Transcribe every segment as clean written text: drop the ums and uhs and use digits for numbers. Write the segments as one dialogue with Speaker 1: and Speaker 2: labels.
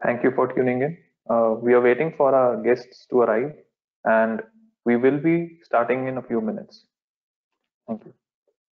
Speaker 1: Thank you for tuning in. We are waiting for our guests to arrive and we will be starting in a few minutes. Thank you.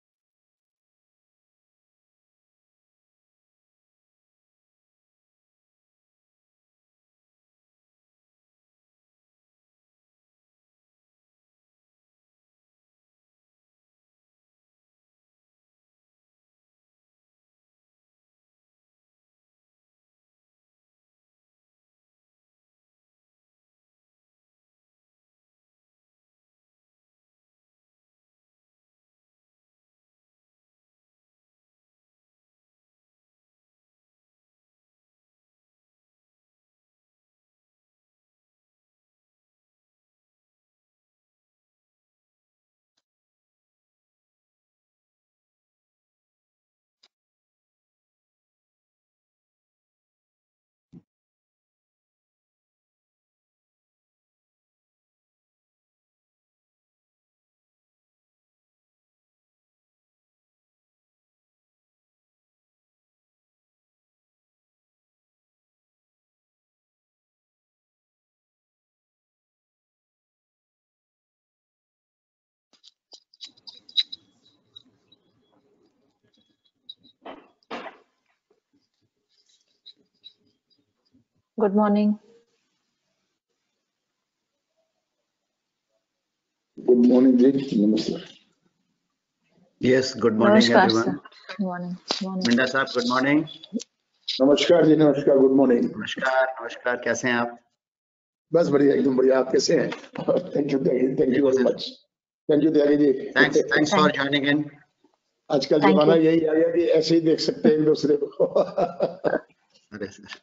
Speaker 2: Good morning.
Speaker 3: Good morning, Jit. Namaste.
Speaker 4: Yes, good morning,
Speaker 2: Namaskar,
Speaker 4: everyone.
Speaker 2: sir. Good morning. Morning.
Speaker 4: Minda साहब, good morning.
Speaker 3: नमस्कार जी, नमस्कार. Good morning.
Speaker 4: नमस्कार, कैसे हैं आप?
Speaker 3: बस बढ़िया, एकदम बढ़िया. आप कैसे हैं? Thank you very much. Thank you Tyagi ji.
Speaker 4: Thanks for joining in.
Speaker 3: आजकल
Speaker 2: Thank
Speaker 3: जमाना
Speaker 2: you.
Speaker 3: यही आ गया कि ऐसे ही देख सकते हैं एक दूसरे को.
Speaker 4: अरे सर,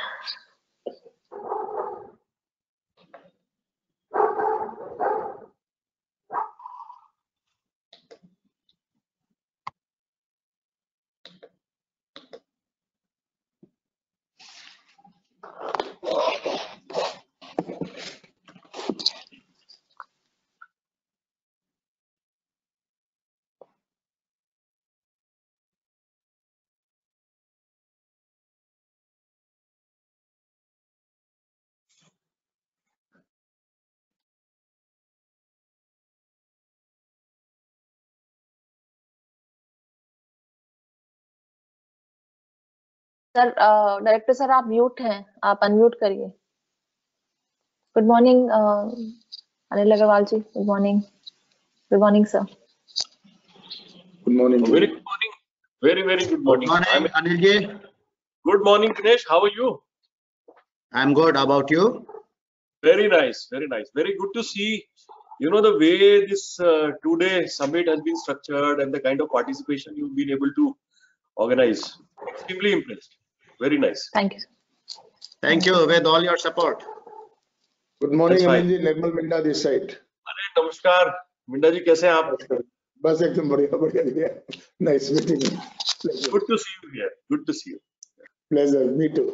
Speaker 2: सर डायरेक्टर सर आप म्यूट हैं, आप अनम्यूट करिए. Good morning Anil Agarwal ji. Good morning. Good morning sir.
Speaker 3: Good morning.
Speaker 5: Very good morning. Very good morning.
Speaker 4: Anil ji.
Speaker 5: Good morning, Dinesh. How are you?
Speaker 4: I'm good. How about you?
Speaker 5: Very nice. Very good to see. You know the way this two-day summit has been structured and the kind of participation you've been able to organize. Extremely impressed. Very nice.
Speaker 2: Thank you.
Speaker 4: Thank you with all your support.
Speaker 3: Good morning
Speaker 5: That's fine.
Speaker 3: Anil ji. Nirmal Minda this side.
Speaker 5: अरे नमस्कार मिंडा जी, कैसे हैं आप?
Speaker 3: बस एकदम बढ़िया बढ़िया. Nice meeting.
Speaker 5: Good to see you here. Good to see you.
Speaker 3: Pleasure. Me too.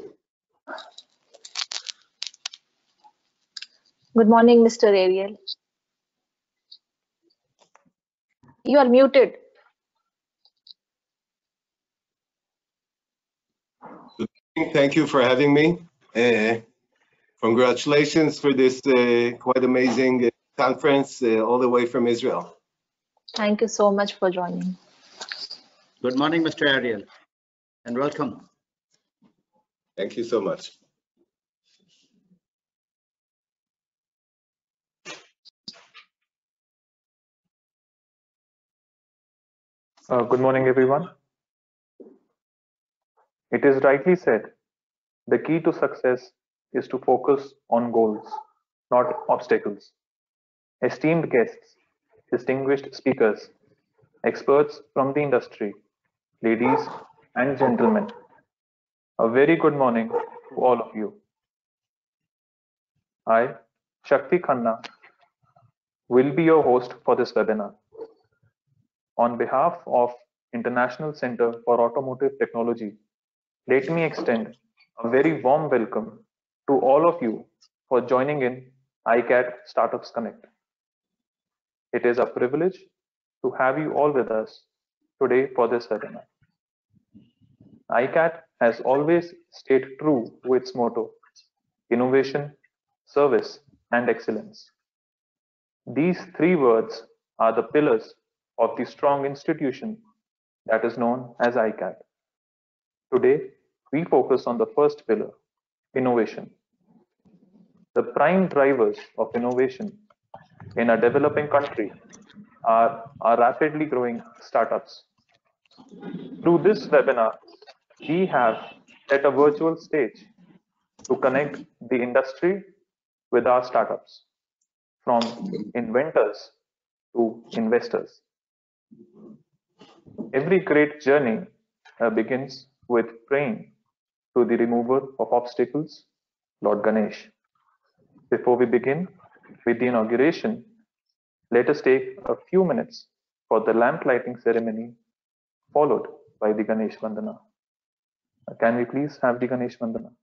Speaker 2: Good morning, Mr. Ariel. You are muted.
Speaker 6: Thank you for having me. Congratulations for this quite amazing conference all the way from Israel.
Speaker 2: Thank you so much for joining.
Speaker 4: Good morning, Mr. Ariel, and welcome.
Speaker 6: Thank you so much.
Speaker 1: Good morning, everyone. It is rightly said, the key to success is to focus on goals, not obstacles. Esteemed guests, distinguished speakers, experts from the industry, ladies and gentlemen, a very good morning to all of you. I, Shakti Khanna, will be your host for this webinar. On behalf of International Center for Automotive Technology, let me extend a very warm welcome to all of you for joining in ICAT Startups Connect. It is a privilege to have you all with us today for this webinar. ICAT has always stayed true to its motto: innovation, service, and excellence. These three words are the pillars of the strong institution that is known as ICAT. Today, we focus on the first pillar, innovation. The prime drivers of innovation in a developing country are rapidly growing startups. Through this webinar, we have set a virtual stage to connect the industry with our startups, from inventors to investors. Every great journey begins with praying to the remover of obstacles, Lord Ganesh. Before we begin with the inauguration, let us take a few minutes for the lamp lighting ceremony, followed by the Ganesh Vandana. Can we please have the Ganesh Vandana?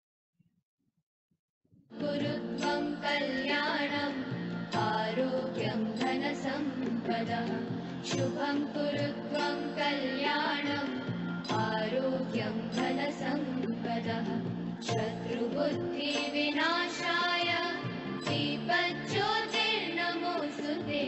Speaker 7: गुरुत्वं कल्याणं आरोग्यं धनसम्पदः शुभं गुरुत्वं कल्याणं आरोग्यं धनसम्पदः शत्रुबुद्धिविनाशाय दीपज्योतिर्नमोऽस्तुते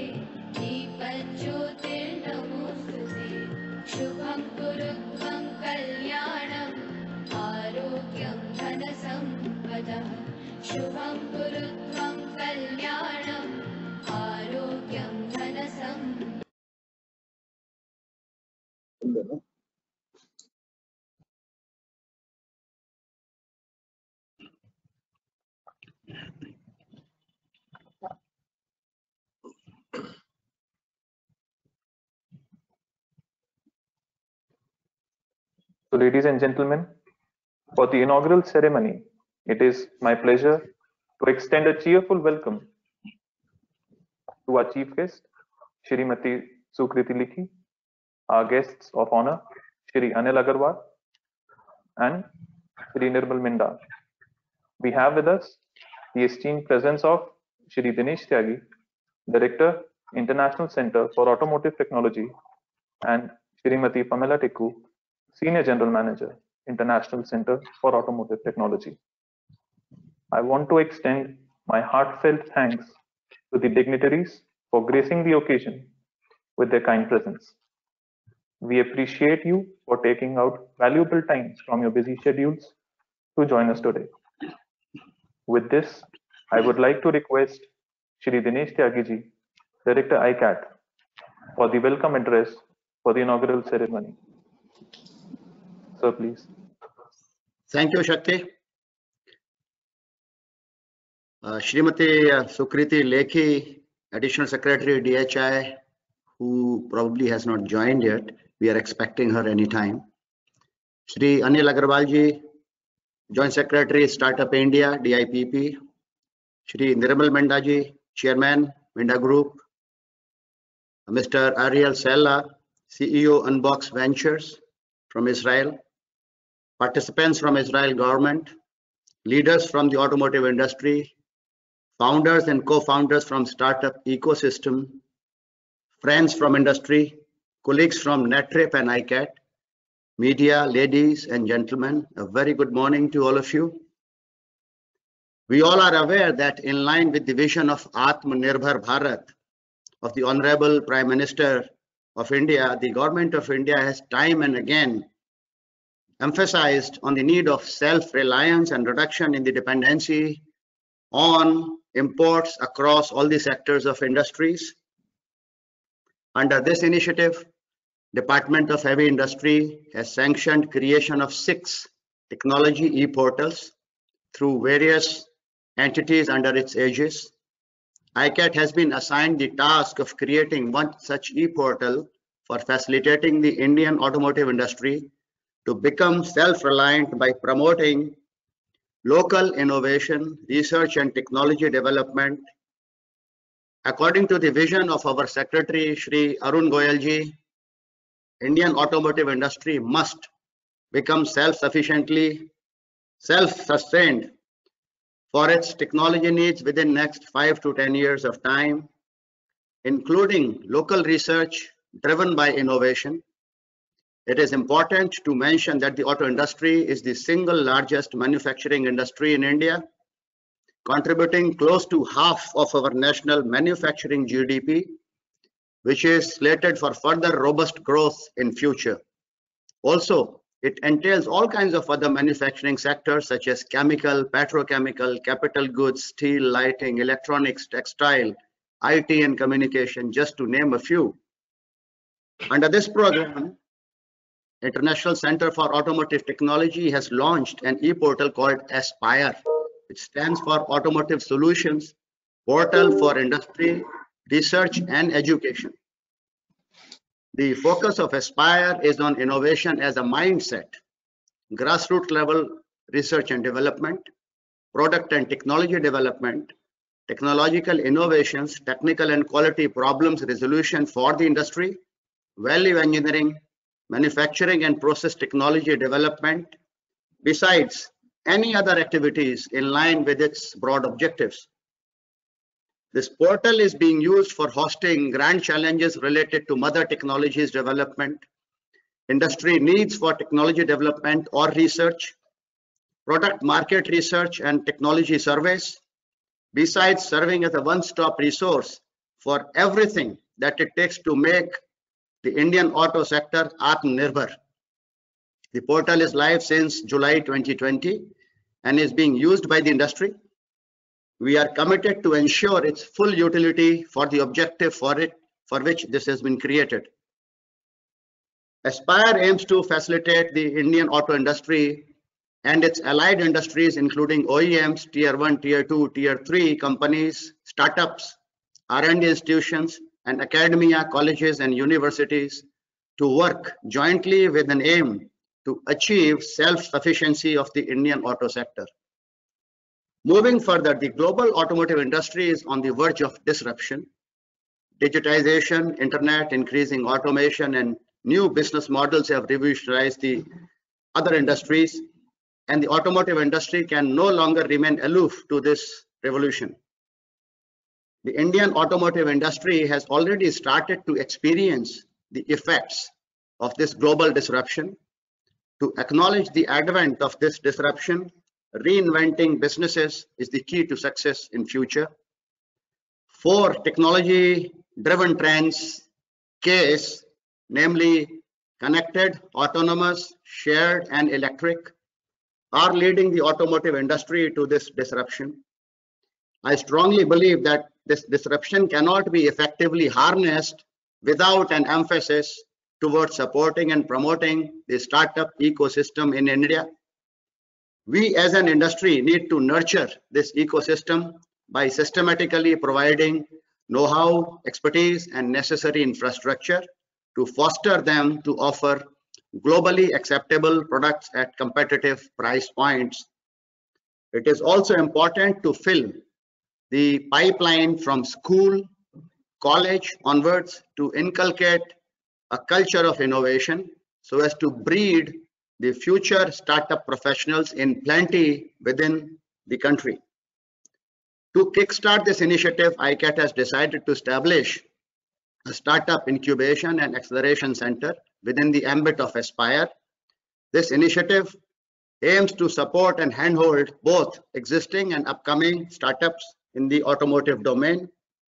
Speaker 7: दीपज्योतिर्नमोऽस्तुते शुभं गुरुत्वं कल्याणं आरोग्यं धनसम्पदः शुभं गुरुत्वं कल्याणं आरोग्यं धनसम्पदः
Speaker 1: So, ladies and gentlemen, for the inaugural ceremony, it is my pleasure to extend a cheerful welcome to our chief guest, Shrimati Sukriti Likhi, our guests of honor, Shri Anil Agarwal and Shri Nirmal Minda. We have with us the esteemed presence of Shri Dinesh Tyagi, Director, International Center for Automotive Technology, and Shrimati Pamela Tikku, Senior General Manager, International Center for Automotive Technology. I want to extend my heartfelt thanks to the dignitaries for gracing the occasion with their kind presence. We appreciate you for taking out valuable time from your busy schedules to join us today. With this, I would like to request Shri Dinesh Tyagi ji, Director ICAT, for the welcome address for the inaugural ceremony. Sir, please.
Speaker 4: Thank you, Shakti. Shrimati Sukriti Lekhi, Additional Secretary DHI, who probably has not joined yet. We are expecting her anytime. Shri Anil Agarwal ji, Joint Secretary, Startup India, DIPP. Shri Nirmal Minda ji, Chairman, Minda Group. Mr. Ariel Sella, CEO Unbox Ventures from Israel. Participants from Israel government, leaders from the automotive industry, founders and co-founders from startup ecosystem, friends from industry, colleagues from NetTrip and ICAT, media, ladies and gentlemen, a very good morning to all of you. We all are aware that in line with the vision of Atmanirbhar Bharat of the Honorable Prime Minister of India, the Government of India has time and again emphasized on the need of self-reliance and reduction in the dependency on imports across all the sectors of industries. Under this initiative, Department of Heavy Industry has sanctioned creation of 6 technology e-portals through various entities under its aegis. ICAT has been assigned the task of creating one such e-portal for facilitating the Indian automotive industry to become self-reliant by promoting local innovation, research and technology development. According to the vision of our Secretary, Shri Arun Goyal ji, Indian automotive industry must become self-sufficiently, self-sustained for its technology needs within next 5 to 10 years of time, including local research driven by innovation, It is important to mention that the auto industry is the single largest manufacturing industry in India, contributing close to half of our national manufacturing GDP, which is slated for further robust growth in future. Also, it entails all kinds of other manufacturing sectors such as chemical, petrochemical, capital goods, steel, lighting, electronics, textile, IT and communication, just to name a few. Under this program, International Center for Automotive Technology has launched an e-portal called Aspire, which stands for Automotive Solutions Portal for Industry, Research and Education. The focus of Aspire is on innovation as a mindset, grassroots level research and development, product and technology development, technological innovations, technical and quality problems resolution for the industry, value engineering, manufacturing and process technology development, besides any other activities in line with its broad objectives. This portal is being used for hosting grand challenges related to mother technologies development, industry needs for technology development or research, product market research and technology surveys, besides serving as a one-stop resource for everything that it takes to make the Indian auto sector Atmanirbhar. The portal is live since July 2020 and is being used by the industry. We are committed to ensure its full utility for the objective for which this has been created. Aspire aims to facilitate the Indian auto industry and its allied industries, including OEMs, Tier 1, Tier 2, Tier 3 companies, startups, R&D institutions, and academia, colleges, and universities to work jointly with an aim to achieve self-sufficiency of the Indian auto sector. Moving further, the global automotive industry is on the verge of disruption. Digitization, internet, increasing automation, and new business models have revolutionized the other industries, and the automotive industry can no longer remain aloof to this revolution. The Indian automotive industry has already started to experience the effects of this global disruption. To acknowledge the advent of this disruption, reinventing businesses is the key to success in future. 4 technology-driven trends case, namely connected, autonomous, shared, and electric, are leading the automotive industry to this disruption. I strongly believe that this disruption cannot be effectively harnessed without an emphasis towards supporting and promoting the startup ecosystem in India. We as an industry need to nurture this ecosystem by systematically providing know-how, expertise, and necessary infrastructure to foster them to offer globally acceptable products at competitive price points. It is also important to fill the pipeline from school, college onwards to inculcate a culture of innovation so as to breed the future startup professionals in plenty within the country. To kickstart this initiative, ICAT has decided to establish a startup incubation and acceleration center within the ambit of Aspire. This initiative aims to support and handhold both existing and upcoming startups in the automotive domain.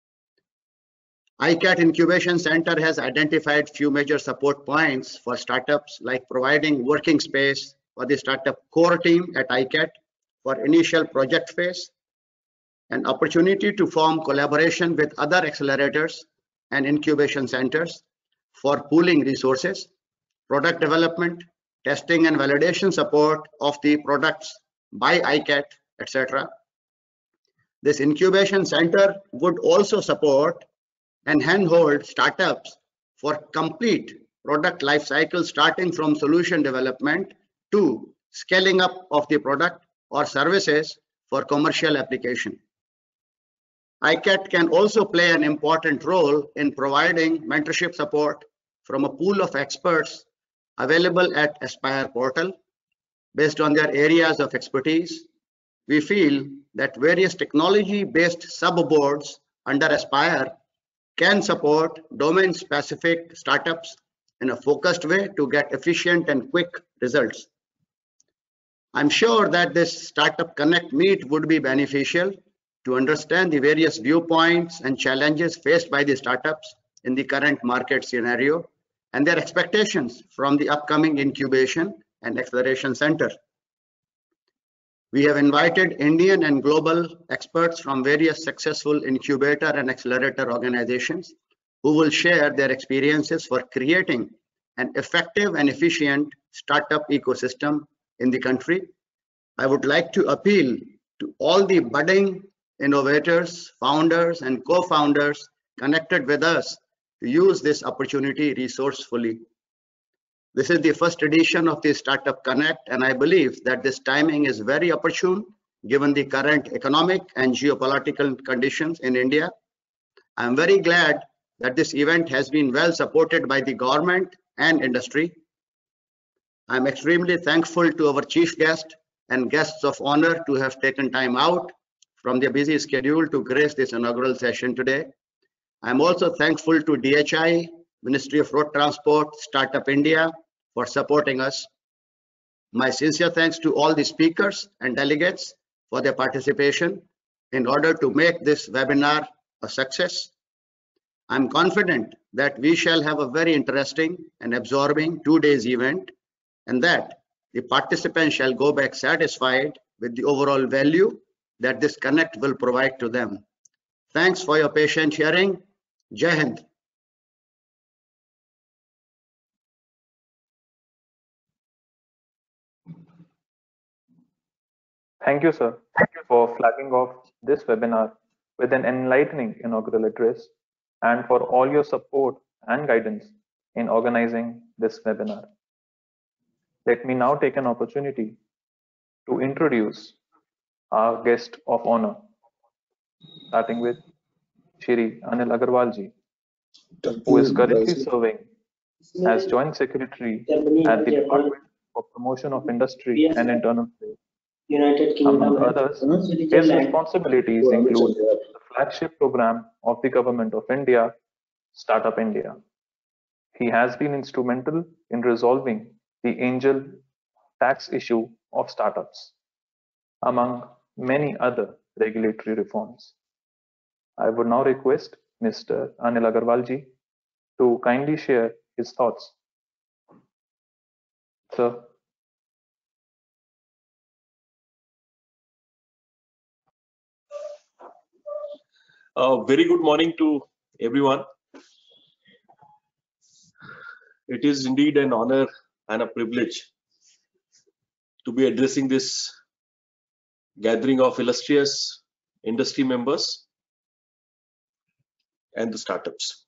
Speaker 4: ICAT Incubation Center has identified few major support points for startups, like providing working space for the startup core team at ICAT for initial project phase, an opportunity to form collaboration with other accelerators and incubation centers for pooling resources, product development, testing and validation support of the products by ICAT, etc. This incubation center would also support and handhold startups for complete product life cycle, starting from solution development to scaling up of the product or services for commercial application. ICAT can also play an important role in providing mentorship support from a pool of experts available at Aspire portal based on their areas of expertise. We feel that various technology-based sub-boards under Aspire can support domain-specific startups in a focused way to get efficient and quick results. I'm sure that this Startup Connect meet would be beneficial to understand the various viewpoints and challenges faced by the startups in the current market scenario and their expectations from the upcoming incubation and acceleration center. We have invited Indian and global experts from various successful incubator and accelerator organizations who will share their experiences for creating an effective and efficient startup ecosystem in the country. I would like to appeal to all the budding innovators, founders, and co-founders connected with us to use this opportunity resourcefully. This is the first edition of the Startup Connect, and I believe that this timing is very opportune given the current economic and geopolitical conditions in India. I'm very glad that this event has been well supported by the government and industry. I'm extremely thankful to our chief guest and guests of honor to have taken time out from their busy schedule to grace this inaugural session today. I'm also thankful to DHI, Ministry of Road Transport, Startup India for supporting us. My sincere thanks to all the speakers and delegates for their participation in order to make this webinar a success. I'm confident that we shall have a very interesting and absorbing 2 days event, and that the participants shall go back satisfied with the overall value that this Connect will provide to them. Thanks for your patient hearing. Jai Hind.
Speaker 1: Thank you, sir, for flagging off this webinar with an enlightening inaugural address and for all your support and guidance in organizing this webinar. Let me now take an opportunity to introduce our guest of honor, starting with Shri Anil Agarwal ji, who is currently serving as Joint Secretary at the Department for Promotion of Industry and Internal Trade.
Speaker 8: United Kingdom.
Speaker 1: Among others, his responsibilities include the flagship program of the Government of India, Startup India. He has been instrumental in resolving the angel tax issue of startups, among many other regulatory reforms. I would now request Mr. Anil Agarwal ji to kindly share his thoughts. Sir.
Speaker 5: Very good morning to everyone. It is indeed an honor and a privilege to be addressing this gathering of illustrious industry members and the startups.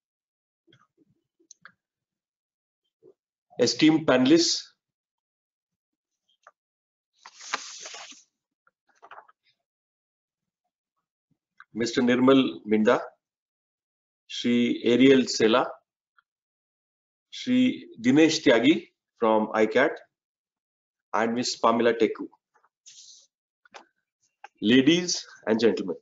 Speaker 5: Esteemed panelists, Mr. Nirmal Minda, Shri Ariel Sela, Shri Dinesh Tyagi from ICAT, and Ms. Pamela Teku. Ladies and gentlemen,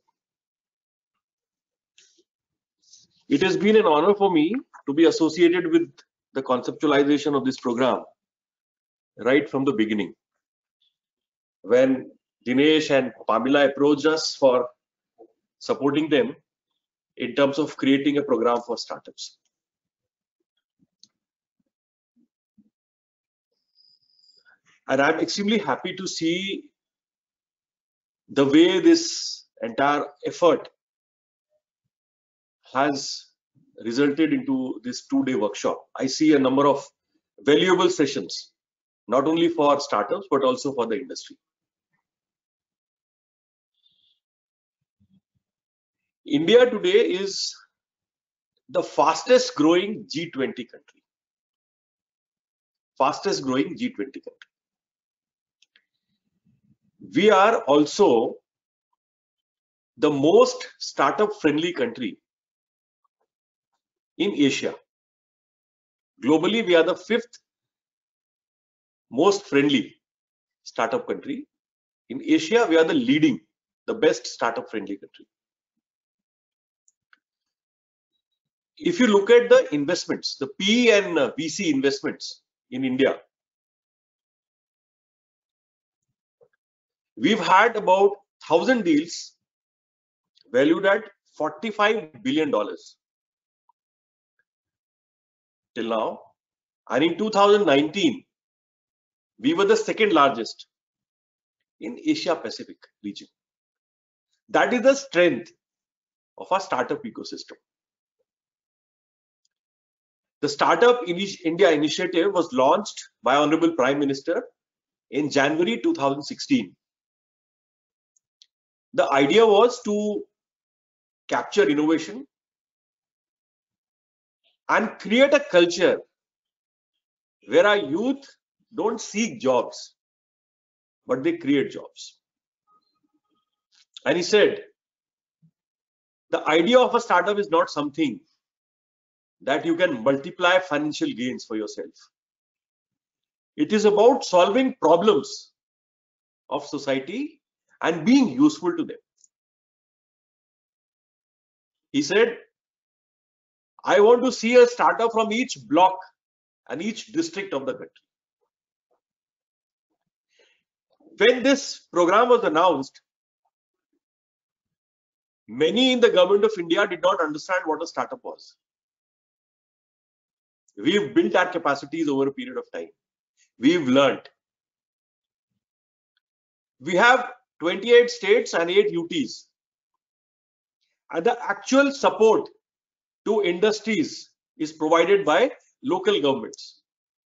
Speaker 5: it has been an honor for me to be associated with the conceptualization of this program right from the beginning. When Dinesh and Pamela approached us for supporting them in terms of creating a program for startups. And I'm extremely happy to see the way this entire effort has resulted into this 2-day workshop. I see a number of valuable sessions, not only for startups, but also for the industry. India today is the fastest growing G20 country. Fastest growing G20 country. We are also the most startup friendly country in Asia. Globally, we are the 5th most friendly startup country. In Asia, we are the leading, the best startup friendly country. if you look at the investments, the PE and VC investments in India, we've had about 1,000 deals valued at $45 billion till now. And in 2019, we were the second largest in Asia Pacific region. That is the strength of our startup ecosystem. The Startup India initiative was launched by Honorable Prime Minister in January 2016. The idea was to capture innovation and create a culture where our youth don't seek jobs, but they create jobs. And he said, the idea of a startup is not something that you can multiply financial gains for yourself. It is about solving problems of society and being useful to them. He said, I want to see a startup from each block and each district of the country. When this program was announced, many in the government of India did not understand what a startup was. We've built our capacities over a period of time. We've learned. We have 28 states and 8 UTs. And the actual support to industries is provided by local governments.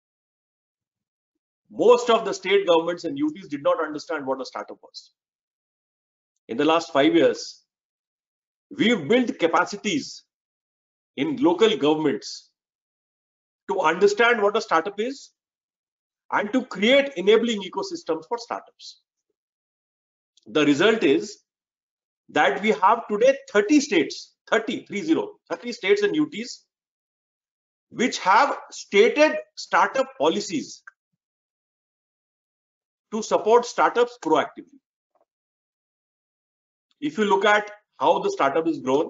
Speaker 5: Most of the state governments and UTs did not understand what a startup was. In the last 5 years, we've built capacities in local governments to understand what a startup is and to create enabling ecosystems for startups. The result is that we have today 30 states, 30 states and UTs, which have stated startup policies to support startups proactively. If you look at how the startup is grown,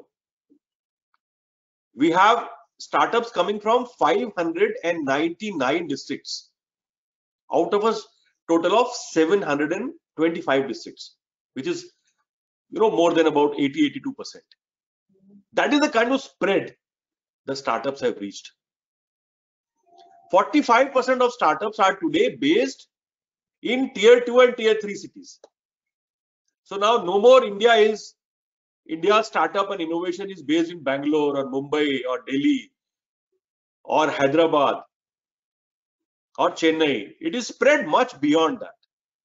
Speaker 5: we have startups coming from 599 districts out of a total of 725 districts, which is more than about 80-82%. That is the kind of spread the startups have reached. 45% of startups are today based in tier 2 and tier 3 cities. So now no more India's startup and innovation is based in Bangalore or Mumbai or Delhi or Hyderabad or Chennai. It is spread much beyond that.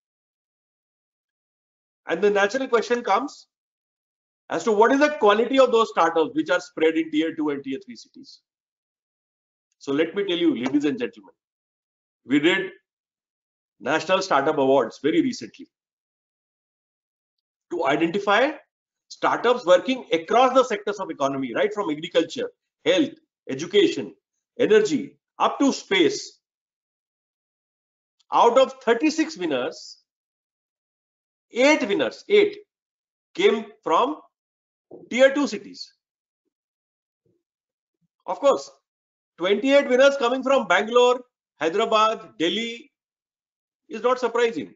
Speaker 5: And the natural question comes as to what is the quality of those startups which are spread in tier 2 and tier 3 cities. So let me tell you, ladies and gentlemen, we did National Startup Awards very recently to identify startups working across the sectors of economy, right from agriculture, health, education, energy, up to space. Out of 36 winners, 8 came from tier 2 cities. Of course, 28 winners coming from Bangalore, Hyderabad, Delhi is not surprising.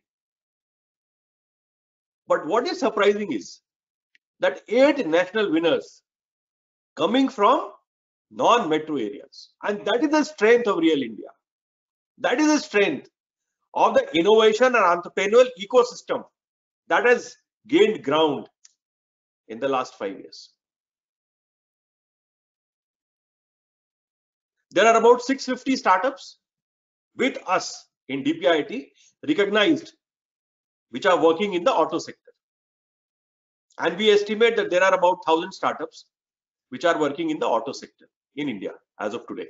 Speaker 5: But what is surprising is that 8 national winners coming from non-metro areas. And that is the strength of Real India. That is the strength of the innovation and entrepreneurial ecosystem that has gained ground in the last 5 years. There are about 650 startups with us in DPIIT recognized, which are working in the auto sector. And we estimate that there are about 1,000 startups which are working in the auto sector in India as of today.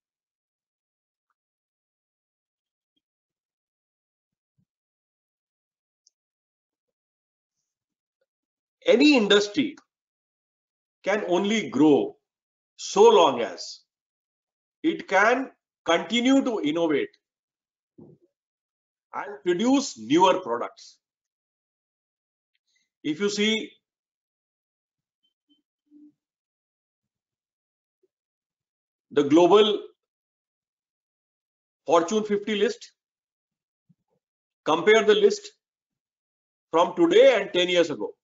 Speaker 5: Any industry can only grow so long as it can continue to innovate and produce newer products. If you see the global Fortune 50 list, compare the list from today and 10 years ago.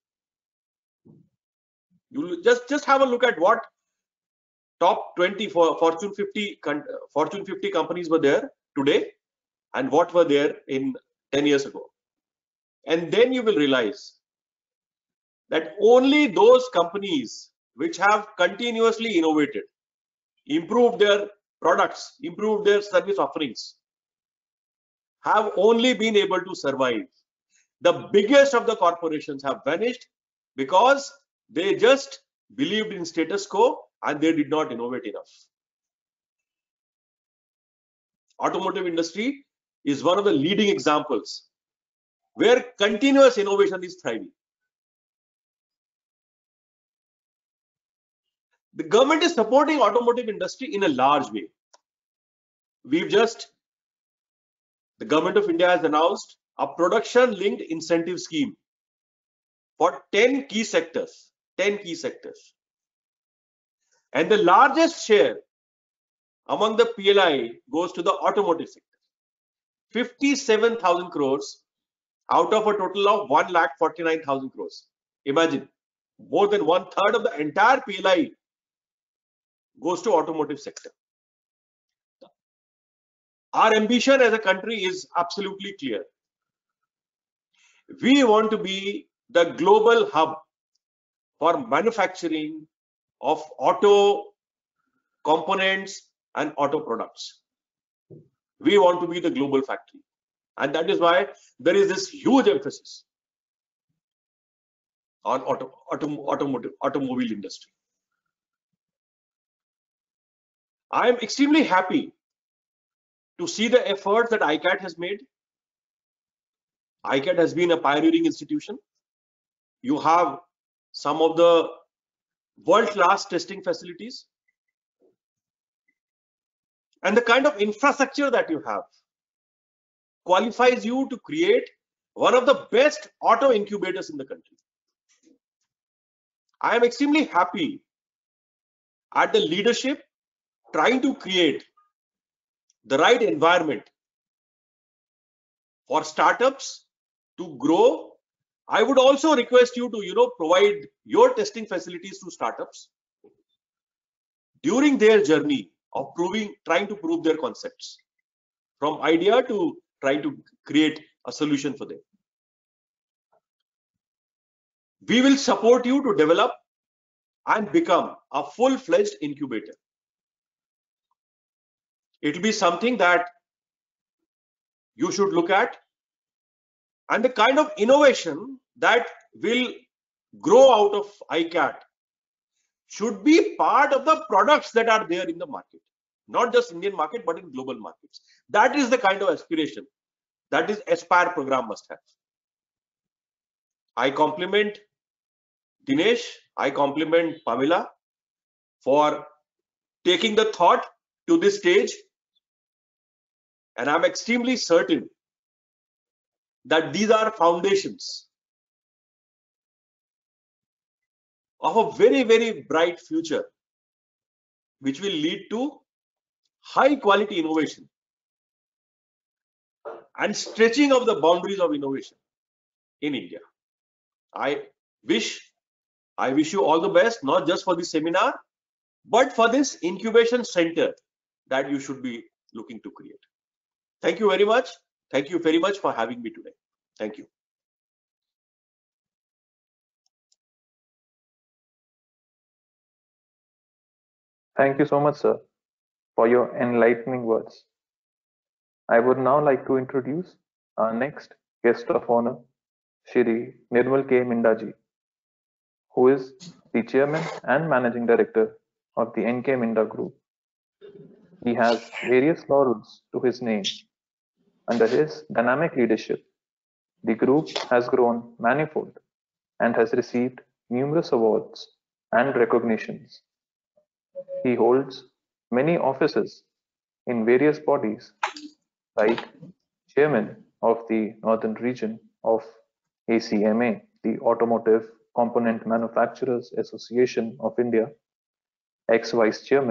Speaker 5: You just have a look at what top 20 for Fortune 50 companies were there today and what were there in 10 years ago. And then you will realize that only those companies which have continuously innovated, improved their products, improved their service offerings, have only been able to survive. The biggest of the corporations have vanished because they just believed in status quo and they did not innovate enough. Automotive industry is one of the leading examples where continuous innovation is thriving. The government is supporting automotive industry in a large way. The government of India has announced a production linked incentive scheme for 10 key sectors. And the largest share among the PLI goes to the automotive sector. 57,000 crores out of a total of 1,49,000 crores. Imagine, more than 1/3 of the entire PLI goes to automotive sector. Our ambition as a country is absolutely clear. We want to be the global hub for manufacturing of auto components and auto products. We want to be the global factory. And that is why there is this huge emphasis on automobile industry. I am extremely happy to see the effort that ICAT has made. ICAT has been a pioneering institution. You have some of the world-class testing facilities. And the kind of infrastructure that you have qualifies you to create one of the best auto incubators in the country. I am extremely happy at the leadership trying to create the right environment for startups to grow. I would also request you to provide your testing facilities to startups during their journey of trying to prove their concepts, from idea to trying to create a solution for them. We will support you to develop and become a full-fledged incubator. It will be something that you should look at, and the kind of innovation that will grow out of ICAT should be part of the products that are there in the market, not just Indian market, but in global markets. That is the kind of aspiration that this Aspire program must have. I compliment Dinesh, I compliment Pamela for taking the thought to this stage. And I'm extremely certain that these are foundations of a very, very bright future, which will lead to high quality innovation and stretching of the boundaries of innovation in India. I wish you all the best, not just for this seminar, but for this incubation center that you should be looking to create. Thank you very much. Thank you very much for having me today. Thank you.
Speaker 1: Thank you so much, sir, for your enlightening words. I would now like to introduce our next guest of honor, Shri Nirmal K. Minda ji, who is the Chairman and Managing Director of the NK Minda Group. He has various laurels to his name. Under his dynamic leadership, the group has grown manifold and has received numerous awards and recognitions. He holds many offices in various bodies, like Chairman of the Northern Region of ACMA, the Automotive Component Manufacturers Association of India, ex-Vice Chairman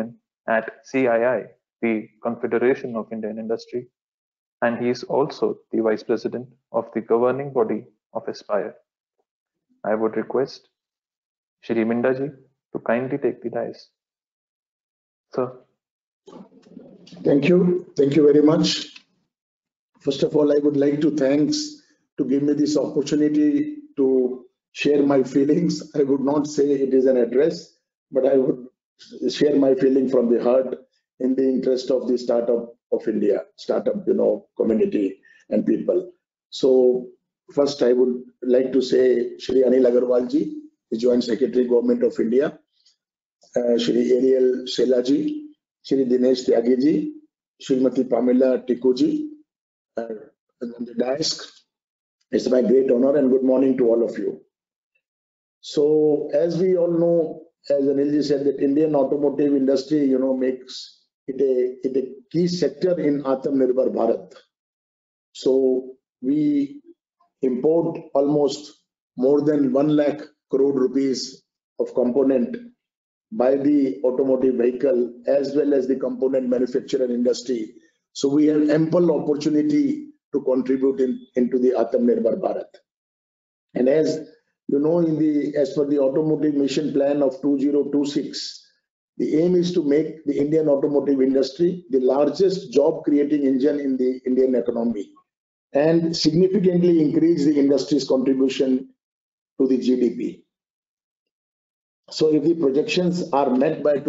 Speaker 1: at CII, the Confederation of Indian Industry, and he is also the Vice President of the governing body of Aspire. I would request Shri Minda ji to kindly take the dais. Sir.
Speaker 3: Thank you. Thank you very much. First of all, I would like to thanks to give me this opportunity to share my feelings. I would not say it is an address, but I would share my feeling from the heart in the interest of the startup of India, startup, community and people. So first, I would like to say Shri Anil Agarwal ji, the Joint Secretary, Government of India, Shri Ariel Shela ji, Shri Dinesh Tyagi ji, Srimati Pamela Tikku ji, on the dais. It's my great honor and good morning to all of you. So as we all know, as Anil ji said, that Indian automotive industry, makes it a key sector in Atmanirbhar Bharat. So we import almost more than 1 lakh crore rupees of component by the automotive vehicle as well as the component manufacturer industry. So we have ample opportunity to contribute into the Atmanirbhar Bharat. And as you know, as per the automotive mission plan of 2026, the aim is to make the Indian automotive industry the largest job creating engine in the Indian economy and significantly increase the industry's contribution to the GDP. So if the projections are met by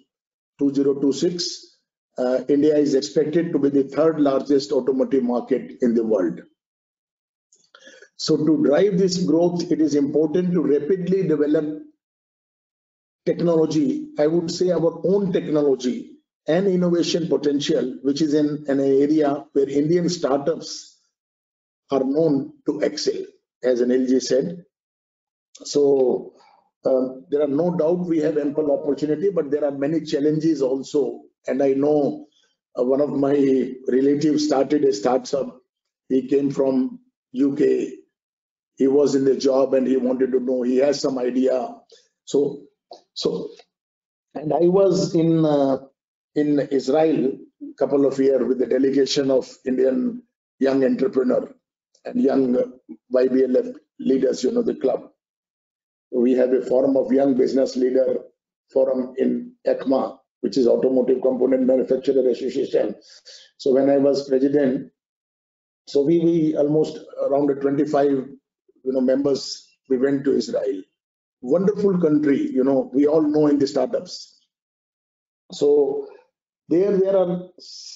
Speaker 3: 2026, India is expected to be the third largest automotive market in the world. So to drive this growth, it is important to rapidly develop technology, I would say our own technology and innovation potential, which is in an area where Indian startups are known to excel, as Anil ji said. So there are no doubt we have ample opportunity, but there are many challenges also. And I know one of my relatives started a startup. He came from UK. He was in the job and he wanted to know, he has some idea. So, and I was in Israel a couple of years with the delegation of Indian young entrepreneur and young YBLF leaders, the club. We have a forum of young business leader forum in ECMA, which is Automotive Component Manufacturer Association. So when I was president, so we almost around 25 members, we went to Israel. Wonderful country, we all know in the startups. So there are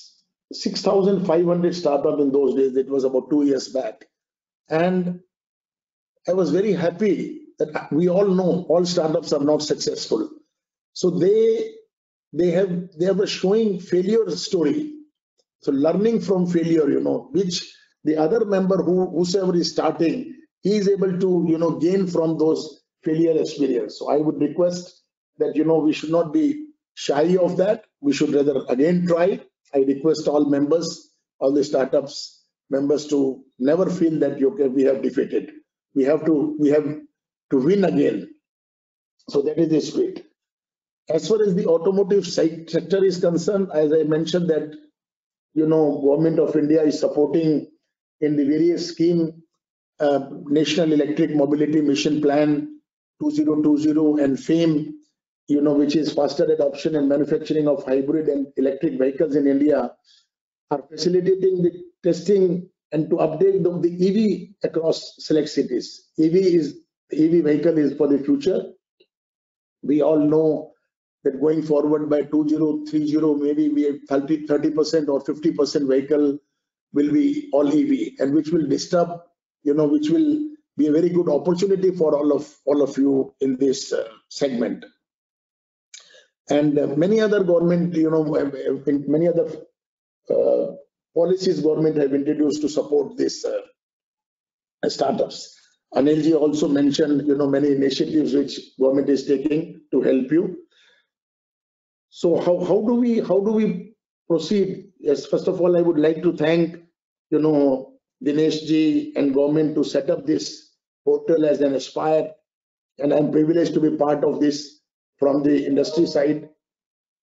Speaker 3: 6,500 startups in those days. It was about 2 years back. And I was very happy that we all know all startups are not successful. So they have a showing failure story. So learning from failure, which the other member whosoever is starting, he is able to, gain from those failure experience. So I would request that, we should not be shy of that. We should rather again try. I request all members, all the startups members to never feel that, okay, we have defeated. We have to win again. So that is the spirit. As far as the automotive sector is concerned, as I mentioned that, Government of India is supporting in the various scheme, National Electric Mobility Mission Plan 2020 and FAME, which is faster adoption and manufacturing of hybrid and electric vehicles in India, are facilitating the testing and to update the EV across select cities. EV vehicle is for the future. We all know that going forward by 2030, maybe we have 30% or 50% vehicle will be all EV, and which will disturb, which will be a very good opportunity for all of you in this segment. And many other government, many other policies government have introduced to support this startups. Anil ji also mentioned, many initiatives which government is taking to help you. So how do we proceed? Yes, first of all, I would like to thank, Dinesh ji and government to set up this portal as an Aspire, and I'm privileged to be part of this from the industry side.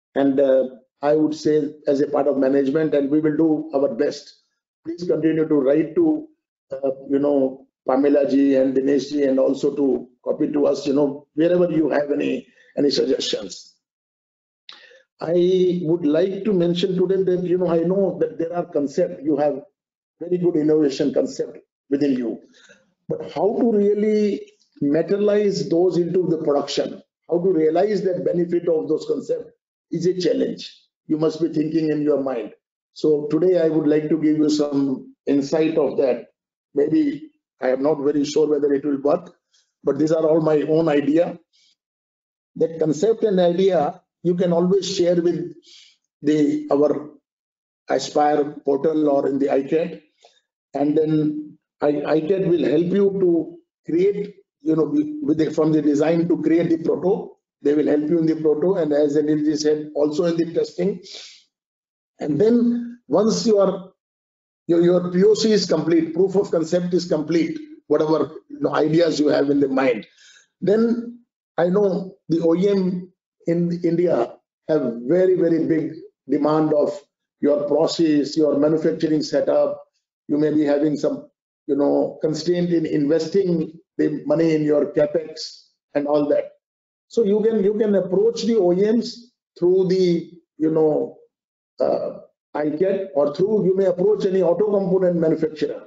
Speaker 3: And I would say as a part of management, and we will do our best. Please continue to write to, Pamela ji and Dinesh ji, and also to copy to us, wherever you have any suggestions. I would like to mention today that, I know that there are concepts, you have very good innovation concept within you, but how to really materialize those into the production, how to realize that benefit of those concepts is a challenge. You must be thinking in your mind. So today I would like to give you some insight of that. Maybe I am not very sure whether it will work, but these are all my own idea. That concept and idea you can always share with our Aspire portal or in the ICAT, and then ICAT will help you to create, from the design to create the proto. They will help you in the proto, and as Anil said, also in the testing. And then once your POC is complete, proof of concept is complete, whatever ideas you have in the mind, then I know the OEM in India have very, very big demand of your process, your manufacturing setup. You may be having some, constraint in investing the money in your capex and all that. So you can approach the OEMs through the, ICAT, or through, you may approach any auto component manufacturer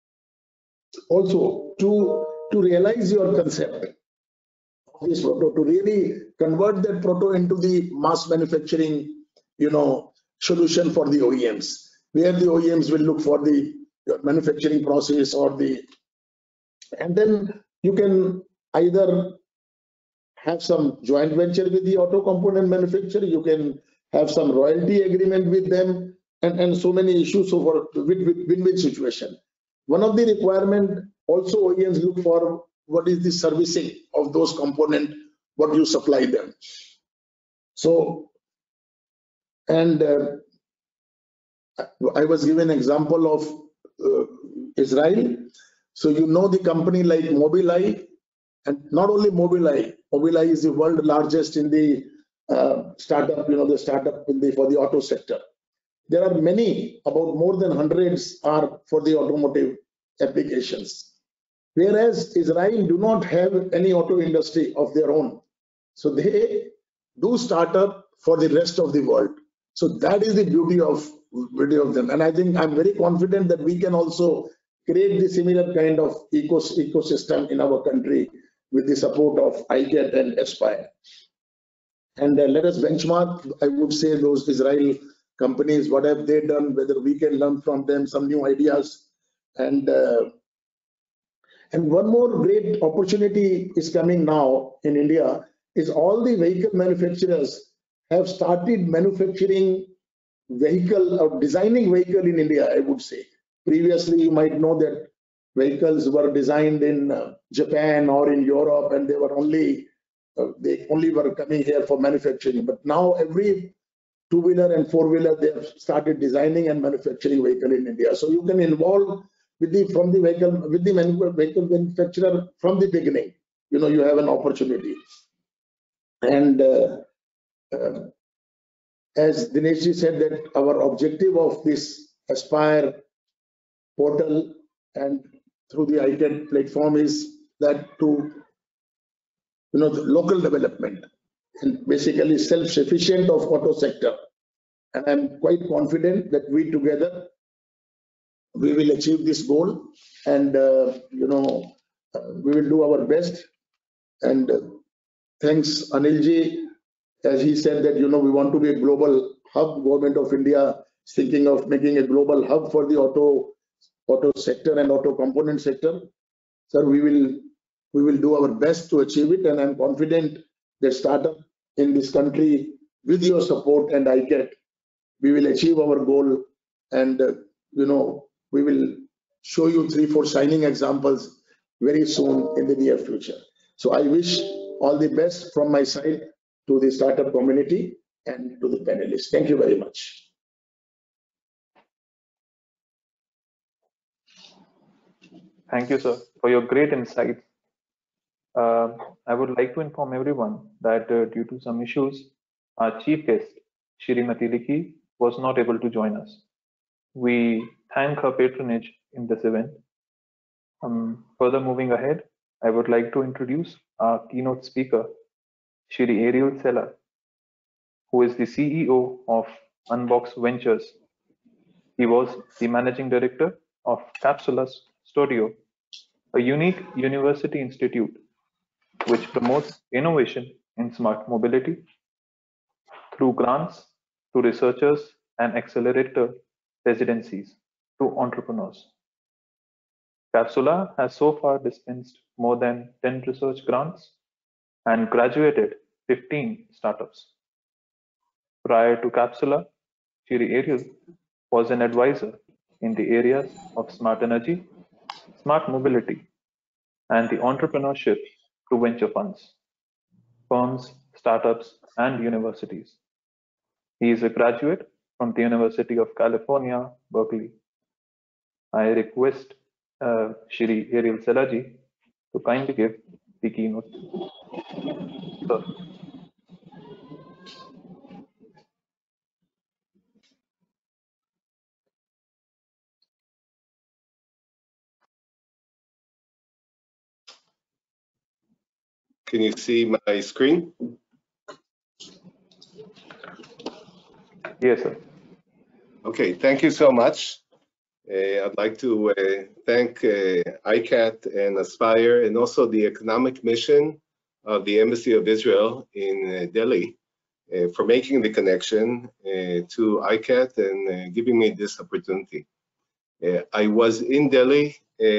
Speaker 3: also to realize your concept of this proto, to really convert that proto into the mass manufacturing, solution for the OEMs, where the OEMs will look for the manufacturing process and then you can either have some joint venture with the auto component manufacturer, you can have some royalty agreement with them, and so many issues with win-win situation. One of the requirement also OEMs look for, what is the servicing of those components, what you supply them. So, and I was given an example of Israel. So the company like Mobileye, and not only Mobileye is the world largest in the startup, the startup for the auto sector. There are many, about more than hundreds are for the automotive applications. Whereas Israel do not have any auto industry of their own. So they do startup for the rest of the world. So that is the beauty of them. And I think I'm very confident that we can also create the similar kind of ecosystem in our country with the support of ICAT and Aspire. And let us benchmark, I would say, those Israel companies, what have they done, whether we can learn from them some new ideas. And one more great opportunity is coming now in India, is all the vehicle manufacturers have started manufacturing vehicle or designing vehicle in India, I would say. Previously, you might know that vehicles were designed in Japan or in Europe, and they only were coming here for manufacturing. But now every two-wheeler and four-wheeler, they have started designing and manufacturing vehicle in India. So you can involve with the vehicle manufacturer from the beginning. You have an opportunity. And as Dinesh ji said, that our objective of this Aspire portal and through the ICAT platform is that to the local development and basically self-sufficient of auto sector. And I'm quite confident that we together we will achieve this goal, and we will do our best. And thanks Anil ji, as he said that we want to be a global hub. Government of India is thinking of making a global hub for the auto sector and auto component sector. Sir, we will do our best to achieve it, and I'm confident that startup in this country, with your support and ICAT, we will achieve our goal, and we will show you 3-4 shining examples very soon in the near future. So I wish all the best from my side to the startup community and to the panelists. Thank you very much.
Speaker 1: Thank you, sir, for your great insights. I would like to inform everyone that due to some issues, our chief guest, Shrimati Likhi, was not able to join us. We thank her patronage in this event. Further moving ahead, I would like to introduce our keynote speaker, Shri Ariel Sela, who is the CEO of Unbox Ventures. He was the managing director of Capsula Studio, a unique university institute which promotes innovation in smart mobility through grants to researchers and accelerator residencies to entrepreneurs. Capsula has so far dispensed more than 10 research grants and graduated 15 startups. Prior to Capsula, Shri Ariel was an advisor in the areas of smart energy, smart mobility, and the entrepreneurship to venture funds, firms, startups, and universities. He is a graduate from the University of California, Berkeley. I request Shri Ariel Selaji to kindly give the keynote. Sir.
Speaker 6: Can you see my screen?
Speaker 1: Yes, sir.
Speaker 6: Okay, thank you so much. I'd like to thank ICAT and Aspire and also the economic mission of the Embassy of Israel in Delhi for making the connection to ICAT and giving me this opportunity. I was in Delhi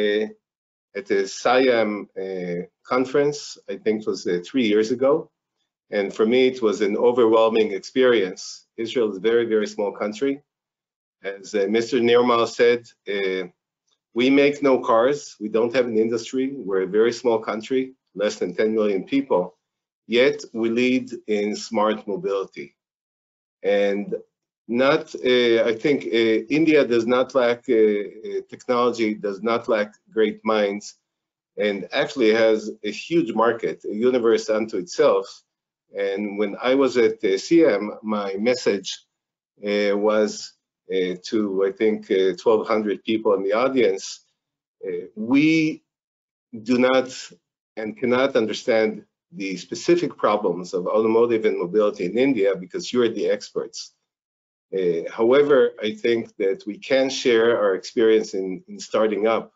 Speaker 6: at the SIAM conference, I think it was 3 years ago. And for me, it was an overwhelming experience. Israel is a very, very small country. As Mr. Nirmal said, we make no cars. We don't have an industry. We're a very small country, less than 10 million people. Yet we lead in smart mobility. And I think India does not lack technology, does not lack great minds, and actually has a huge market, a universe unto itself. And when I was at CM, my message was to, I think, 1,200 people in the audience. We do not and cannot understand the specific problems of automotive and mobility in India because you're the experts. However, I think that we can share our experience in starting up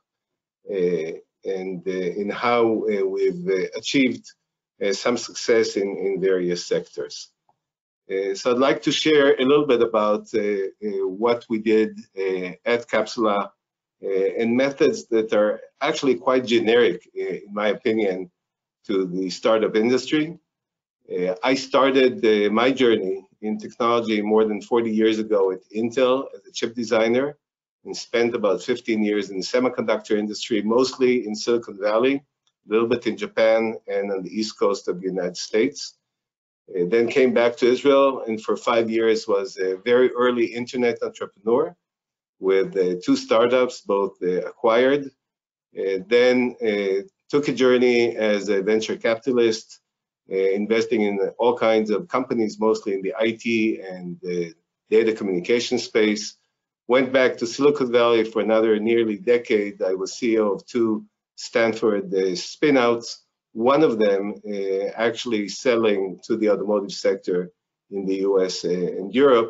Speaker 6: and in how we've achieved some success in various sectors. So I'd like to share a little bit about what we did at Capsula and methods that are actually quite generic, in my opinion, to the startup industry. I started my journey in technology more than 40 years ago at Intel as a chip designer and spent about 15 years in the semiconductor industry, mostly in Silicon Valley, a little bit in Japan and on the East Coast of the United States. Then came back to Israel and for 5 years was a very early internet entrepreneur with 2 startups, both acquired. Then took a journey as a venture capitalist, investing in all kinds of companies, mostly in the IT and data communication space. Went back to Silicon Valley for another nearly decade. I was CEO of 2 Stanford spinouts, one of them actually selling to the automotive sector in the US and Europe.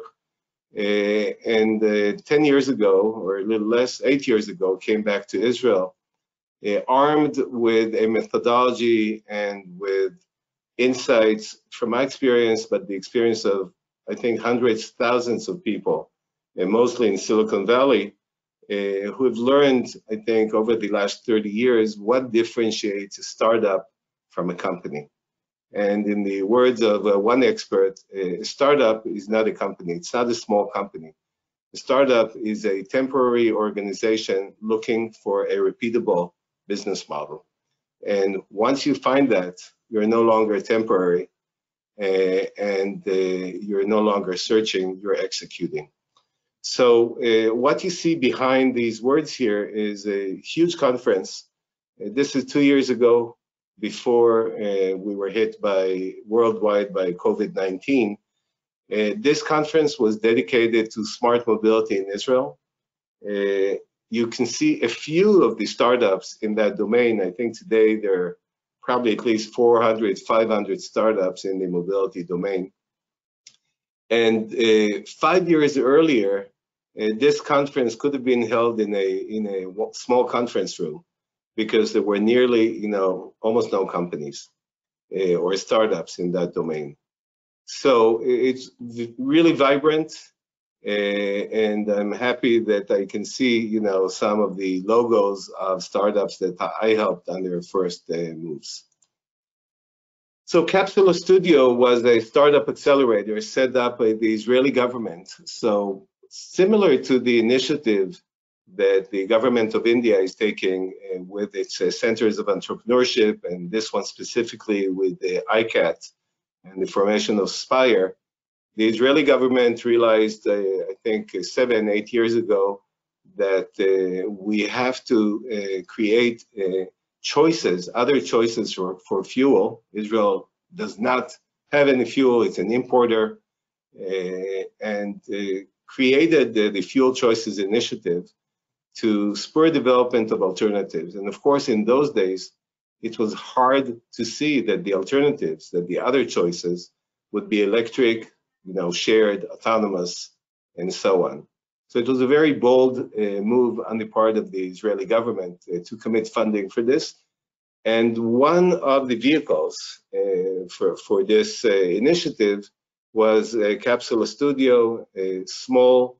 Speaker 6: And 10 years ago, or a little less, 8 years ago, came back to Israel, armed with a methodology and with insights from my experience, but the experience of, I think, hundreds, thousands of people, and mostly in Silicon Valley, who have learned, I think, over the last 30 years, what differentiates a startup from a company. And in the words of one expert, a startup is not a company. It's not a small company. A startup is a temporary organization looking for a repeatable business model. And once you find that, you're no longer temporary and you're no longer searching, you're executing. So what you see behind these words here is a huge conference. This is 2 years ago, before we were hit worldwide by COVID-19. This conference was dedicated to smart mobility in Israel. You can see a few of the startups in that domain. I think today there are probably at least 400, 500 startups in the mobility domain. And 5 years earlier, this conference could have been held in a small conference room because there were nearly, almost no companies or startups in that domain. So it's really vibrant, and I'm happy that I can see, some of the logos of startups that I helped on their first moves. So Capsula Studio was a startup accelerator set up by the Israeli government. So similar to the initiative that the government of India is taking with its centers of entrepreneurship, and this one specifically with the ICAT and the formation of Spire, the Israeli government realized, I think 7, 8 years ago, that we have to create choices, other choices for fuel. Israel does not have any fuel, it's an importer, and created the Fuel Choices Initiative to spur development of alternatives. And of course, in those days, it was hard to see that the alternatives, that the other choices would be electric, shared, autonomous, and so on. So it was a very bold move on the part of the Israeli government to commit funding for this. And one of the vehicles for this initiative was Capsula Studio, a small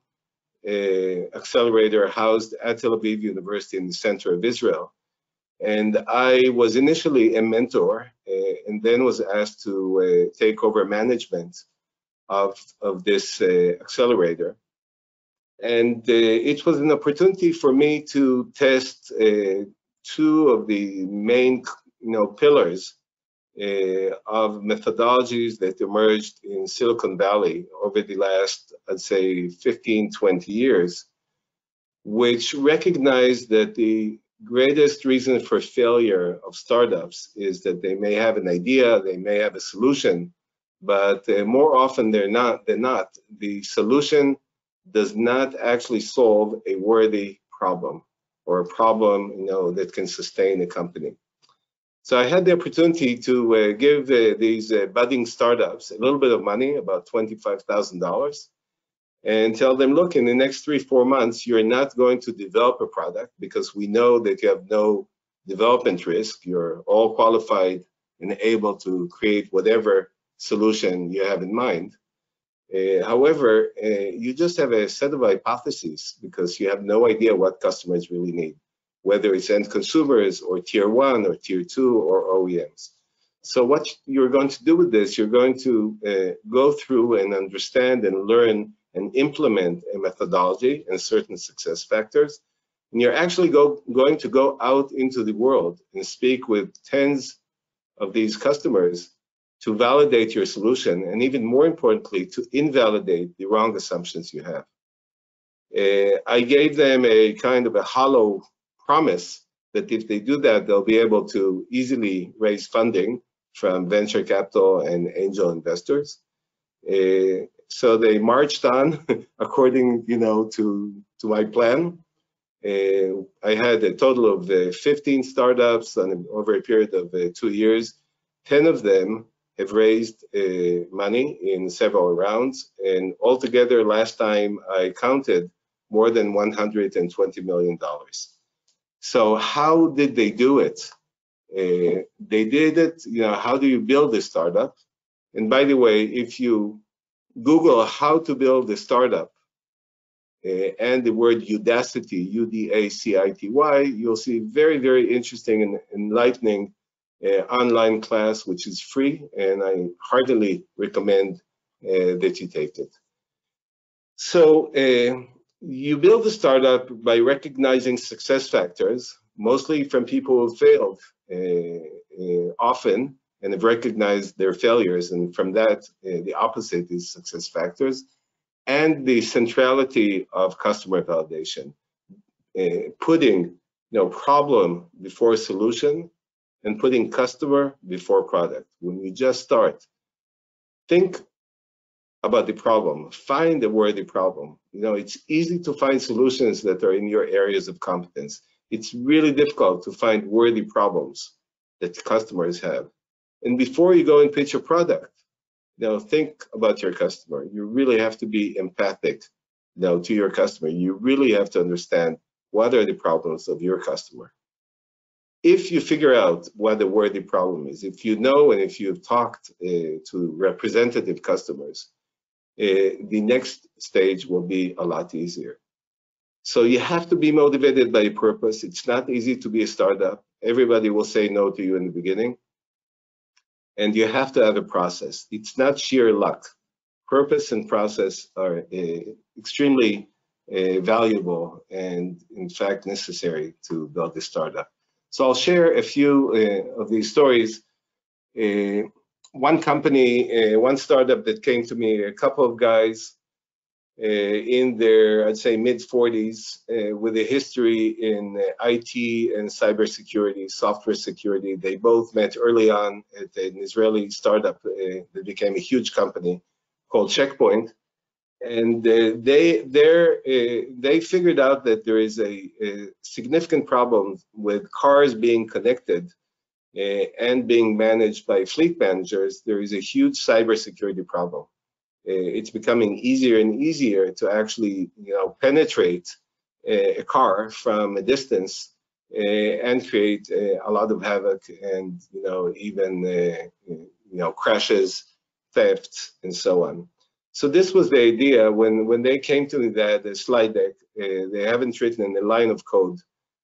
Speaker 6: accelerator housed at Tel Aviv University in the center of Israel. And I was initially a mentor and then was asked to take over management of this accelerator. And it was an opportunity for me to test two of the main pillars of methodologies that emerged in Silicon Valley over the last, I'd say, 15, 20 years, which recognized that the greatest reason for failure of startups is that they may have an idea, they may have a solution, but more often than not, the solution does not actually solve a worthy problem or a problem that can sustain a company. So I had the opportunity to give these budding startups a little bit of money, about $25,000, and tell them, look, in the next 3-4 months, you're not going to develop a product because we know that you have no development risk. You're all qualified and able to create whatever solution you have in mind. However, you just have a set of hypotheses because you have no idea what customers really need, whether it's end consumers or tier 1 or tier 2 or OEMs. So what you're going to do with this, you're going to go through and understand and learn and implement a methodology and certain success factors. And you're actually going to go out into the world and speak with tens of these customers to validate your solution, and even more importantly, to invalidate the wrong assumptions you have. I gave them a kind of a hollow promise that if they do that, they'll be able to easily raise funding from venture capital and angel investors. So they marched on according, to my plan. I had a total of 15 startups over a period of 2 years. 10 of them have raised money in several rounds, and altogether last time I counted more than $120 million. So how did they do it? They did it, how do you build a startup? And by the way, if you Google how to build a startup and the word Udacity, U-D-A-C-I-T-Y, you'll see very, very interesting and enlightening online class, which is free, and I heartily recommend that you take it. So you build a startup by recognizing success factors, mostly from people who failed often and have recognized their failures, and from that, the opposite is success factors, and the centrality of customer validation, putting problem before solution, and putting customer before product. When you just start, think about the problem. Find a worthy problem. You know, it's easy to find solutions that are in your areas of competence. It's really difficult to find worthy problems that customers have. And before you go and pitch a product, you know, think about your customer. You really have to be empathic, you know, to your customer. You really have to understand what are the problems of your customer. If you figure out what the worthy problem is, if you know and if you've talked to representative customers, the next stage will be a lot easier. So you have to be motivated by a purpose. It's not easy to be a startup. Everybody will say no to you in the beginning. And you have to have a process. It's not sheer luck. Purpose and process are extremely valuable and in fact necessary to build a startup. So I'll share a few of these stories. One company, one startup that came to me, a couple of guys in their, I'd say, mid-40s with a history in IT and cybersecurity, software security. They both met early on at an Israeli startup that became a huge company called Checkpoint. And they figured out that there is a significant problem with cars being connected and being managed by fleet managers. There is a huge cybersecurity problem. It's becoming easier and easier to actually, you know, penetrate a car from a distance and create a lot of havoc and, you know, even you know, crashes, theft, and so on. So this was the idea. When they came to the slide deck, they haven't written in a line of code.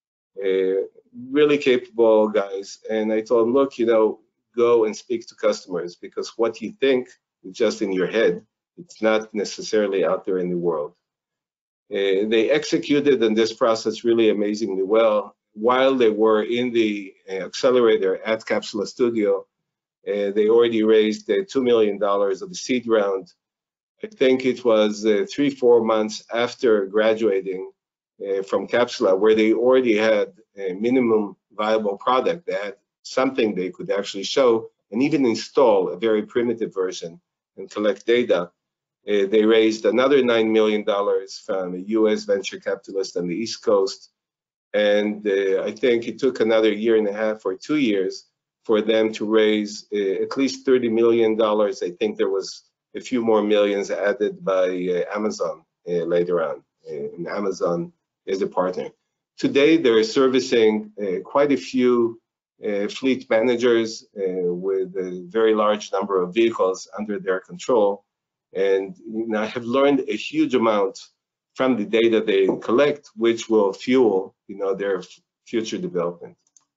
Speaker 6: Really capable guys, and I told them, look, you know, go and speak to customers, because what you think is just in your head. It's not necessarily out there in the world. They executed on this process really amazingly well. While they were in the accelerator at Capsula Studio, they already raised $2 million of the seed round. I think it was 3-4 months after graduating from Capsula, where they already had a minimum viable product. They had something they could actually show and even install a very primitive version and collect data. They raised another $9 million from a US venture capitalist on the East Coast. And I think it took another 1.5 or 2 years for them to raise at least $30 million. I think there was a few more millions added by Amazon later on. And Amazon is a partner. Today, they're servicing quite a few fleet managers with a very large number of vehicles under their control. And you know, I have learned a huge amount from the data they collect, which will fuel, you know, their future development.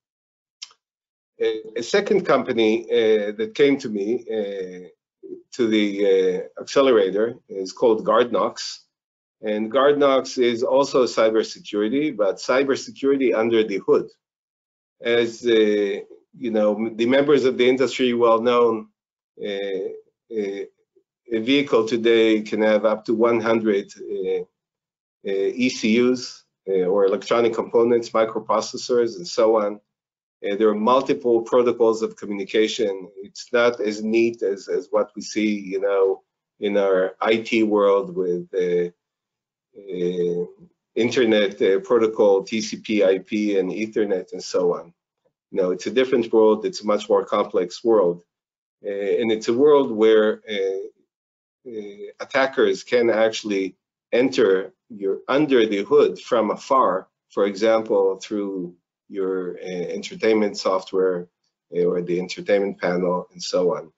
Speaker 6: A second company that came to me to the accelerator is called GuardKnox. And GuardKnox is also cybersecurity, but cybersecurity under the hood. As you know, the members of the industry well known, a vehicle today can have up to 100 ECUs or electronic components, microprocessors, and so on. There are multiple protocols of communication. It's not as neat as what we see, you know, in our IT world with internet protocol, TCP, IP, and Ethernet, and so on. You know, it's a different world. It's a much more complex world, and it's a world where attackers can actually enter under the hood from afar, for example, through your entertainment software or the entertainment panel and so on.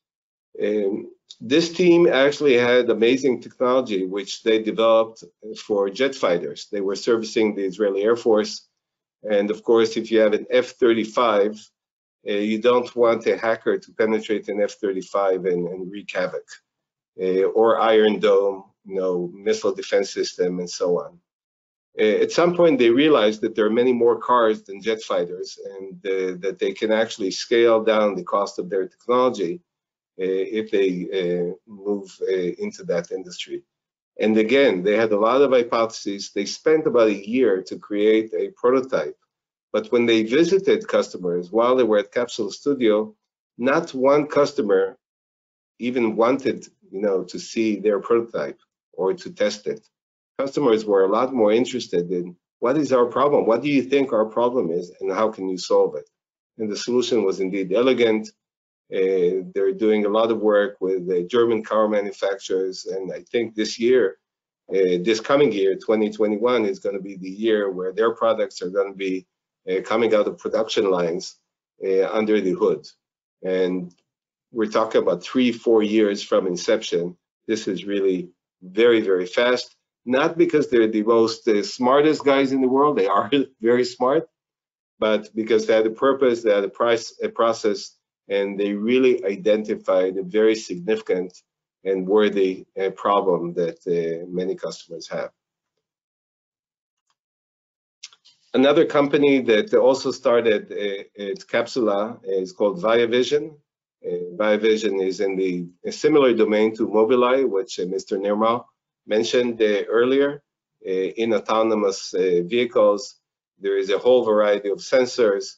Speaker 6: This team actually had amazing technology which they developed for jet fighters. They were servicing the Israeli Air Force, and of course, if you have an F-35, you don't want a hacker to penetrate an F-35 and wreak havoc. Or Iron Dome, you know, missile defense system, and so on. At some point, they realized that there are many more cars than jet fighters, and that they can actually scale down the cost of their technology if they move into that industry. And again, they had a lot of hypotheses. They spent about a year to create a prototype. But when they visited customers while they were at Capsula Studio, not one customer even wanted, to see their prototype or to test it. Customers were a lot more interested in what is our problem? What do you think our problem is, and how can you solve it? And the solution was indeed elegant. They're doing a lot of work with the German car manufacturers, and I think this year, this coming year, 2021, is going to be the year where their products are going to be coming out of production lines under the hood. And we're talking about 3-4 years from inception. This is really very, very fast. Not because they're the most smartest guys in the world, they are very smart, but because they had a purpose, they had a process, and they really identified a very significant and worthy problem that many customers have. Another company that also started at Capsula is called ViaVision. ViaVision is in a similar domain to Mobileye, which Mr. Nirmal mentioned earlier. In autonomous vehicles, there is a whole variety of sensors,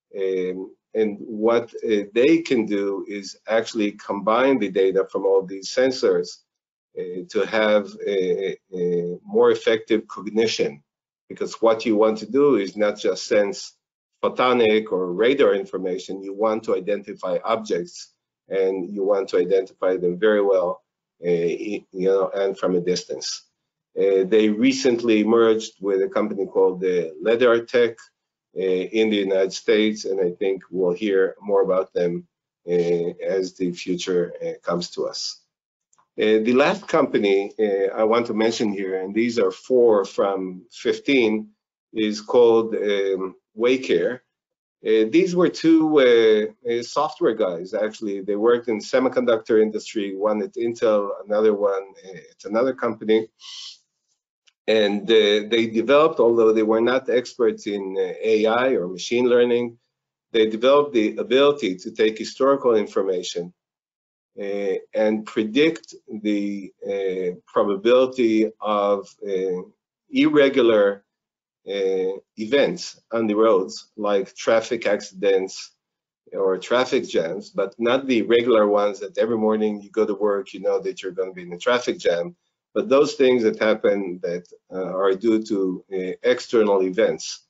Speaker 6: and what they can do is actually combine the data from all these sensors to have a more effective cognition, because what you want to do is not just sense photonic or radar information, you want to identify objects, and you want to identify them very well, and from a distance. They recently merged with a company called LiDAR-Tech in the United States, and I think we'll hear more about them as the future comes to us. The last company I want to mention here, and these are 4 from 15, is called Waycare. These were 2 software guys, actually. They worked in the semiconductor industry, one at Intel, another one at another company. And they developed, although they were not experts in AI or machine learning, they developed the ability to take historical information and predict the probability of irregular events on the roads, like traffic accidents or traffic jams, but not the regular ones that every morning you go to work, you know that you're going to be in a traffic jam, but those things that happen that are due to external events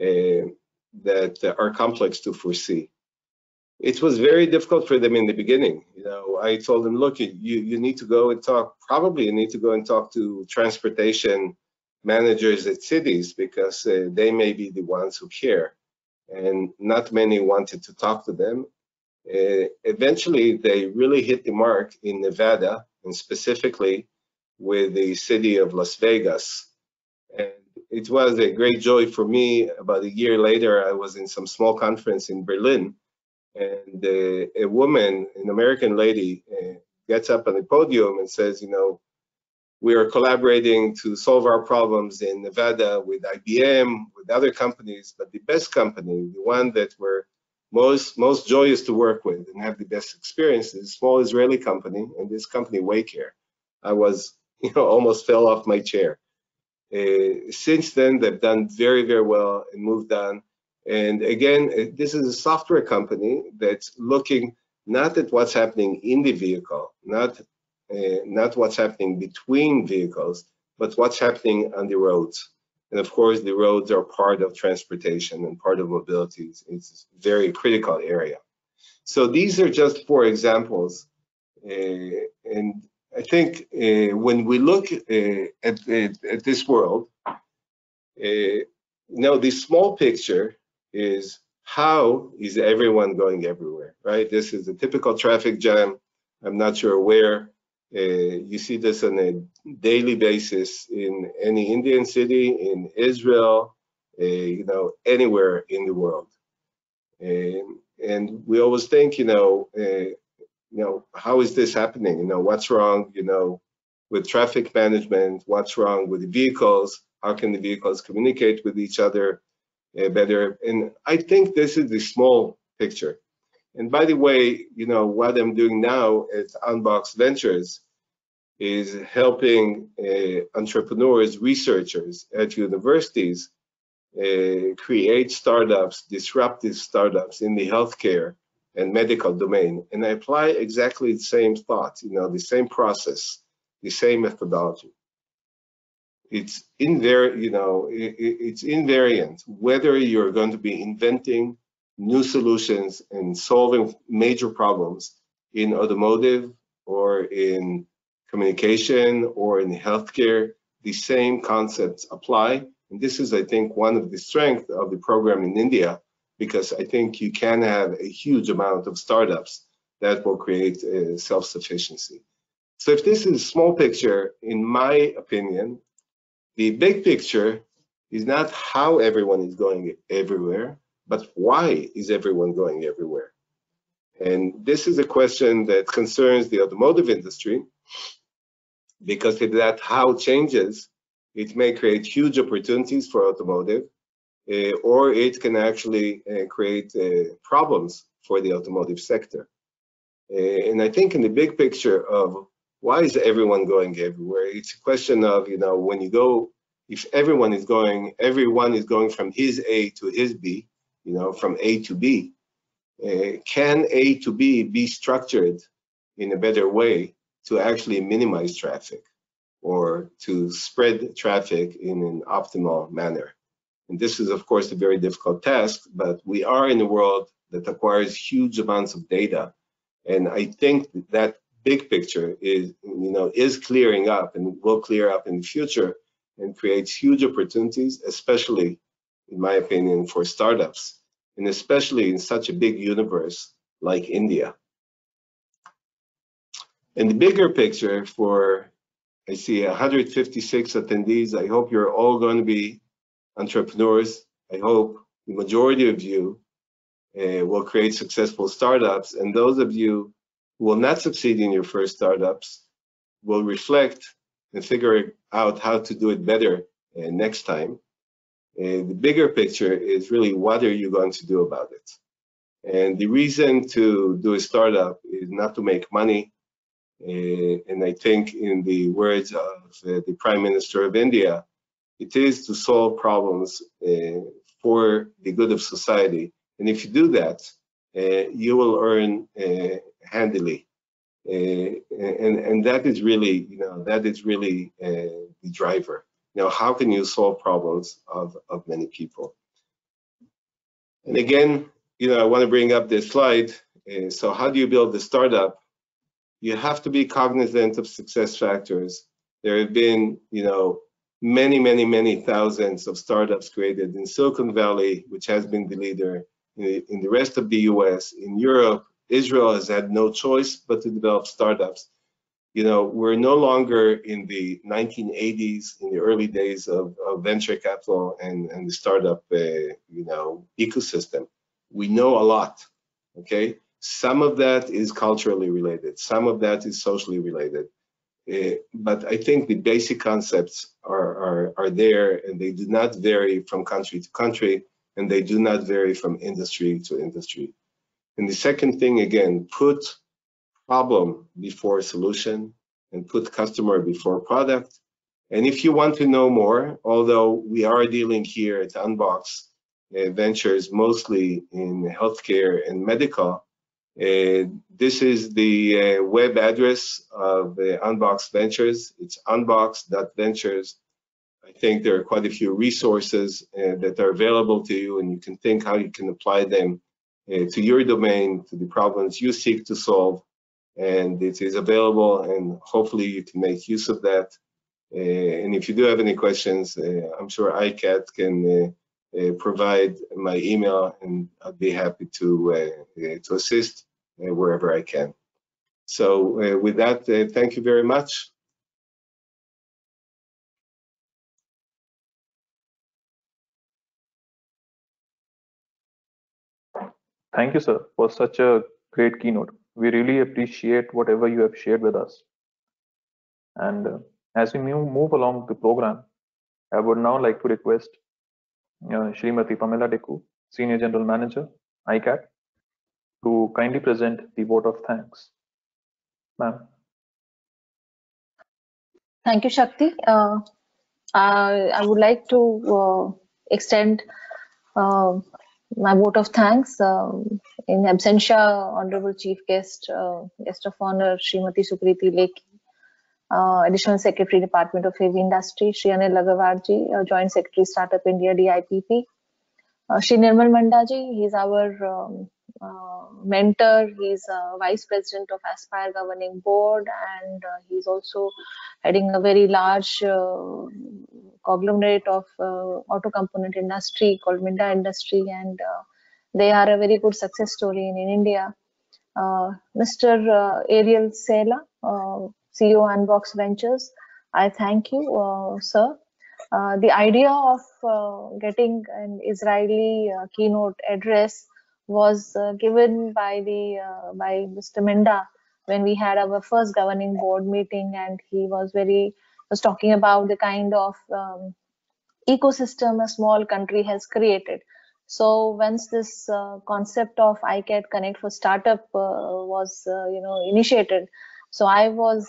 Speaker 6: that are complex to foresee. It was very difficult for them in the beginning. I told them, look, you need to go and talk, probably you need to go and talk to transportation managers at cities, because they may be the ones who care, and not many wanted to talk to them. Eventually, they really hit the mark in Nevada, and specifically with the city of Las Vegas. And it was a great joy for me. About a year later, I was in some small conference in Berlin, and a woman, an American lady, gets up on the podium and says, we are collaborating to solve our problems in Nevada with IBM, with other companies, but the best company, the one that we're most joyous to work with and have the best experience, is a small Israeli company, and this company, Waycare. I was, almost fell off my chair. Since then, they've done very, very well and moved on. And again, this is a software company that's looking not at what's happening in the vehicle, not what's happening between vehicles, but what's happening on the roads. And of course, the roads are part of transportation and part of mobility. It's a very critical area. So these are just 4 examples. And I think when we look at this world, the small picture is, how is everyone going everywhere, right? This is a typical traffic jam. I'm not sure where. You see this on a daily basis in any Indian city, in Israel, anywhere in the world. And we always think, how is this happening? What's wrong, with traffic management? What's wrong with the vehicles? How can the vehicles communicate with each other better? And I think this is the small picture. And by the way, what I'm doing now at Unbox Ventures is helping entrepreneurs, researchers at universities create startups, disruptive startups in the healthcare and medical domain, and I apply exactly the same thought, the same process, the same methodology. It's it's invariant whether you're going to be inventing new solutions and solving major problems in automotive or in communication or in healthcare. The same concepts apply, and this is, I think, one of the strengths of the program in India, because I think you can have a huge amount of startups that will create self-sufficiency. So if this is a small picture, in my opinion, the big picture is not how everyone is going everywhere, but why is everyone going everywhere? And this is a question that concerns the automotive industry, because if that how changes, it may create huge opportunities for automotive, or it can actually create problems for the automotive sector. And I think in the big picture of why is everyone going everywhere, it's a question of, when you go, if everyone is going from his A to his B, from A to B, can A to B be structured in a better way to actually minimize traffic or to spread traffic in an optimal manner? And this is, of course, a very difficult task, but we are in a world that acquires huge amounts of data. And I think that big picture is clearing up and will clear up in the future and creates huge opportunities, especially, in my opinion, for startups, and especially in such a big universe like India. And the bigger picture for, I see 156 attendees. I hope you're all going to be entrepreneurs. I hope the majority of you will create successful startups, and those of you who will not succeed in your first startups will reflect and figure out how to do it better next time. The bigger picture is really, what are you going to do about it? And the reason to do a startup is not to make money. And I think, in the words of the Prime Minister of India, it is to solve problems for the good of society. And if you do that, you will earn handily. And that is really, the driver. How can you solve problems of many people? And again, I want to bring up this slide. So how do you build a startup? You have to be cognizant of success factors. There have been, many thousands of startups created in Silicon Valley, which has been the leader. In the rest of the US, in Europe, Israel has had no choice but to develop startups. We're no longer in the 1980s, in the early days of venture capital and the startup, ecosystem. We know a lot, okay? Some of that is culturally related. Some of that is socially related. But I think the basic concepts are there, and they do not vary from country to country, and they do not vary from industry to industry. And the second thing, again, put problem before solution and put customer before product. And if you want to know more, although we are dealing here at Unbox Ventures mostly in healthcare and medical, this is the web address of Unbox Ventures. It's unbox.ventures. I think there are quite a few resources that are available to you, and you can think how you can apply them to your domain, to the problems you seek to solve. And it is available, and hopefully you can make use of that. And if you do have any questions, I'm sure ICAT can provide my email, and I'd be happy to assist wherever I can. So with that, thank you very much.
Speaker 1: Thank you, sir, for such a great keynote. We really appreciate whatever you have shared with us. And as we move along the program, I would now like to request Srimati Pamela Deku, Senior General Manager, ICAT, to kindly present the vote of thanks. Ma'am.
Speaker 2: Thank you, Shakti. I would like to extend my vote of thanks in absentia, Honorable Chief Guest, Guest of Honor, Srimati Sukriti Lekhi, Additional Secretary, Department of Heavy Industry, Shri Anil Lagavarji, Joint Secretary, Startup India, DIPP, Shri Nirmal Mandaji, he's our mentor, he's Vice President of Aspire Governing Board, and he's also heading a very large conglomerate of auto component industry called Minda Industry, and they are a very good success story in India. Mr. Ariel Sela, CEO Unbox Ventures, I thank you, sir. The idea of getting an Israeli keynote address was given by Mr. Minda when we had our first governing board meeting, and he was talking about the kind of ecosystem a small country has created. So once this concept of ICAT Connect for Startup was initiated, so I was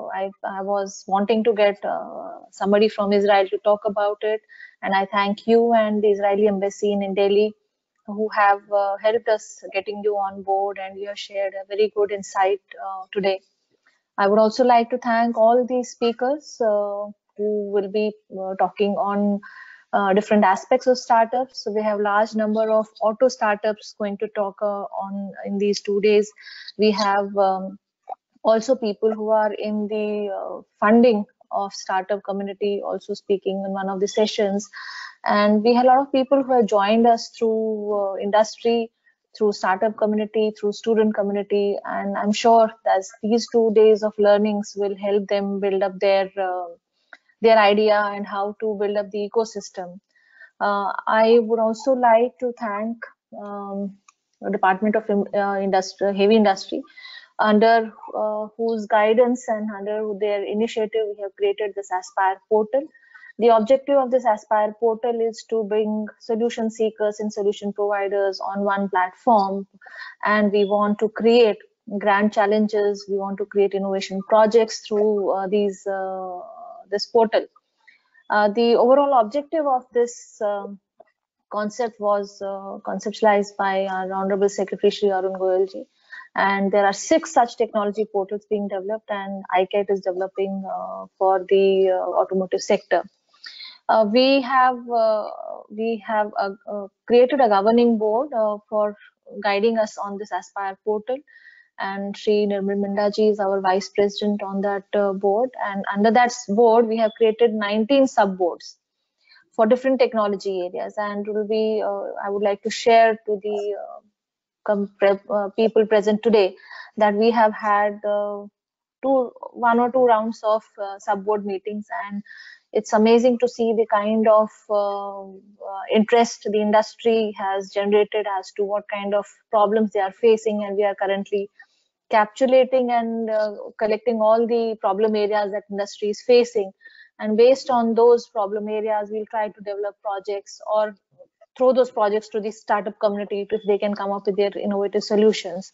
Speaker 2: wanting to get somebody from Israel to talk about it, and I thank you and the Israeli embassy in Delhi who have helped us getting you on board, and you have shared a very good insight today. I would also like to thank all the speakers who will be talking on different aspects of startups. So we have large number of auto startups going to talk on in these 2 days. We have also people who are in the funding of startup community also speaking in one of the sessions, and we have a lot of people who have joined us through industry, through startup community, through student community, and I'm sure that these 2 days of learnings will help them build up their idea and how to build up the ecosystem. I would also like to thank the Department of Heavy Industry, under whose guidance and under their initiative we have created this Aspire portal. The objective of this Aspire portal is to bring solution seekers and solution providers on one platform, and we want to create grand challenges. We want to create innovation projects through this portal. The overall objective of this concept was conceptualized by our Honorable Secretary Shri Arun Goyalji, and there are 6 such technology portals being developed, and ICAT is developing for the automotive sector. We have created a governing board for guiding us on this Aspire portal, and Shri Nirmal Mandaji is our Vice President on that board, and under that board we have created 19 sub boards for different technology areas, and will be I would like to share to the people present today that we have had 1 or 2 rounds of sub board meetings, and it's amazing to see the kind of interest the industry has generated as to what kind of problems they are facing, and we are currently capsulating and collecting all the problem areas that industry is facing, and based on those problem areas we'll try to develop projects or throw those projects to the startup community if they can come up with their innovative solutions.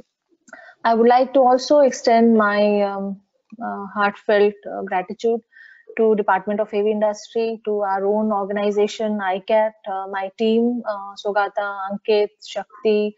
Speaker 2: I would like to also extend my heartfelt gratitude to Department of Heavy Industry, to our own organization, ICAT, my team, Sogata, Ankit, Shakti,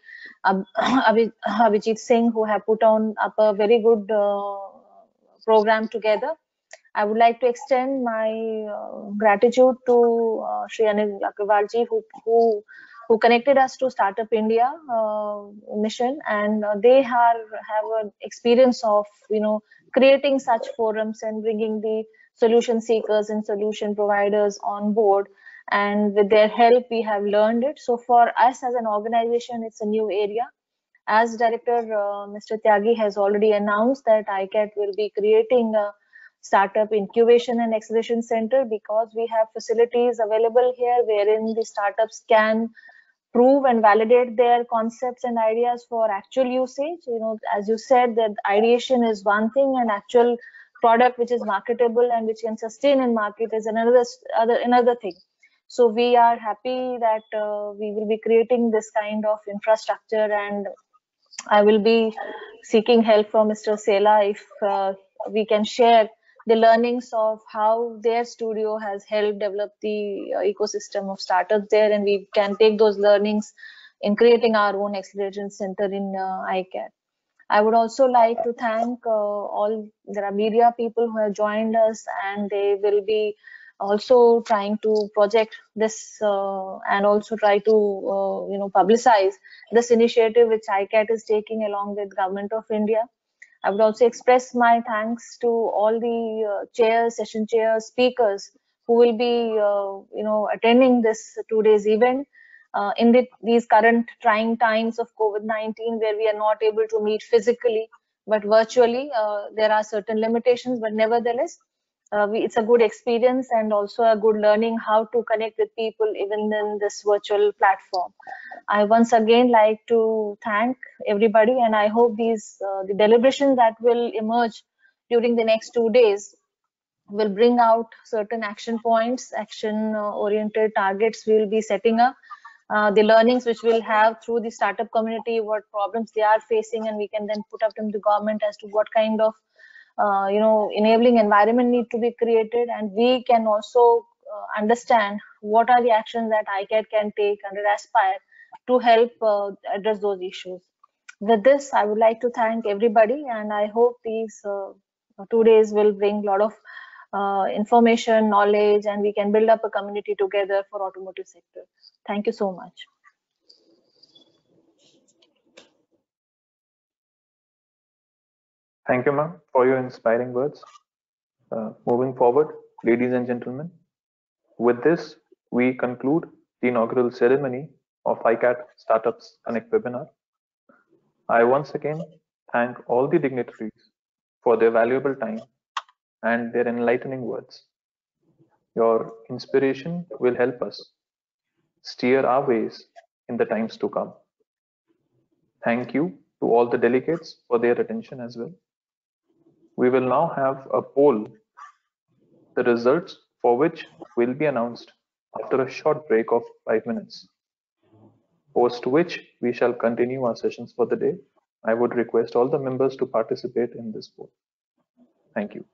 Speaker 2: Abhijit Singh, who have put on up a very good program together. I would like to extend my gratitude to Shri Anil Lagavarji, who connected us to Startup India mission, and they have an experience of creating such forums and bringing the solution seekers and solution providers on board, and with their help we have learned it. So for us as an organization, it's a new area. As Director Mr. Tyagi has already announced that ICAT will be creating a startup incubation and acceleration center, because we have facilities available here wherein the startups can prove and validate their concepts and ideas for actual usage. As you said, that ideation is one thing, and actual product which is marketable and which can sustain in market is another thing. So we are happy that we will be creating this kind of infrastructure, and I will be seeking help from Mr. Sela if we can share the learnings of how their studio has helped develop the ecosystem of startups there, and we can take those learnings in creating our own acceleration center in ICAT. I would also like to thank there are media people who have joined us, and they will be also trying to project this and also try to publicize this initiative which ICAT is taking along with Government of India. I would also express my thanks to all the chairs, session chairs, speakers who will be attending this 2 days event. These current trying times of COVID-19, where we are not able to meet physically but virtually, there are certain limitations, but nevertheless, it's a good experience and also a good learning how to connect with people even in this virtual platform. I once again like to thank everybody, and I hope the deliberations that will emerge during the next 2 days will bring out certain action points, action-oriented targets we will be setting up, the learnings which we'll have through the startup community, what problems they are facing, and we can then put up to the government as to what kind of enabling environment need to be created, and we can also understand what are the actions that ICAT can take under Aspire to help address those issues. With this, I would like to thank everybody, and I hope these 2 days will bring a lot of information, knowledge, and we can build up a community together for automotive sector. Thank you so much.
Speaker 1: Thank you, ma'am, for your inspiring words. Moving forward, ladies and gentlemen, with this, we conclude the inaugural ceremony of ICAT Startups Connect webinar. I once again thank all the dignitaries for their valuable time and their enlightening words. Your inspiration will help us steer our ways in the times to come. Thank you to all the delegates for their attention as well. We will now have a poll, the results for which will be announced after a short break of 5 minutes, post which we shall continue our sessions for the day. I would request all the members to participate in this poll. Thank you.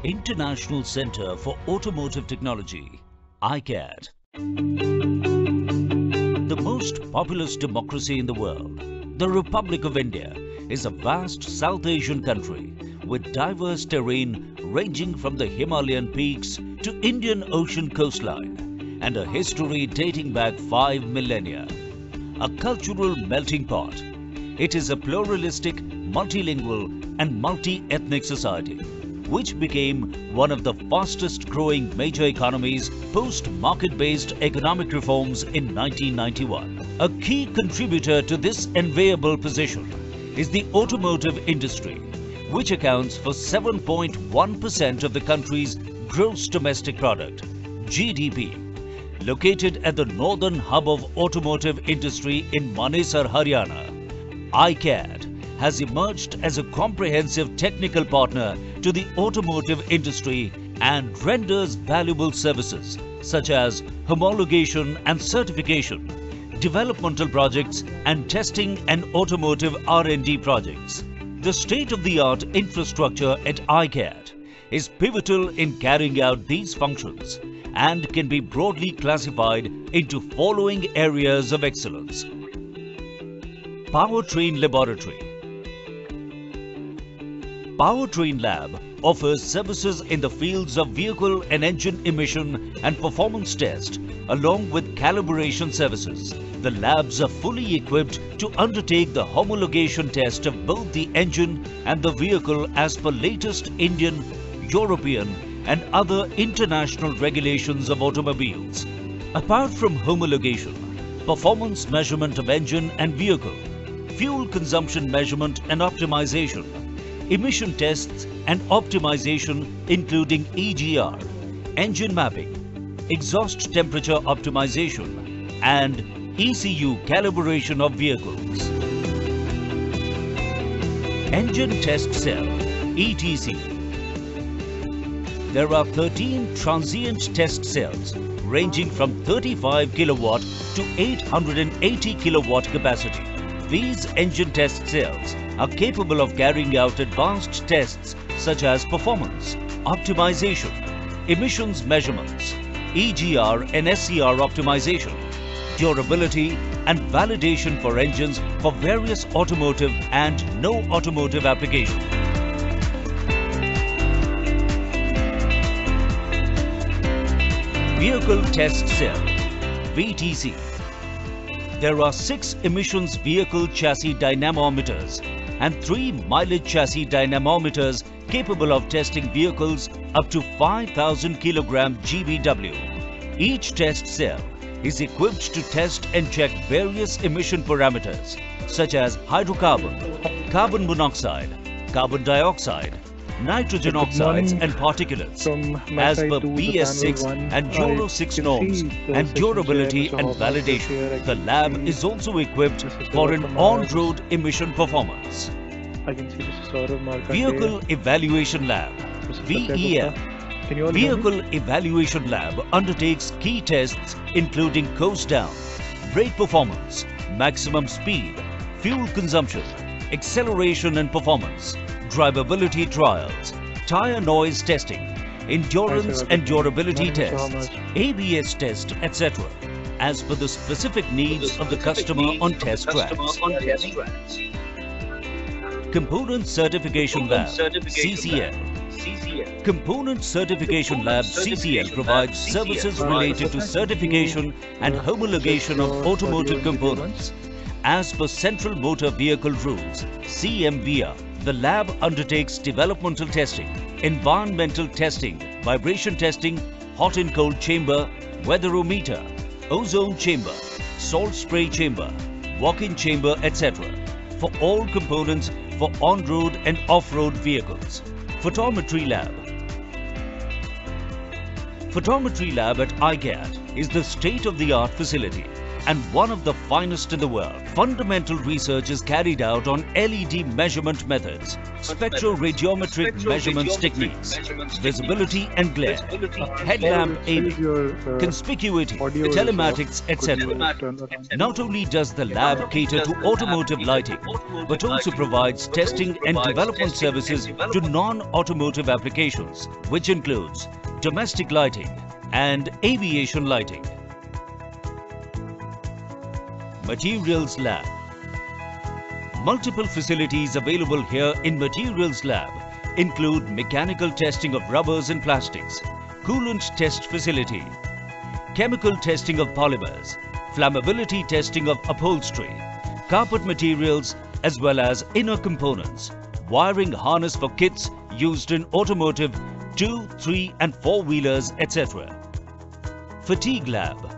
Speaker 8: International Center for Automotive Technology, ICAT. The most populous democracy in the world, the Republic of India is a vast South Asian country with diverse terrain ranging from the Himalayan peaks to Indian Ocean coastline and a history dating back 5 millennia. A cultural melting pot, it is a pluralistic, multilingual and multi-ethnic society which became one of the fastest growing major economies post-market-based economic reforms in 1991. A key contributor to this enviable position is the automotive industry, which accounts for 7.1% of the country's gross domestic product, GDP. Located at the northern hub of automotive industry in Manesar, Haryana, ICAT has emerged as a comprehensive technical partner to the automotive industry and renders valuable services such as homologation and certification, developmental projects and testing and automotive R&D projects. The state-of-the-art infrastructure at ICAT is pivotal in carrying out these functions and can be broadly classified into following areas of excellence. Powertrain Laboratory. Powertrain Lab offers services in the fields of vehicle and engine emission and performance test along with calibration services. The labs are fully equipped to undertake the homologation test of both the engine and the vehicle as per latest Indian, European and other international regulations of automobiles. Apart from homologation, performance measurement of engine and vehicle, fuel consumption measurement and optimization, emission tests and optimization including EGR, engine mapping, exhaust temperature optimization and ECU calibration of vehicles. Engine Test Cell, ETC. There are 13 transient test cells ranging from 35 kilowatt to 880 kilowatt capacity. These engine test cells are capable of carrying out advanced tests such as performance, optimization, emissions measurements, EGR and SCR optimization, durability and validation for engines for various automotive and no automotive applications. Vehicle Test Cell, VTC. There are 6 emissions vehicle chassis dynamometers and 3 mileage chassis dynamometers capable of testing vehicles up to 5,000 kg GVW. Each test cell is equipped to test and check various emission parameters such as hydrocarbon, carbon monoxide, carbon dioxide, nitrogen oxides and particulates as per BS6 and Euro 6 norms and durability and validation. The lab is also equipped for an on-road emission performance. Vehicle Evaluation Lab, VEL. Vehicle Evaluation Lab undertakes key tests including coast down, brake performance, maximum speed, fuel consumption, acceleration and performance, drivability trials, tire noise testing, endurance and durability tests, ABS test, etc. as per the specific needs of the customer on test tracks. Component Certification Lab, CCL. Component Certification Lab, CCL provides services related to certification and homologation of automotive components. As per Central Motor Vehicle Rules, CMVR, the lab undertakes developmental testing, environmental testing, vibration testing, hot and cold chamber, weatherometer, ozone chamber, salt spray chamber, walk-in chamber, etc. for all components for on-road and off-road vehicles. Photometry Lab. Photometry Lab at ICAT is the state-of-the-art facility and one of the finest in the world Fundamental research is carried out on LED measurement methods, spectroradiometric measurements techniques, visibility and glare, headlamp aiming, conspicuity, telematics, etc. Not only does the lab cater to automotive lighting, but also provides testing and development services to non-automotive applications, which includes domestic lighting and aviation lighting. Materials Lab. Multiple facilities available here in Materials Lab include mechanical testing of rubbers and plastics, coolant test facility, chemical testing of polymers, flammability testing of upholstery, carpet materials as well as inner components, wiring harness for kits used in automotive 2, 3 and 4-wheelers, etc. Fatigue Lab.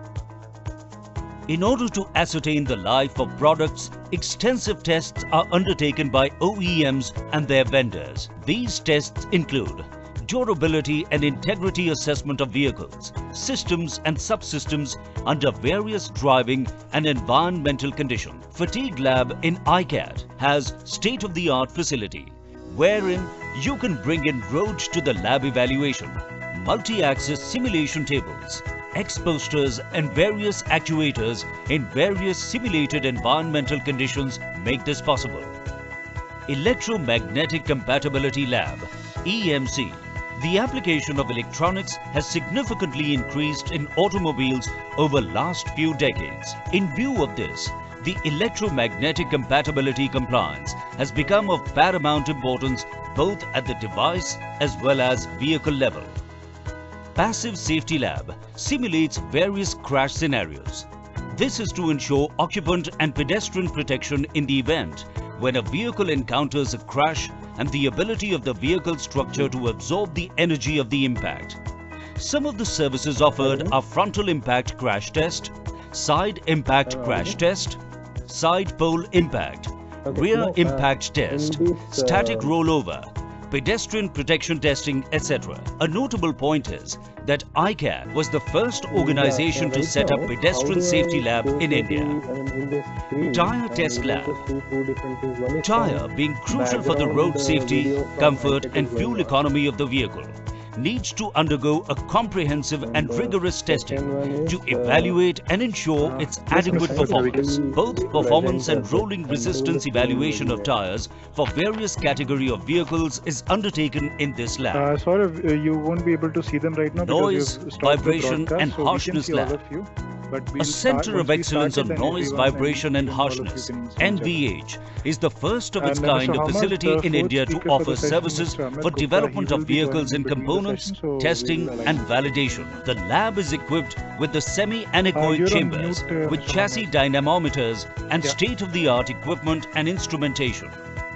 Speaker 8: In order to ascertain the life of products, extensive tests are undertaken by OEMs and their vendors. These tests include durability and integrity assessment of vehicles, systems and subsystems under various driving and environmental conditions. Fatigue Lab in ICAT has state-of-the-art facility wherein you can bring in road to the lab evaluation, multi-axis simulation tables, X-posters and various actuators in various simulated environmental conditions make this possible. Electromagnetic Compatibility Lab, EMC. The application of electronics has significantly increased in automobiles over last few decades. In view of this, the electromagnetic compatibility compliance has become of paramount importance both at the device as well as vehicle level. Passive Safety Lab simulates various crash scenarios. This is to ensure occupant and pedestrian protection in the event when a vehicle encounters a crash and the ability of the vehicle structure to absorb the energy of the impact. Some of the services offered are frontal impact crash test, side impact crash test, side pole impact, rear impact test, static rollover, pedestrian protection testing, etc. A notable point is that ICAT was the first organization to set up pedestrian safety lab in India. Tire Test Lab. Tire, being crucial for the road safety, comfort and fuel economy of the vehicle, needs to undergo a comprehensive and rigorous testing to evaluate and ensure its adequate performance. Both performance and rolling resistance evaluation of tires for various category of vehicles is undertaken in this lab.
Speaker 9: Saurav, you won't be able to see them right now.
Speaker 8: Noise, vibration and harshness lab. A Center of Excellence on Noise, Vibration and Harshness, NVH, is the first of its kind of facility in India to offer services for development of vehicles and components, testing and validation. The lab is equipped with the semi-anechoic chambers with chassis dynamometers and state-of-the-art equipment and instrumentation.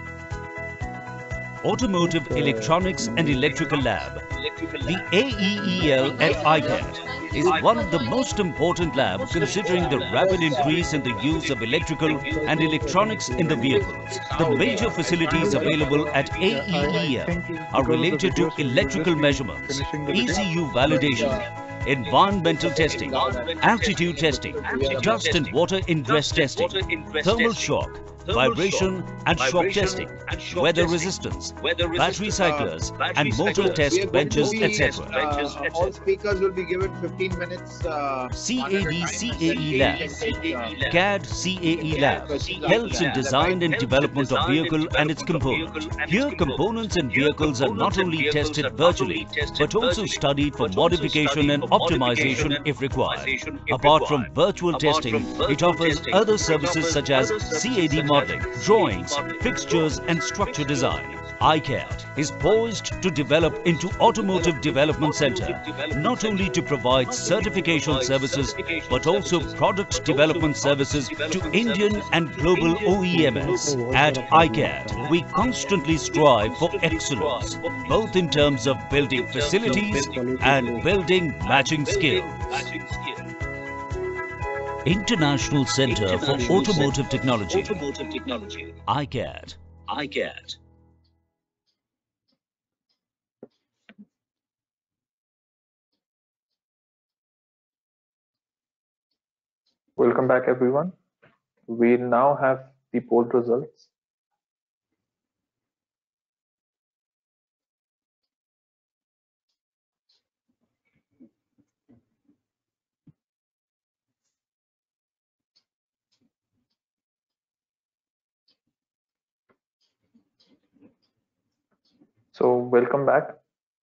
Speaker 8: Automotive Electronics and Electrical Lab. The AEEL at ICAT is one of the most important labs considering the rapid increase in the use of electrical and electronics in the vehicles. The major facilities available at AEEL are related to electrical measurements, ECU validation, environmental testing, altitude testing, dust and water ingress testing, thermal shock, vibration and shock testing, weather resistance, battery cyclers and motor test benches, etc.
Speaker 10: All speakers will be given 15 minutes.
Speaker 8: CAD-CAE Lab. CAD CAE Lab helps in design and development of vehicle and its components. Here components and vehicles are not only tested virtually but also studied for modification and optimization if required. Apart from virtual testing, it offers other services such as CAD modeling, drawings, fixtures and structure design. ICAT is poised to develop into Automotive Development Center, not only to provide certification services but also product development services to Indian and global OEMs. At ICAT, we constantly strive for excellence, both in terms of building facilities and building matching skills. International Center for Automotive Technology, ICAT.
Speaker 1: Welcome back, everyone. We'll now have the poll results. So welcome back.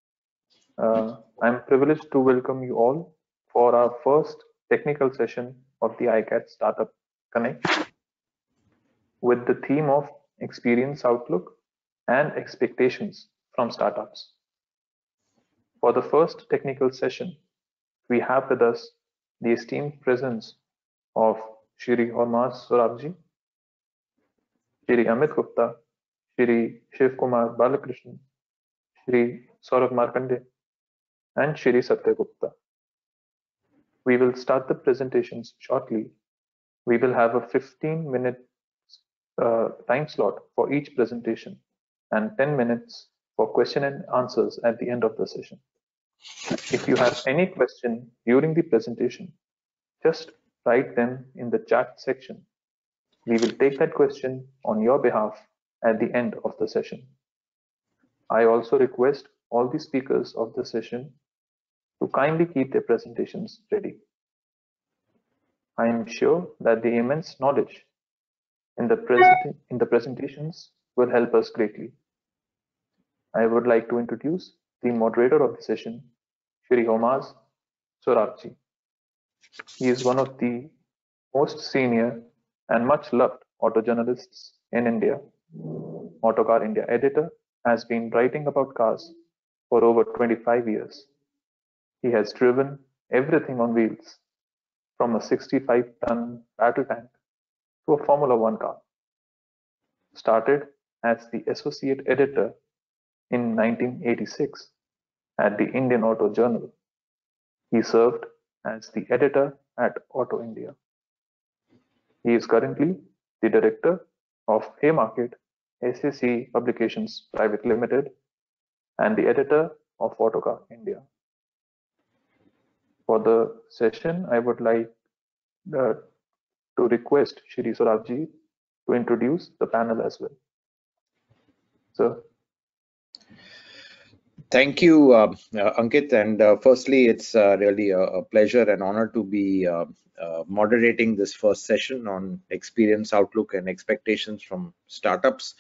Speaker 1: I'm privileged to welcome you all for our first technical session of the ICAT Startup Connect with the theme of experience outlook and expectations from startups. For the first technical session, we have with us the esteemed presence of Shri Hormaz Sorabji, Shri Amit Gupta, Shri Shiv Kumar Balakrishnan, Shri Saurabh Markande, and Shri Satya Gupta. We will start the presentations shortly. We will have a 15-minute time slot for each presentation and 10 minutes for question and answers at the end of the session. If you have any question during the presentation, just write them in the chat section. We will take that question on your behalf at the end of the session. I also request all the speakers of the session to kindly keep their presentations ready. I am sure that the immense knowledge in the presentations will help us greatly. I would like to introduce the moderator of the session, Shri Hormaz Sorabji. He is one of the most senior and much loved auto journalists in India. Autocar India editor has been writing about cars for over 25 years. He has driven everything on wheels, from a 65-ton battle tank to a Formula One car. Started as the associate editor in 1986 at the Indian Auto Journal. He served as the editor at Auto India. He is currently the director of Haymarket SAC Publications Private Limited and the editor of Autocar India. For the session, I would like to request Shri Sorabji to introduce the panel as well. Sir.
Speaker 10: Thank you, Ankit. And firstly, it's really a pleasure and honor to be moderating this first session on experience outlook and expectations from startups.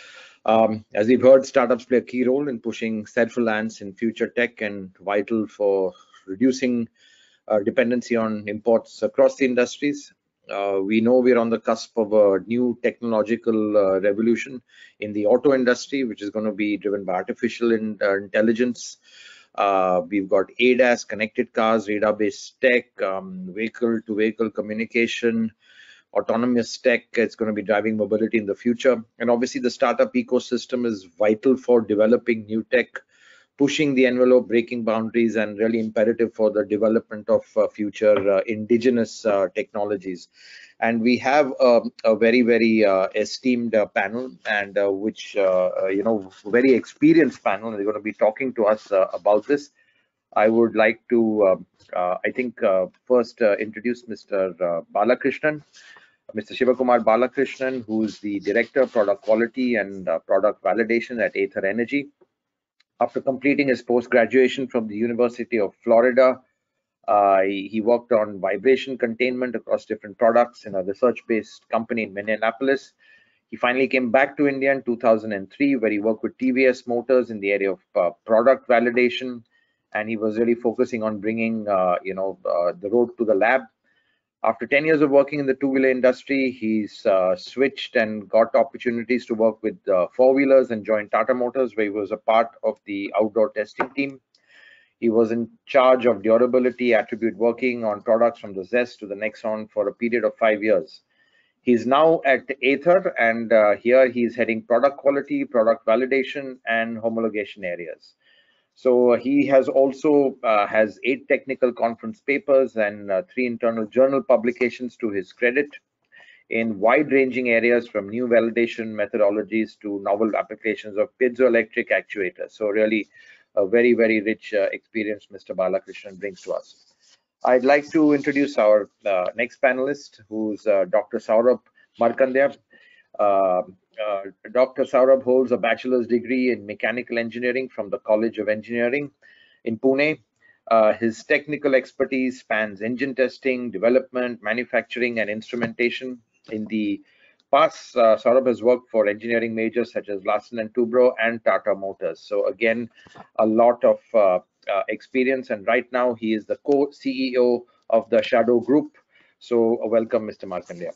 Speaker 10: As we've heard, startups play a key role in pushing self-reliance in future tech and vital for reducing dependency on imports across the industries. We know we're on the cusp of a new technological revolution in the auto industry, which is going to be driven by artificial intelligence. We've got ADAS, connected cars, radar-based tech, vehicle-to-vehicle communication, autonomous tech. It's going to be driving mobility in the future. And obviously, the startup ecosystem is vital for developing new tech, pushing the envelope, breaking boundaries, and really imperative for the development of future indigenous technologies. And we have a very, very esteemed panel, and which, very experienced panel. They're going to be talking to us about this. I would like to, first introduce Mr. Balakrishnan, Mr. Shivakumar Balakrishnan, who's the Director of Product Quality and Product Validation at Ather Energy. After completing his post-graduation from the University of Florida, he worked on vibration containment across different products in a research-based company in Minneapolis. He finally came back to India in 2003, where he worked with TVS Motors in the area of product validation, and he was really focusing on bringing, the road to the lab. After 10 years of working in the two-wheeler industry, he's switched and got opportunities to work with four-wheelers and joined Tata Motors, where he was a part of the outdoor testing team. He was in charge of durability attribute, working on products from the Zest to the Nexon for a period of 5 years. He's now at Ather, and here he's heading product quality, product validation, and homologation areas. So he has also has 8 technical conference papers and 3 internal journal publications to his credit in wide-ranging areas, from new validation methodologies to novel applications of piezoelectric actuators. So really a very, very rich experience Mr. Balakrishnan brings to us. I'd like to introduce our next panelist, who's Dr. Saurabh Markandeya. Dr. Saurabh holds a bachelor's degree in mechanical engineering from the College of Engineering in Pune. His technical expertise spans engine testing, development, manufacturing, and instrumentation. In the past, Saurabh has worked for engineering majors such as Larsen & Toubro and Tata Motors. So again, a lot of experience, and right now he is the co-CEO of the Shadow Group. So welcome, Mr. Markandeya.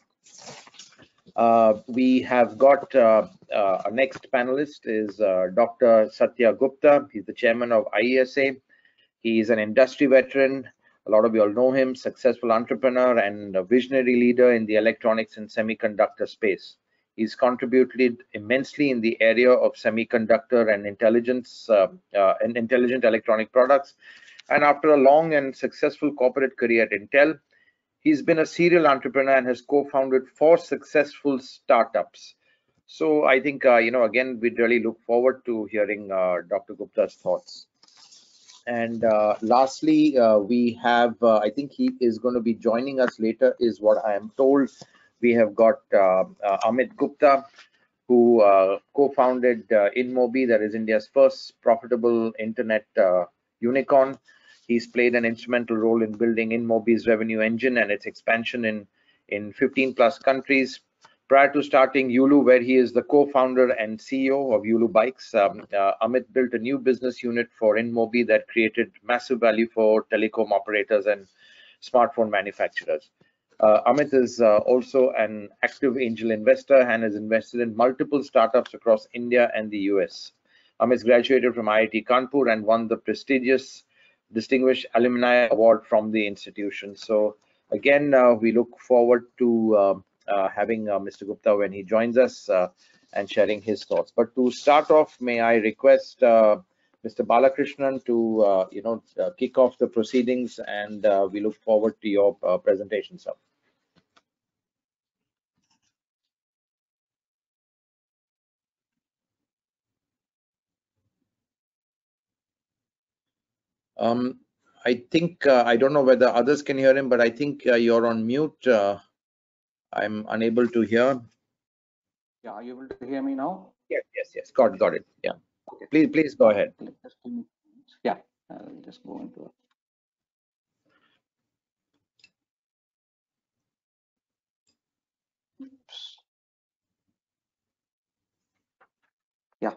Speaker 10: We have got our next panelist is Dr. Satya Gupta. He's the chairman of IESA. He is an industry veteran. A lot of you all know him, successful entrepreneur and a visionary leader in the electronics and semiconductor space. He's contributed immensely in the area of semiconductor and intelligence and intelligent electronic products. And after a long and successful corporate career at Intel, he's been a serial entrepreneur and has co-founded 4 successful startups. So I think, again, we'd really look forward to hearing Dr. Gupta's thoughts. And lastly, we have, I think he is going to be joining us later, is what I am told. We have got Amit Gupta, who co-founded InMobi, that is India's first profitable internet unicorn. He's played an instrumental role in building InMobi's revenue engine and its expansion in 15 plus countries. Prior to starting Yulu, where he is the co-founder and CEO of Yulu Bikes, Amit built a new business unit for InMobi that created massive value for telecom operators and smartphone manufacturers. Amit is also an active angel investor and has invested in multiple startups across India and the US. Amit graduated from IIT Kanpur and won the prestigious Distinguished Alumni Award from the institution. So again, we look forward to having Mr. Gupta when he joins us and sharing his thoughts. But to start off, may I request Mr. Balakrishnan to kick off the proceedings, and we look forward to your presentation, sir. I think I don't know whether others can hear him, but I think you're on mute. I'm unable to hear.
Speaker 11: Yeah, are you able to hear me now?
Speaker 10: Yes. Got it. Yeah. Okay. Please go ahead.
Speaker 11: Yeah, I'll just go into it. Oops. Yeah.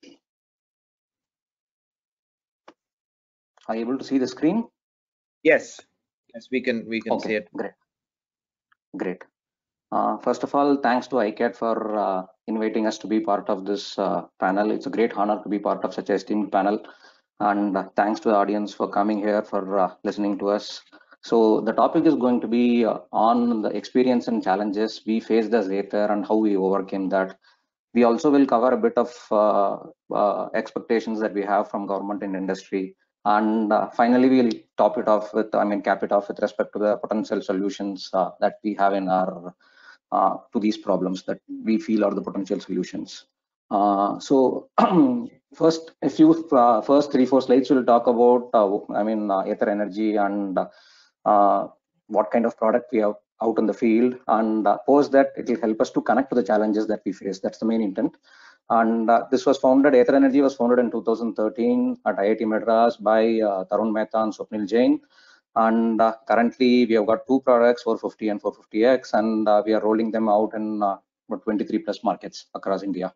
Speaker 11: Are you able to see the screen?
Speaker 10: Yes, we can see it.
Speaker 11: Great. First of all, thanks to ICAT for inviting us to be part of this panel. It's a great honor to be part of such an esteemed panel. And thanks to the audience for coming here, for listening to us. So the topic is going to be on the experience and challenges we faced as Aether and how we overcame that. We also will cover a bit of expectations that we have from government and industry. And finally, we'll cap it off with respect to the potential solutions that we have in our to these problems that we feel are the potential solutions. So first 3-4 slides will talk about Aether Energy and what kind of product we have out in the field, and post that it will help us to connect to the challenges that we face. That's the main intent. And this was founded, Aether Energy was founded in 2013 at IIT Madras by Tarun Mehta and Swapnil Jain. And currently we have got 2 products, 450 and 450X, and we are rolling them out in 23 plus markets across India.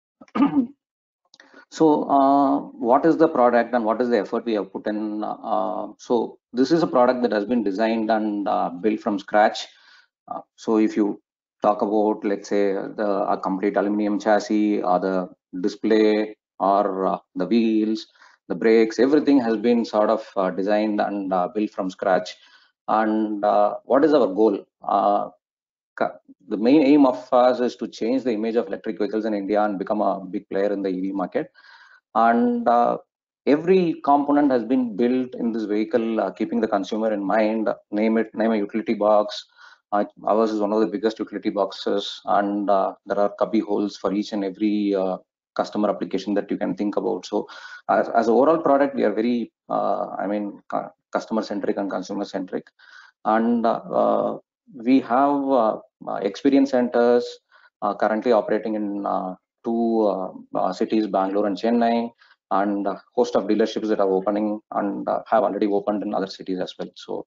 Speaker 11: So what is the product and what is the effort we have put in? So this is a product that has been designed and built from scratch. So if you talk about, let's say, a complete aluminum chassis or the display or the wheels, the brakes, everything has been sort of designed and built from scratch. And what is our goal? The main aim of us is to change the image of electric vehicles in India and become a big player in the EV market. And every component has been built in this vehicle, keeping the consumer in mind. Name a utility box. Ours is one of the biggest utility boxes, and there are cubby holes for each and every customer application that you can think about. So as an overall product, we are very customer centric and consumer centric. And we have experience centers currently operating in two cities, Bangalore and Chennai, and a host of dealerships that are opening and have already opened in other cities as well. So,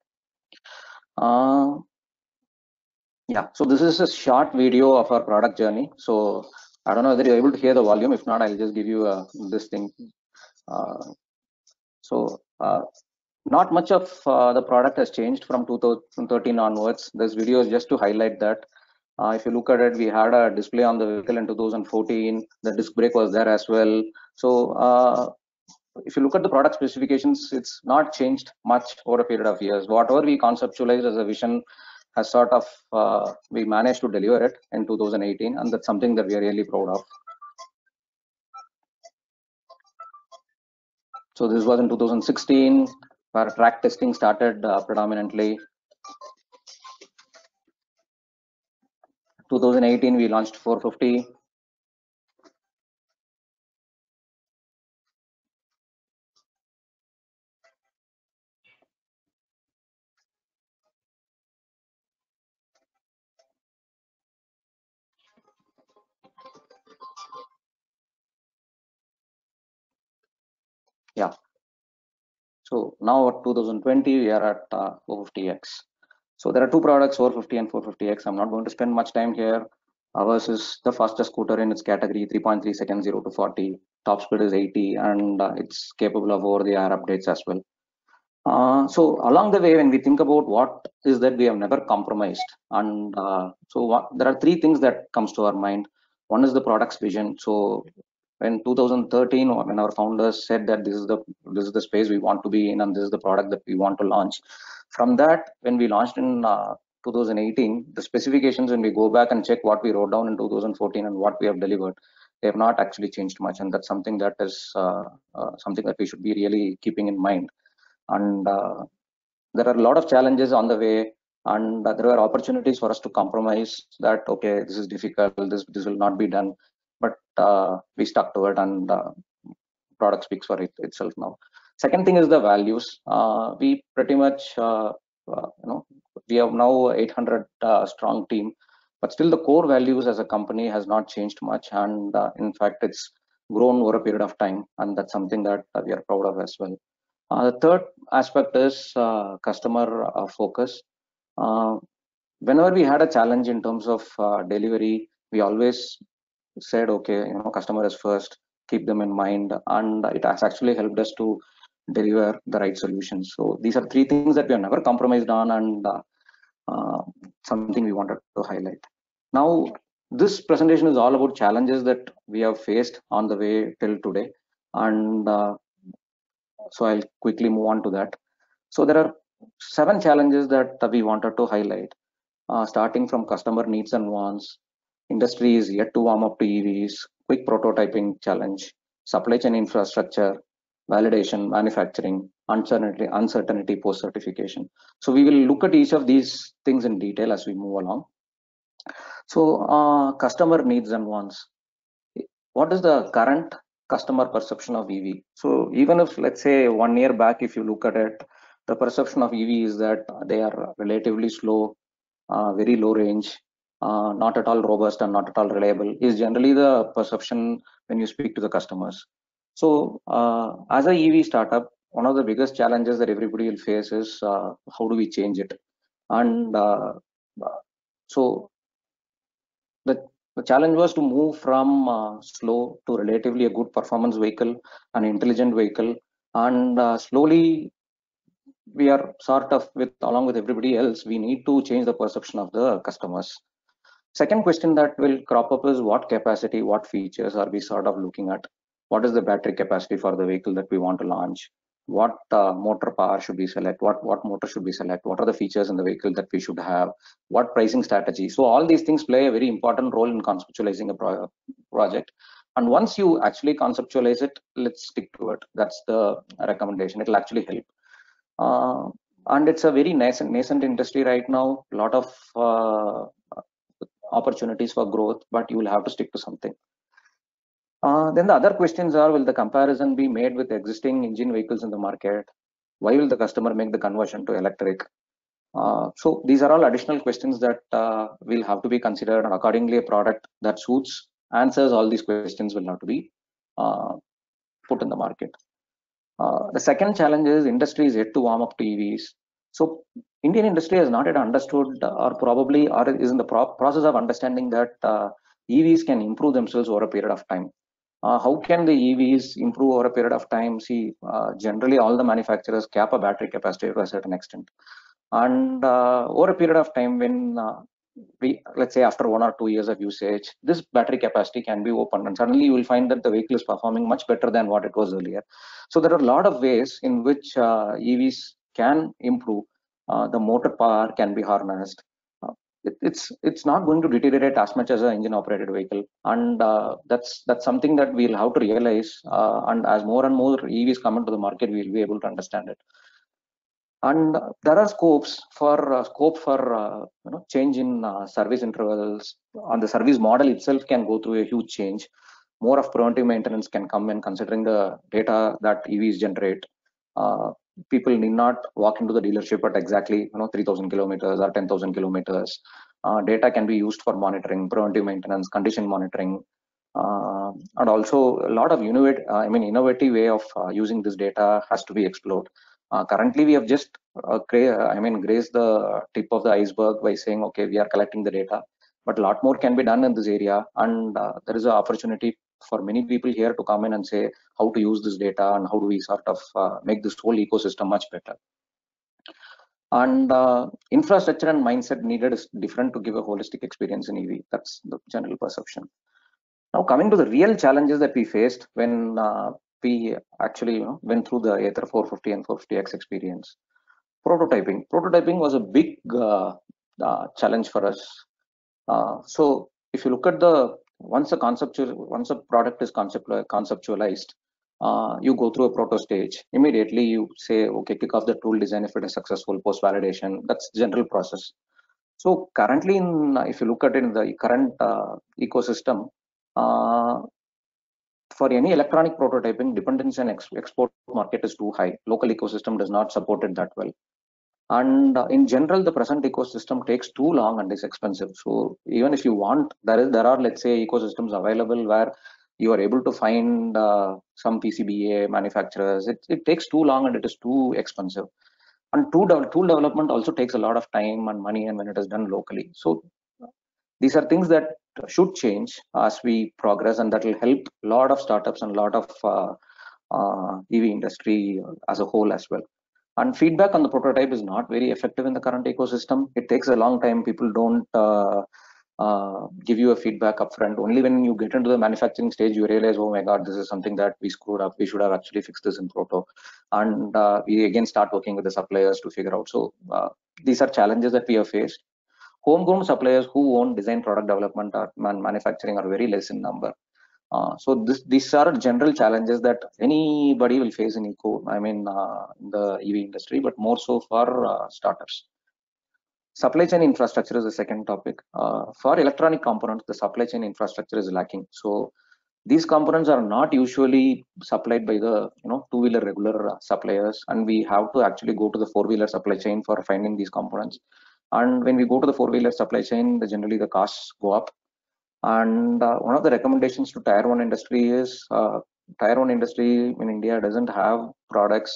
Speaker 11: yeah, so this is a short video of our product journey. So I don't know whether you're able to hear the volume. If not, I'll just give you this thing. Not much of the product has changed from 2013 onwards. This video is just to highlight that. If you look at it, we had a display on the vehicle in 2014. The disc brake was there as well. So if you look at the product specifications, it's not changed much over a period of years. Whatever we conceptualized as a vision has sort of, we managed to deliver it in 2018, and that's something that we are really proud of. So this was in 2016, where track testing started predominantly. 2018, we launched 450. Yeah. So now at 2020, we are at 450X. So there are two products, 450 and 450X. I'm not going to spend much time here. Ours is the fastest scooter in its category, 3.3 seconds, 0 to 40. Top speed is 80, and it's capable of over-the-air updates as well. So along the way, when we think about what is that we have never compromised, and there are three things that comes to our mind. One is the product's vision. So when 2013, when our founders said that this is the space we want to be in, and this is the product that we want to launch. From that, when we launched in 2018, the specifications, when we go back and check what we wrote down in 2014 and what we have delivered, they have not actually changed much, and that's something that is something that we should be really keeping in mind. And there are a lot of challenges on the way, and there are opportunities for us to compromise that, okay, this is difficult, this will not be done, but we stuck to it, and product speaks for itself now. Second thing is the values. We pretty much, we have now 800 strong team, but still the core values as a company has not changed much, and in fact, it's grown over a period of time, and that's something that we are proud of as well. The third aspect is customer focus. Whenever we had a challenge in terms of delivery, we always said, okay, customer is first, keep them in mind, and it has actually helped us to deliver the right solutions. So these are three things that we have never compromised on, and something we wanted to highlight. Now, this presentation is all about challenges that we have faced on the way till today, and so I'll quickly move on to that. So there are 7 challenges that we wanted to highlight, starting from customer needs and wants. Industry is yet to warm up to EVs, quick prototyping challenge, supply chain infrastructure, validation, manufacturing, uncertainty post-certification. So we will look at each of these things in detail as we move along. So customer needs and wants. What is the current customer perception of EV? So even if, let's say, 1 year back, if you look at it, the perception of EV is that they are relatively slow, very low range, not at all robust and not at all reliable, is generally the perception when you speak to the customers. So as a EV startup, one of the biggest challenges that everybody will face is how do we change it? And so the challenge was to move from slow to relatively a good performance vehicle, an intelligent vehicle, and slowly we are sort of along with everybody else, we need to change the perception of the customers. Second question that will crop up is what capacity, what features are we sort of looking at? What is the battery capacity for the vehicle that we want to launch? What motor power should we select? What motor should we select? What are the features in the vehicle that we should have? What pricing strategy? So all these things play a very important role in conceptualizing a project. And once you actually conceptualize it, let's stick to it. That's the recommendation. It'll actually help. And it's a very nascent industry right now. A lot of opportunities for growth, but you will have to stick to something. Then the other questions are, will the comparison be made with existing engine vehicles in the market? Why will the customer make the conversion to electric? So these are all additional questions that will have to be considered, and accordingly a product that suits, answers all these questions will have to be put in the market. The second challenge is industry is yet to warm up to EVs. So Indian industry has not yet understood or probably or is in the process of understanding that EVs can improve themselves over a period of time. How can the EVs improve over a period of time? See, generally all the manufacturers cap a battery capacity to a certain extent. And over a period of time when let's say after 1 or 2 years of usage, this battery capacity can be opened and suddenly you will find that the vehicle is performing much better than what it was earlier. So there are a lot of ways in which EVs can improve. The motor power can be harnessed. It's not going to deteriorate as much as an engine operated vehicle, and that's something that we'll have to realize, and as more and more EVs come into the market, we'll be able to understand it. And there are scopes for change in service intervals. On the service model itself can go through a huge change. More of preventive maintenance can come in, considering the data that EVs generate. People need not walk into the dealership at exactly 3,000 kilometers or 10,000 kilometers. Data can be used for monitoring, preventive maintenance, condition monitoring, and also a lot of innovative way of using this data has to be explored. Currently, we have just grazed the tip of the iceberg by saying, okay, we are collecting the data, but a lot more can be done in this area, and there is an opportunity for many people here to come in and say how to use this data and how do we sort of make this whole ecosystem much better. And infrastructure and mindset needed is different to give a holistic experience in EV. That's the general perception. Now coming to the real challenges that we faced when we actually went through the Ather 450 and 450X experience. Prototyping was a big challenge for us. So if you look at once a product is conceptualized, you go through a proto stage. Immediately you say, okay, kick off the tool design if it is successful, post validation. That's the general process. So currently, if you look at it in the current ecosystem, for any electronic prototyping, dependence on export market is too high. Local ecosystem does not support it that well. And in general, the present ecosystem takes too long and is expensive. So even if you want, there are, let's say, ecosystems available where you are able to find some PCBA manufacturers. It takes too long and it is too expensive. And tool development also takes a lot of time and money, and when it is done locally. So these are things that should change as we progress, and that will help a lot of startups and a lot of EV industry as a whole as well. And feedback on the prototype is not very effective in the current ecosystem. It takes a long time. People don't give you a feedback upfront. Only when you get into the manufacturing stage, you realize, oh my God, this is something that we screwed up. We should have actually fixed this in proto. And we again start working with the suppliers to figure out. So these are challenges that we have faced. Homegrown suppliers who own design, product development, or manufacturing are very less in number. So these are general challenges that anybody will face in the EV industry, but more so for startups. Supply chain infrastructure is the second topic. For electronic components, the supply chain infrastructure is lacking. So these components are not usually supplied by the two-wheeler regular suppliers, and we have to actually go to the four-wheeler supply chain for finding these components. And when we go to the four-wheeler supply chain, generally the costs go up. And one of the recommendations to Tier 1 industry is Tier 1 industry in India doesn't have products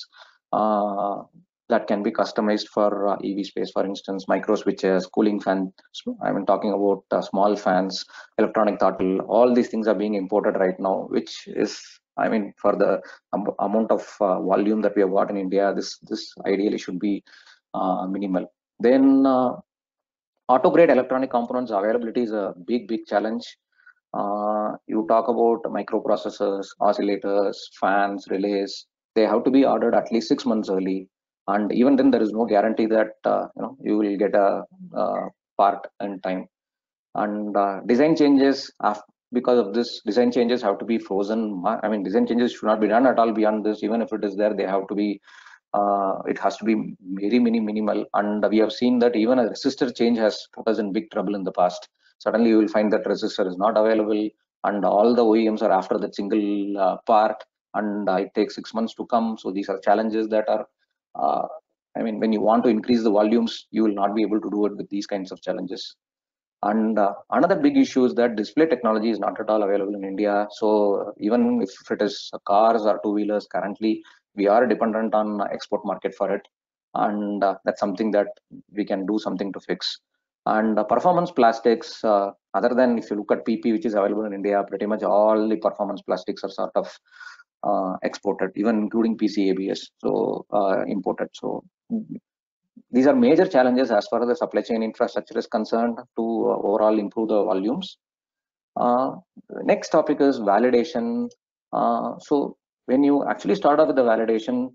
Speaker 11: that can be customized for EV space. For instance, micro switches, cooling fan. I'm talking about small fans, electronic throttle. All these things are being imported right now, which is, for the amount of volume that we have got in India, this ideally should be minimal. Then auto grade electronic components availability is a big challenge. You talk about microprocessors, oscillators, fans, relays. They have to be ordered at least 6 months early, and even then there is no guarantee that you will get a part in time. And design changes, because of this, design changes have to be frozen. Design changes should not be done at all beyond this. Even if it is there, they have to be it has to be very minimal. And we have seen that even a resistor change has put us in big trouble in the past. Suddenly you will find that resistor is not available, and all the OEMs are after that single part, and it takes 6 months to come. So these are challenges that are I mean, when you want to increase the volumes, you will not be able to do it with these kinds of challenges. And another big issue is that display technology is not at all available in India. So even if it is cars or two-wheelers, currently we are dependent on export market for it. And that's something that we can do something to fix. And performance plastics, other than if you look at PP, which is available in India, pretty much all the performance plastics are sort of exported, even including PCABS, so imported. So these are major challenges as far as the supply chain infrastructure is concerned to overall improve the volumes. Next topic is validation. So when you actually start off with the validation,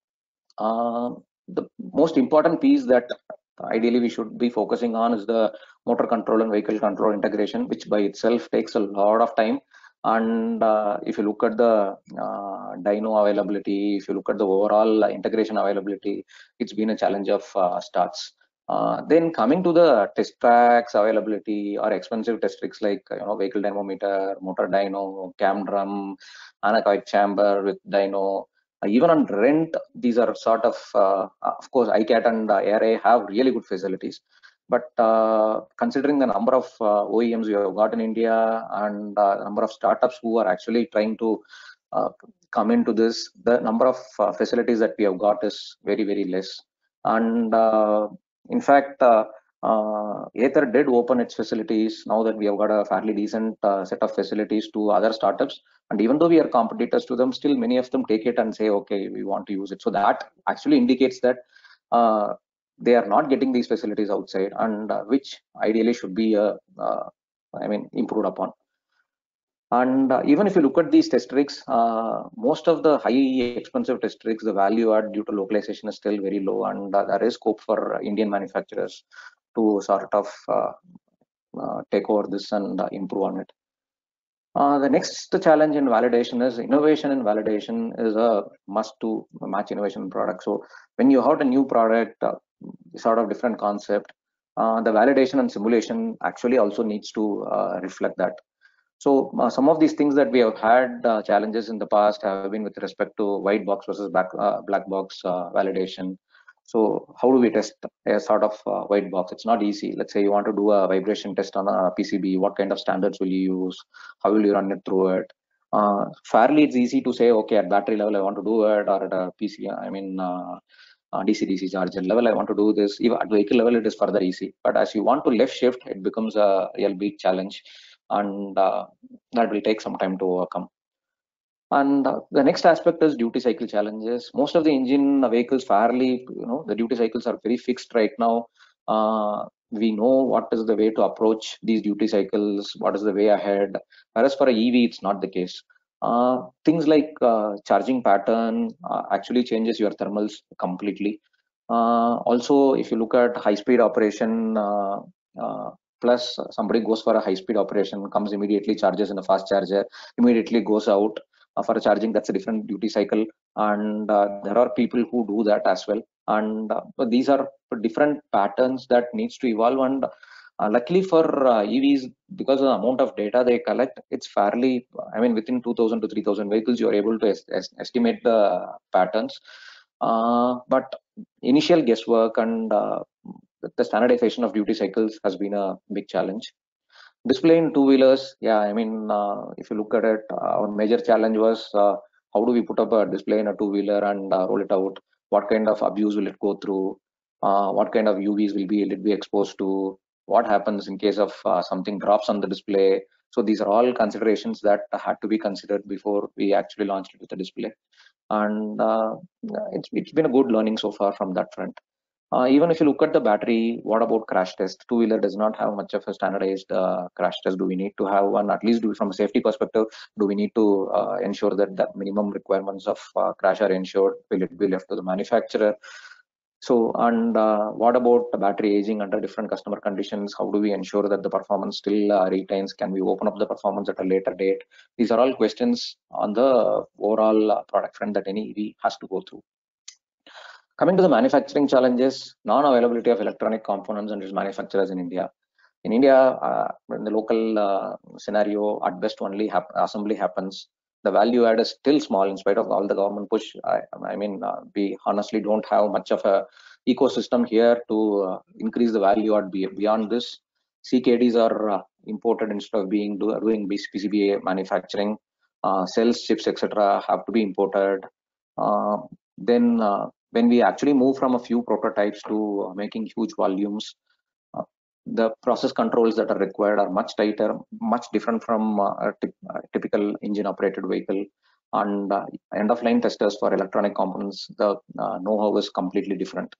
Speaker 11: the most important piece that ideally we should be focusing on is the motor control and vehicle control integration, which by itself takes a lot of time. And if you look at the dyno availability, if you look at the overall integration availability, it's been a challenge of starts. Then coming to the test tracks availability or expensive test tricks like vehicle dynamometer, motor dyno, cam drum, anechoic chamber with dyno. Even on rent, these are sort of course, ICAT and ARA have really good facilities. But considering the number of OEMs we have got in India and the number of startups who are actually trying to come into this, the number of facilities that we have got is very, very less. And in fact, Ather did open its facilities now that we have got a fairly decent set of facilities to other startups. And even though we are competitors to them, still many of them take it and say, okay, we want to use it. So that actually indicates that they are not getting these facilities outside, and which ideally should be, improved upon. And even if you look at these test rigs, most of the high expensive test rigs, the value add due to localization is still very low, and there is scope for Indian manufacturers to sort of take over this and improve on it. The next challenge in validation is innovation in validation is a must to match innovation product. So when you have a new product, sort of different concept, the validation and simulation actually also needs to reflect that. So some of these things that we have had challenges in the past have been with respect to white box versus black box validation. So how do we test a sort of white box? It's not easy. Let's say you want to do a vibration test on a PCB. What kind of standards will you use? How will you run it through it? Fairly, it's easy to say, okay, at battery level, I want to do it, or at a PC, DC-DC charger level, I want to do this. Even at vehicle level, it is further easy. But as you want to left shift, it becomes a real big challenge, and that will take some time to overcome. And the next aspect is duty cycle challenges. Most of the engine vehicles fairly, the duty cycles are very fixed right now. We know what is the way to approach these duty cycles, what is the way ahead. Whereas for a EV, it's not the case. Things like charging pattern actually changes your thermals completely. Also, if you look at high-speed operation, plus somebody goes for a high-speed operation, comes immediately, charges in a fast charger, immediately goes out for a charging, that's a different duty cycle. And there are people who do that as well. And these are different patterns that needs to evolve. And luckily for EVs, because of the amount of data they collect, it's fairly, within 2,000 to 3,000 vehicles, you're able to estimate the patterns. But initial guesswork and the standardization of duty cycles has been a big challenge. Display in two-wheelers, if you look at it, our major challenge was how do we put up a display in a two-wheeler and roll it out? What kind of abuse will it go through? What kind of UVs will it be exposed to? What happens in case of something drops on the display? So these are all considerations that had to be considered before we actually launched it with the display. And it's been a good learning so far from that front. Even if you look at the battery, what about crash test? Two-wheeler does not have much of a standardized crash test. Do we need to have one? At least from a safety perspective, do we need to ensure that the minimum requirements of crash are ensured? Will it be left to the manufacturer? So, and what about the battery aging under different customer conditions? How do we ensure that the performance still retains? Can we open up the performance at a later date? These are all questions on the overall product front that any EV has to go through. Coming to the manufacturing challenges, non-availability of electronic components and its manufacturers in India. In India, in the local scenario, at best only assembly happens. The value add is still small in spite of all the government push. We honestly don't have much of a ecosystem here to increase the value add beyond this. CKDs are imported instead of doing PCBA manufacturing. Cells, chips, etc. have to be imported. Then when we actually move from a few prototypes to making huge volumes, the process controls that are required are much tighter, much different from a typical engine operated vehicle. And end of line testers for electronic components, the know-how is completely different.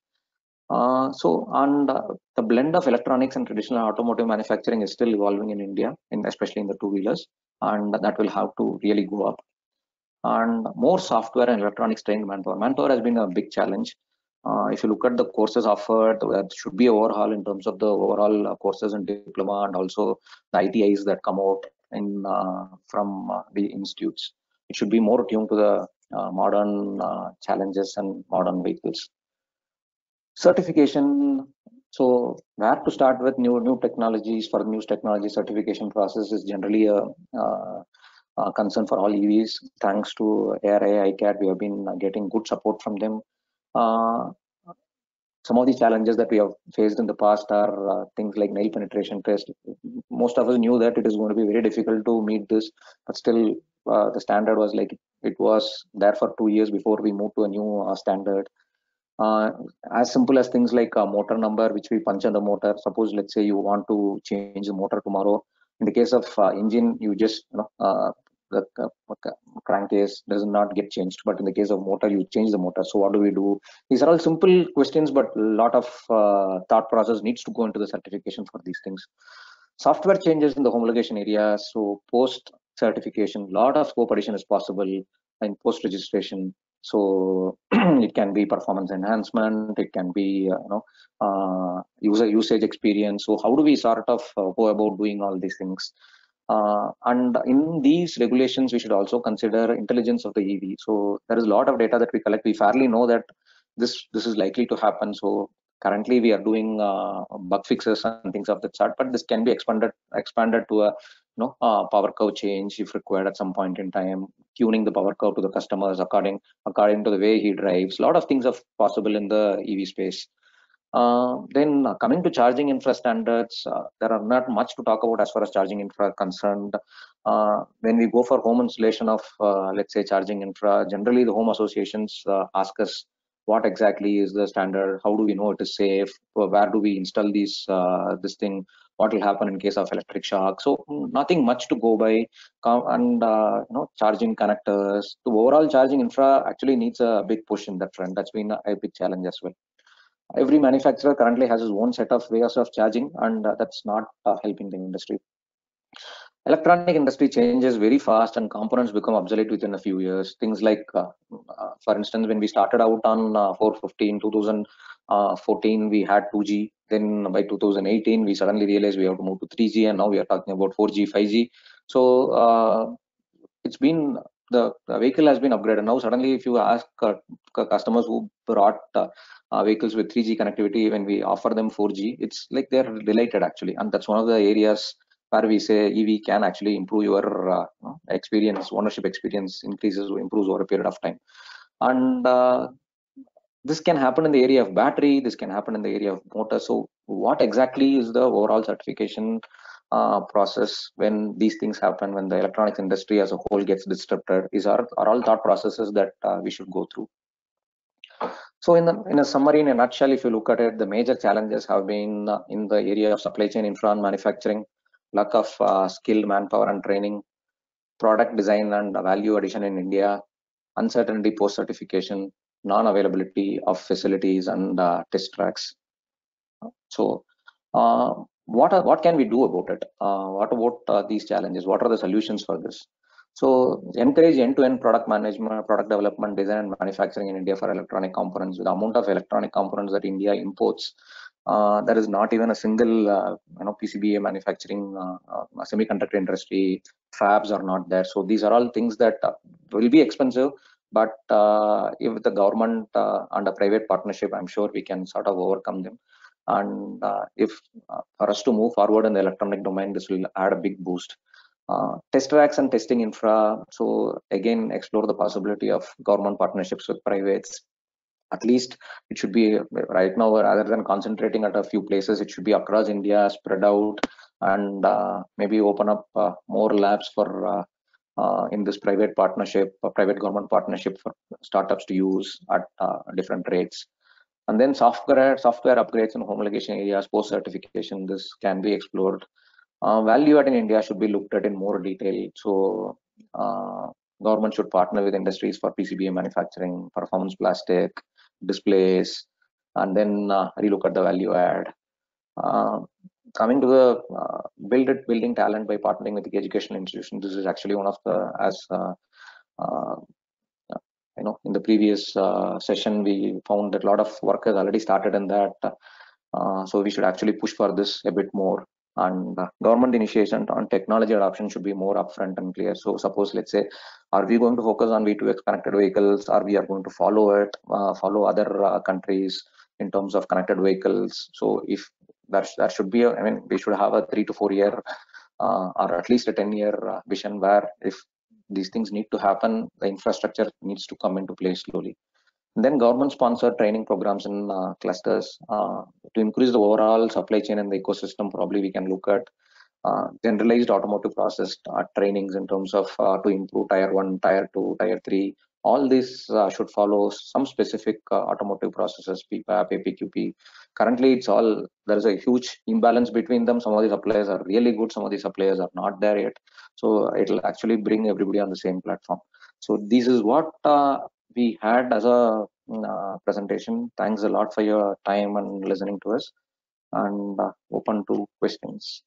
Speaker 11: The blend of electronics and traditional automotive manufacturing is still evolving in India, especially in the two-wheelers, and that will have to really go up. And more software and electronics trained manpower. Manpower has been a big challenge. If you look at the courses offered, there should be overhaul in terms of the overall courses and diploma, and also the ITIs that come out from the institutes. It should be more tuned to the modern challenges and modern vehicles. Certification. So where to start with new technologies? For new technology, certification process is generally a concern for all EVs. Thanks to ARAI, ICAT, we have been getting good support from them. Some of the challenges that we have faced in the past are things like nail penetration test. Most of us knew that it is going to be very difficult to meet this, but still the standard was like it was there for 2 years before we moved to a new standard. As simple as things like a motor number, which we punch on the motor. Suppose, let's say you want to change the motor tomorrow. In the case of engine, you just the crankcase does not get changed, but in the case of motor, you change the motor. So what do we do? These are all simple questions, but a lot of thought process needs to go into the certification for these things. Software changes in the homologation area. So post certification, a lot of scope addition is possible in post registration. So it can be performance enhancement, it can be user usage experience. So how do we sort of go about doing all these things? And in these regulations, we should also consider intelligence of the EV. So there is a lot of data that we collect. We fairly know that this is likely to happen. So currently we are doing bug fixes and things of that sort, but this can be expanded to a power curve change if required at some point in time, tuning the power curve to the customers according to the way he drives. A lot of things are possible in the EV space. Then coming to charging infra standards, there are not much to talk about as far as charging infra concerned. When we go for home installation of let's say charging infra, generally the home associations ask us what exactly is the standard, how do we know it is safe, where do we install this thing, what will happen in case of electric shock. So nothing much to go by. And charging connectors, the overall charging infra actually needs a big push in that front. That's been a big challenge as well. Every manufacturer currently has his own set of ways of charging, and that's not helping the industry. Electronic industry changes very fast and components become obsolete within a few years. Things like, for instance, when we started out on 450 in 2014, we had 2G. Then by 2018, we suddenly realized we have to move to 3G, and now we are talking about 4G, 5G. So it's been, the vehicle has been upgraded. Now suddenly, if you ask customers who brought vehicles with 3G connectivity, when we offer them 4G, it's like they're delighted actually. And that's one of the areas where we say EV can actually improve your experience, ownership experience improves over a period of time. And this can happen in the area of battery, this can happen in the area of motor. So what exactly is the overall certification process when these things happen, when the electronics industry as a whole gets disrupted? These are all thought processes that we should go through. So in a summary, in a nutshell, if you look at it, the major challenges have been in the area of supply chain infra and manufacturing, lack of skilled manpower and training, product design and value addition in India, uncertainty post certification, non-availability of facilities and test tracks. So what can we do about it? What about these challenges? What are the solutions for this? So encourage end-to-end product management, product development, design and manufacturing in India for electronic components. With the amount of electronic components that India imports, there is not even a single PCBA manufacturing semiconductor industry. Fabs are not there. So these are all things that will be expensive, but if the government and a private partnership, I'm sure we can sort of overcome them. And if for us to move forward in the electronic domain, this will add a big boost. Test tracks and testing infra. So again, explore the possibility of government partnerships with privates. At least it should be right now, rather than concentrating at a few places, it should be across India, spread out, and maybe open up more labs for in this private partnership, private government partnership for startups to use at different rates. And then software upgrades in homologation areas, post certification, this can be explored. Value add in India should be looked at in more detail. So government should partner with industries for PCBA manufacturing, performance plastic, displays, and then relook at the value add. Coming to the building talent by partnering with the educational institutions, this is actually one of the, as in the previous session, we found that a lot of work has already started in that. So we should actually push for this a bit more. And government initiation on technology adoption should be more upfront and clear. So suppose, let's say, are we going to focus on V2X connected vehicles, or we are going to follow it, follow other countries in terms of connected vehicles? So if that should be, we should have a 3 to 4 year or at least a 10-year vision, where if these things need to happen, the infrastructure needs to come into place slowly. And then government sponsored training programs in clusters to increase the overall supply chain and the ecosystem. Probably we can look at generalized automotive process trainings in terms of to improve tier 1, tier 2, tier 3. All these should follow some specific automotive processes, PPAP, APQP. Currently, it's all, there is a huge imbalance between them. Some of the suppliers are really good, some of the suppliers are not there yet. So it'll actually bring everybody on the same platform. So this is what we had as a presentation. Thanks a lot for your time and listening to us, and open to questions.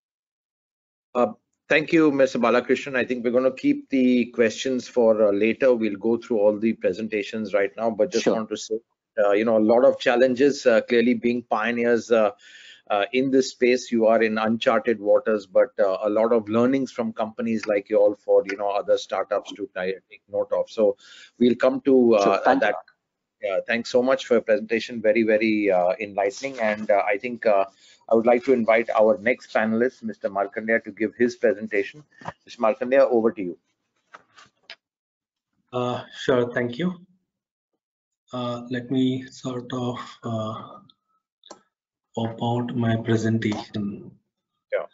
Speaker 10: Thank you, Mr. Balakrishnan. I think we're going to keep the questions for later. We'll go through all the presentations right now, but just want to say, a lot of challenges, clearly being pioneers in this space. You are in uncharted waters, but a lot of learnings from companies like you all for, other startups to take note of. So we'll come to that. Thanks so much for your presentation. Very, very enlightening. And I think I would like to invite our next panelist, Mr. Markandeya, to give his presentation. Mr. Markandeya, over to you.
Speaker 12: Sure, thank you. Let me sort of pop out my presentation.
Speaker 10: Yeah.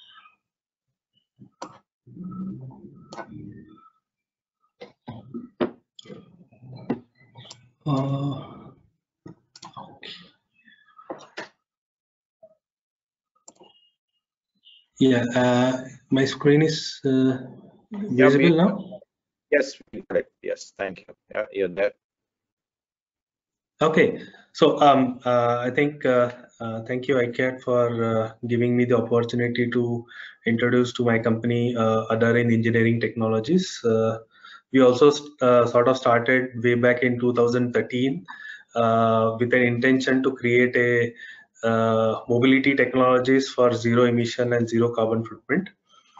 Speaker 12: Yeah, my screen is visible now?
Speaker 10: Yes, correct. Yes, thank you. Yeah, you're there.
Speaker 12: Okay, so I think thank you, ICAT, for giving me the opportunity to introduce to my company, Adarin Engineering Technologies. We also sort of started way back in 2013 with an intention to create a mobility technologies for zero emission and zero carbon footprint.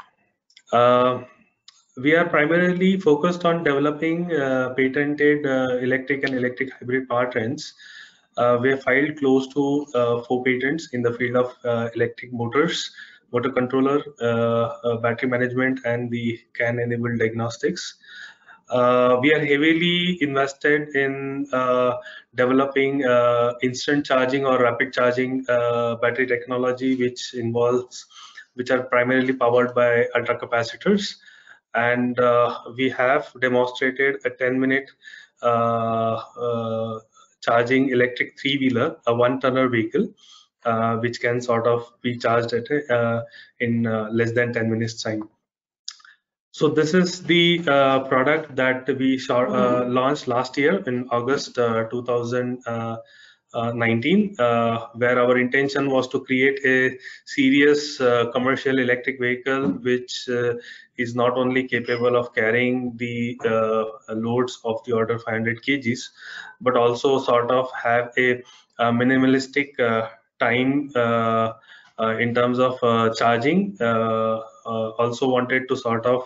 Speaker 12: We are primarily focused on developing patented electric and electric hybrid powertrains. We have filed close to 4 patents in the field of electric motors, motor controller, battery management, and the CAN-enabled diagnostics. We are heavily invested in developing instant charging or rapid charging battery technology, which are primarily powered by ultracapacitors. And we have demonstrated a 10-minute charging electric 3-wheeler, a 1-tonner vehicle, which can sort of be charged at in less than 10 minutes time. So this is the product that we launched last year in August 2019, where our intention was to create a serious commercial electric vehicle, which is not only capable of carrying the loads of the order 500 kgs, but also sort of have a minimalistic time in terms of charging. Also wanted to sort of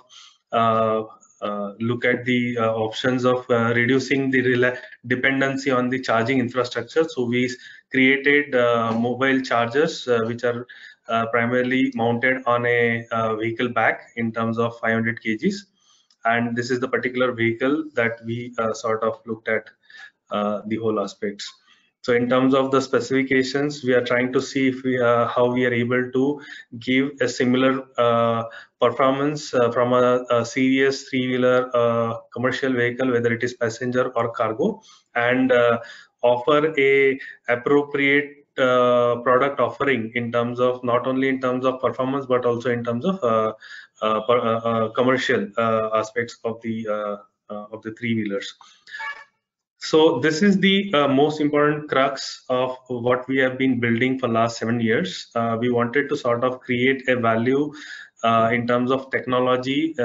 Speaker 12: look at the options of reducing the dependency on the charging infrastructure. So we created mobile chargers, which are primarily mounted on a vehicle back in terms of 500 kgs. And this is the particular vehicle that we sort of looked at the whole aspects. So in terms of the specifications, we are trying to see if how we are able to give a similar performance from a serious three-wheeler commercial vehicle, whether it is passenger or cargo, and offer a appropriate product offering in terms of not only in terms of performance but also in terms of commercial aspects of the three-wheelers. So this is the most important crux of what we have been building for last 7 years. We wanted to sort of create a value in terms of technology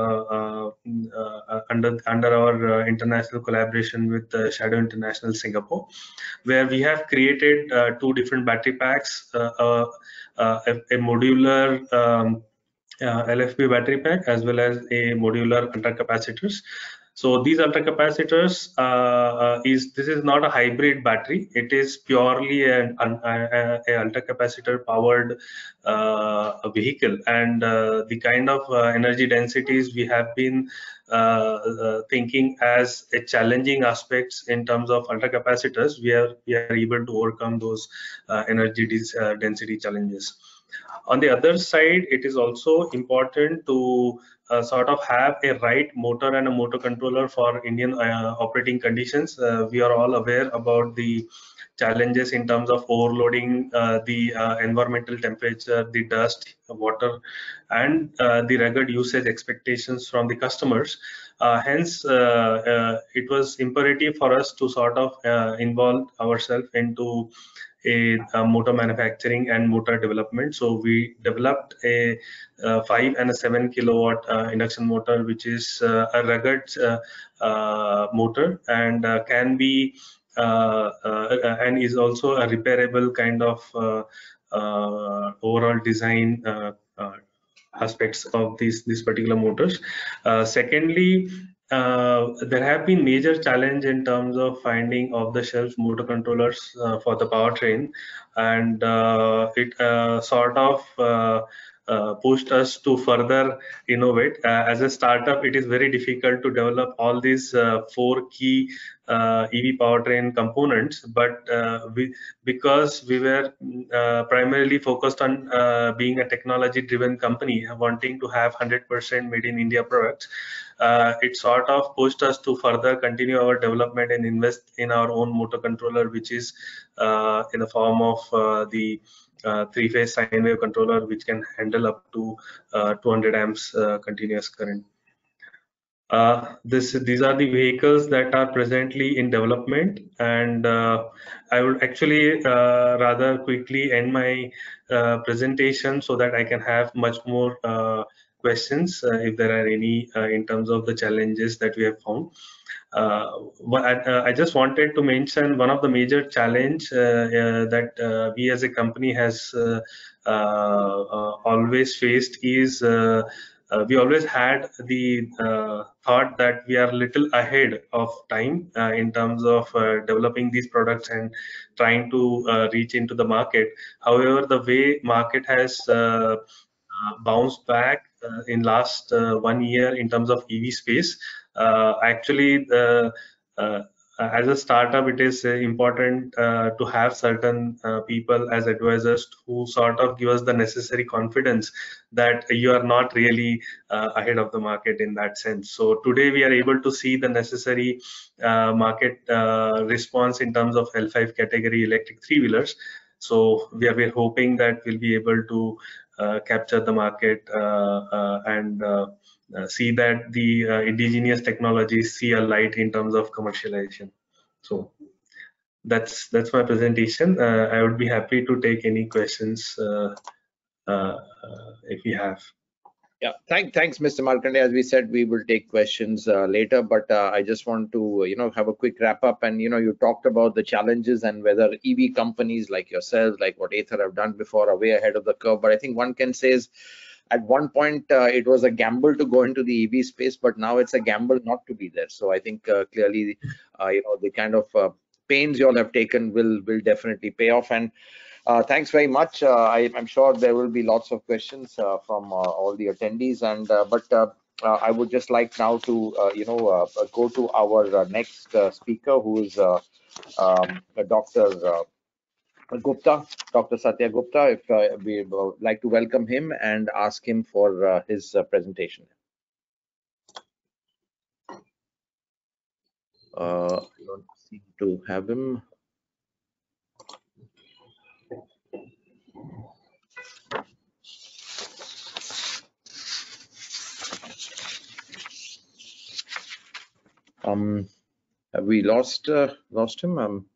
Speaker 12: under our international collaboration with Shadow International Singapore, where we have created 2 different battery packs, a modular LFP battery pack as well as a modular ultracapacitors. So these ultracapacitors this is not a hybrid battery. It is purely an ultracapacitor powered vehicle, and the kind of energy densities we have been thinking as a challenging aspects in terms of ultracapacitors, we are able to overcome those energy density challenges. On the other side, it is also important to sort of have a right motor and a motor controller for Indian operating conditions. We are all aware about the challenges in terms of overloading the environmental temperature, the dust, water, and the rugged usage expectations from the customers. Hence, it was imperative for us to sort of involve ourselves into a motor manufacturing and motor development. So we developed a 5 and a 7 kilowatt induction motor, which is a rugged motor and can be and is also a repairable kind of overall design aspects of these particular motors. Secondly, there have been major challenge in terms of finding off-the-shelf motor controllers for the powertrain, and it sort of pushed us to further innovate. As a startup, it is very difficult to develop all these 4 key EV powertrain components, but because we were primarily focused on being a technology-driven company, wanting to have 100% made in India products, it sort of pushed us to further continue our development and invest in our own motor controller, which is in the form of the 3-phase sine wave controller, which can handle up to 200 amps continuous current. These are the vehicles that are presently in development, and I would actually rather quickly end my presentation so that I can have much more questions if there are any in terms of the challenges that we have found. I just wanted to mention one of the major challenge that we as a company has always faced is we always had the thought that we are a little ahead of time in terms of developing these products and trying to reach into the market. However, the way market has bounced back in last 1 year in terms of EV space, actually as a startup, it is important to have certain people as advisors who sort of give us the necessary confidence that you are not really ahead of the market in that sense. So today we are able to see the necessary market response in terms of L5 category electric three-wheelers. So we are hoping that we'll be able to capture the market and see that the indigenous technologies see a light in terms of commercialization. So that's my presentation. I would be happy to take any questions if you have.
Speaker 10: Yeah, thanks, Mr. Markanday. As we said, we will take questions later, but I just want to, have a quick wrap up. And, you talked about the challenges and whether EV companies like yourselves, like what Ather have done before, are way ahead of the curve. But I think one can say is, at one point, it was a gamble to go into the EV space, but now it's a gamble not to be there. So I think clearly, the kind of pains you all have taken will definitely pay off. And thanks very much. I'm sure there will be lots of questions from all the attendees. And but I would just like now to go to our next speaker, who is Dr. Gupta, Dr. Satya Gupta. If we would like to welcome him and ask him for his presentation. I don't seem to have him. Have we lost him?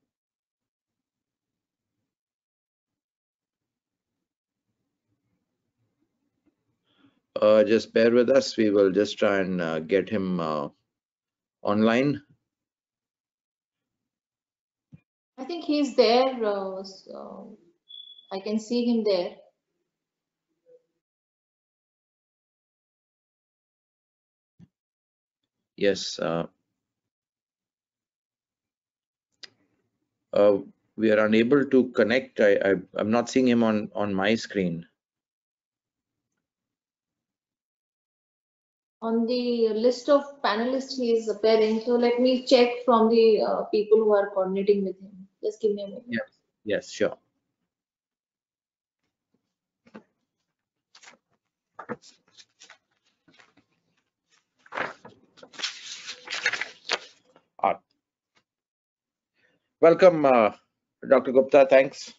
Speaker 10: Just bear with us. We will just try and get him online.
Speaker 2: I think he's there. So I can see him there.
Speaker 10: Yes. We are unable to connect. I'm not seeing him on my screen.
Speaker 2: On the list of panelists, he is appearing. So let me check from the people who are coordinating with him. Just give me a minute.
Speaker 10: Yes. Yes, sure. Welcome, Dr. Gupta. Thanks.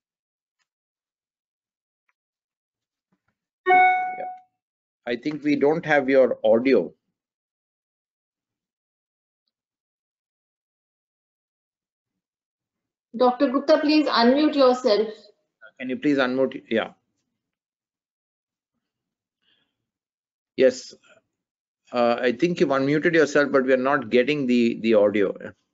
Speaker 10: Yeah. I think we don't have your audio.
Speaker 2: Dr. Gupta, please unmute yourself.
Speaker 10: Can you please unmute? Yeah. Yes. I think you've unmuted yourself, but we are not getting the audio.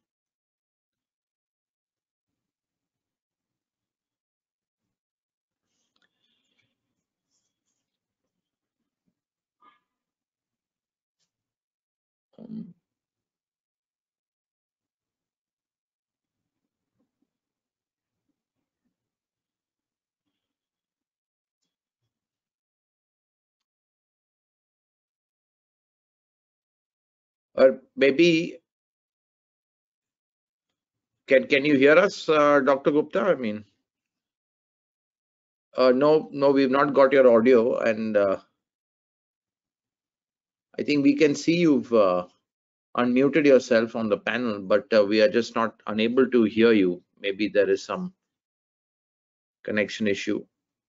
Speaker 10: Or maybe can you hear us, Dr. Gupta? I mean, no, we've not got your audio, and I think we can see you've unmuted yourself on the panel, but we are just not unable to hear you. Maybe there is some connection issue.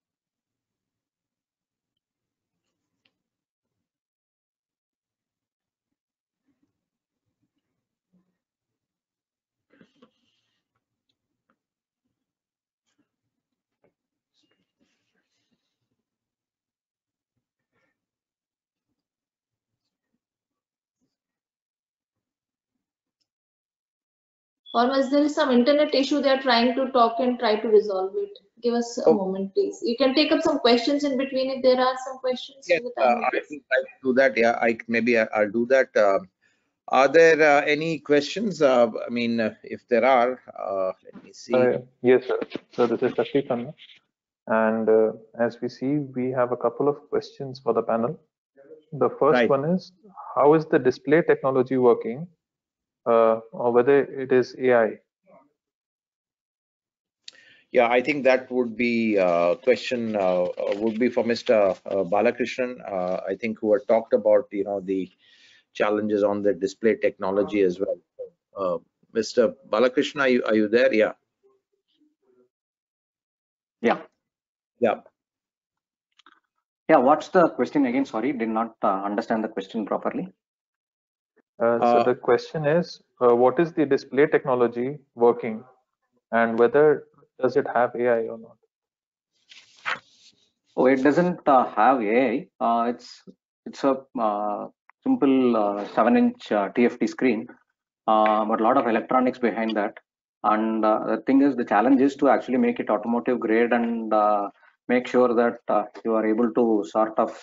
Speaker 2: Or else there is some internet issue they are trying to talk and try to resolve it. Give us a moment, please. You can take up some questions in between if there are some questions.
Speaker 10: Yes,
Speaker 2: in the time
Speaker 10: I think I can do that. Yeah, I'll do that. Are there any questions? I mean, if there are, let me see.
Speaker 1: Yes, sir. So this is Shashi Khanna. And as we see, we have a couple of questions for the panel. The first one is, how is the display technology working, or whether it is AI?
Speaker 10: Yeah, I think that would be question would be for Mr. Balakrishnan. I think who had talked about the challenges on the display technology as well. Mr. Balakrishnan, are you there? Yeah.
Speaker 11: Yeah.
Speaker 10: Yeah.
Speaker 11: Yeah. What's the question again? Sorry, did not understand the question properly.
Speaker 1: So the question is, what is the display technology working, and whether does it have AI or not?
Speaker 11: Oh, it doesn't have AI. It's a simple 7-inch TFT screen, but a lot of electronics behind that. And the thing is, the challenge is to actually make it automotive grade and make sure that you are able to sort of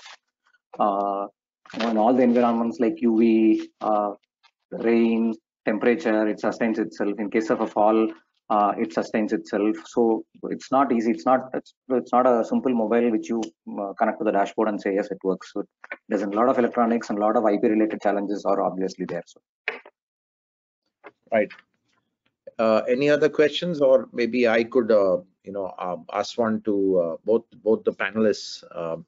Speaker 11: in all the environments like UV, rain, temperature, it sustains itself. In case of a fall, it sustains itself. So it's not easy. It's not a simple mobile which you connect to the dashboard and say yes, it works. So there's a lot of electronics and a lot of IP related challenges are obviously there. So
Speaker 10: right. Any other questions, or maybe I could ask one to both the panelists.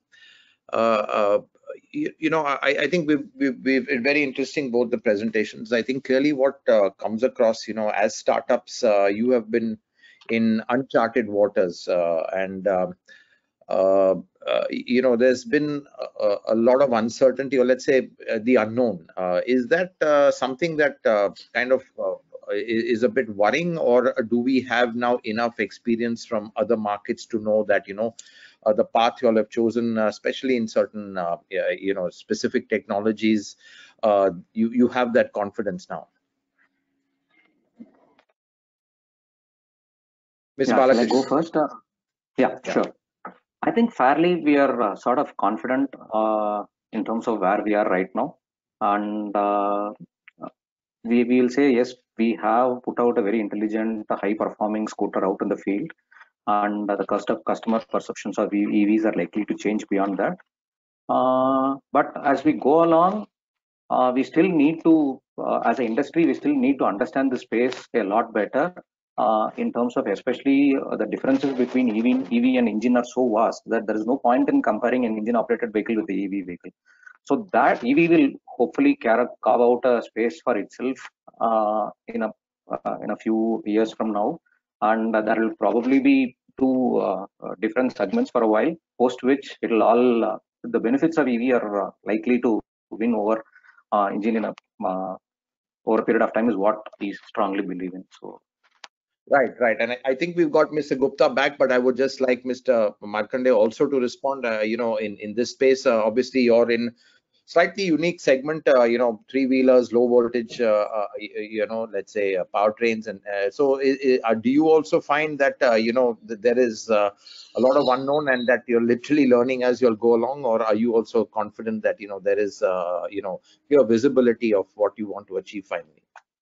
Speaker 10: I think we've very interesting both the presentations. I think clearly what comes across, as startups, you have been in uncharted waters, and there's been a lot of uncertainty, or let's say the unknown. Is that something that kind of is a bit worrying, or do we have now enough experience from other markets to know that the path you all have chosen, especially in certain specific technologies, you have that confidence now? Ms.
Speaker 11: Yeah, shall I
Speaker 10: Balakrishnan.
Speaker 11: go first? Yeah, sure. I think fairly we are sort of confident in terms of where we are right now, and we will say yes, we have put out a very intelligent, high performing scooter out in the field, and the customer perceptions of EVs are likely to change beyond that. But as we go along, we still need to, as an industry, we still need to understand the space a lot better. In terms of especially the differences between EV and engine are so vast that there is no point in comparing an engine operated vehicle with the EV vehicle. So that EV will hopefully carve out a space for itself in a few years from now, and there will probably be two different segments for a while, post which it will all the benefits of EV are likely to win over engine in over a period of time, is what we strongly believe in. So
Speaker 10: Right. And I think we've got Mr. Gupta back, but I would just like Mr. Markande also to respond. In this space, obviously you're in slightly unique segment, three-wheelers, low voltage, let's say powertrains. And so do you also find that, that there is a lot of unknown and that you're literally learning as you'll go along, or are you also confident that, there is, your visibility of what you want to achieve finally?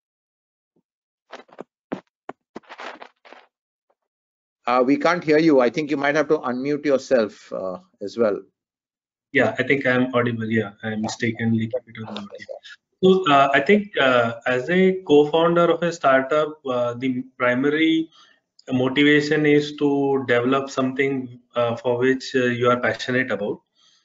Speaker 10: We can't hear you. I think you might have to unmute yourself as well.
Speaker 12: Yeah, I think I'm audible. Yeah, I mistakenly kept it on mute. So I think as a co-founder of a startup, the primary motivation is to develop something for which you are passionate about.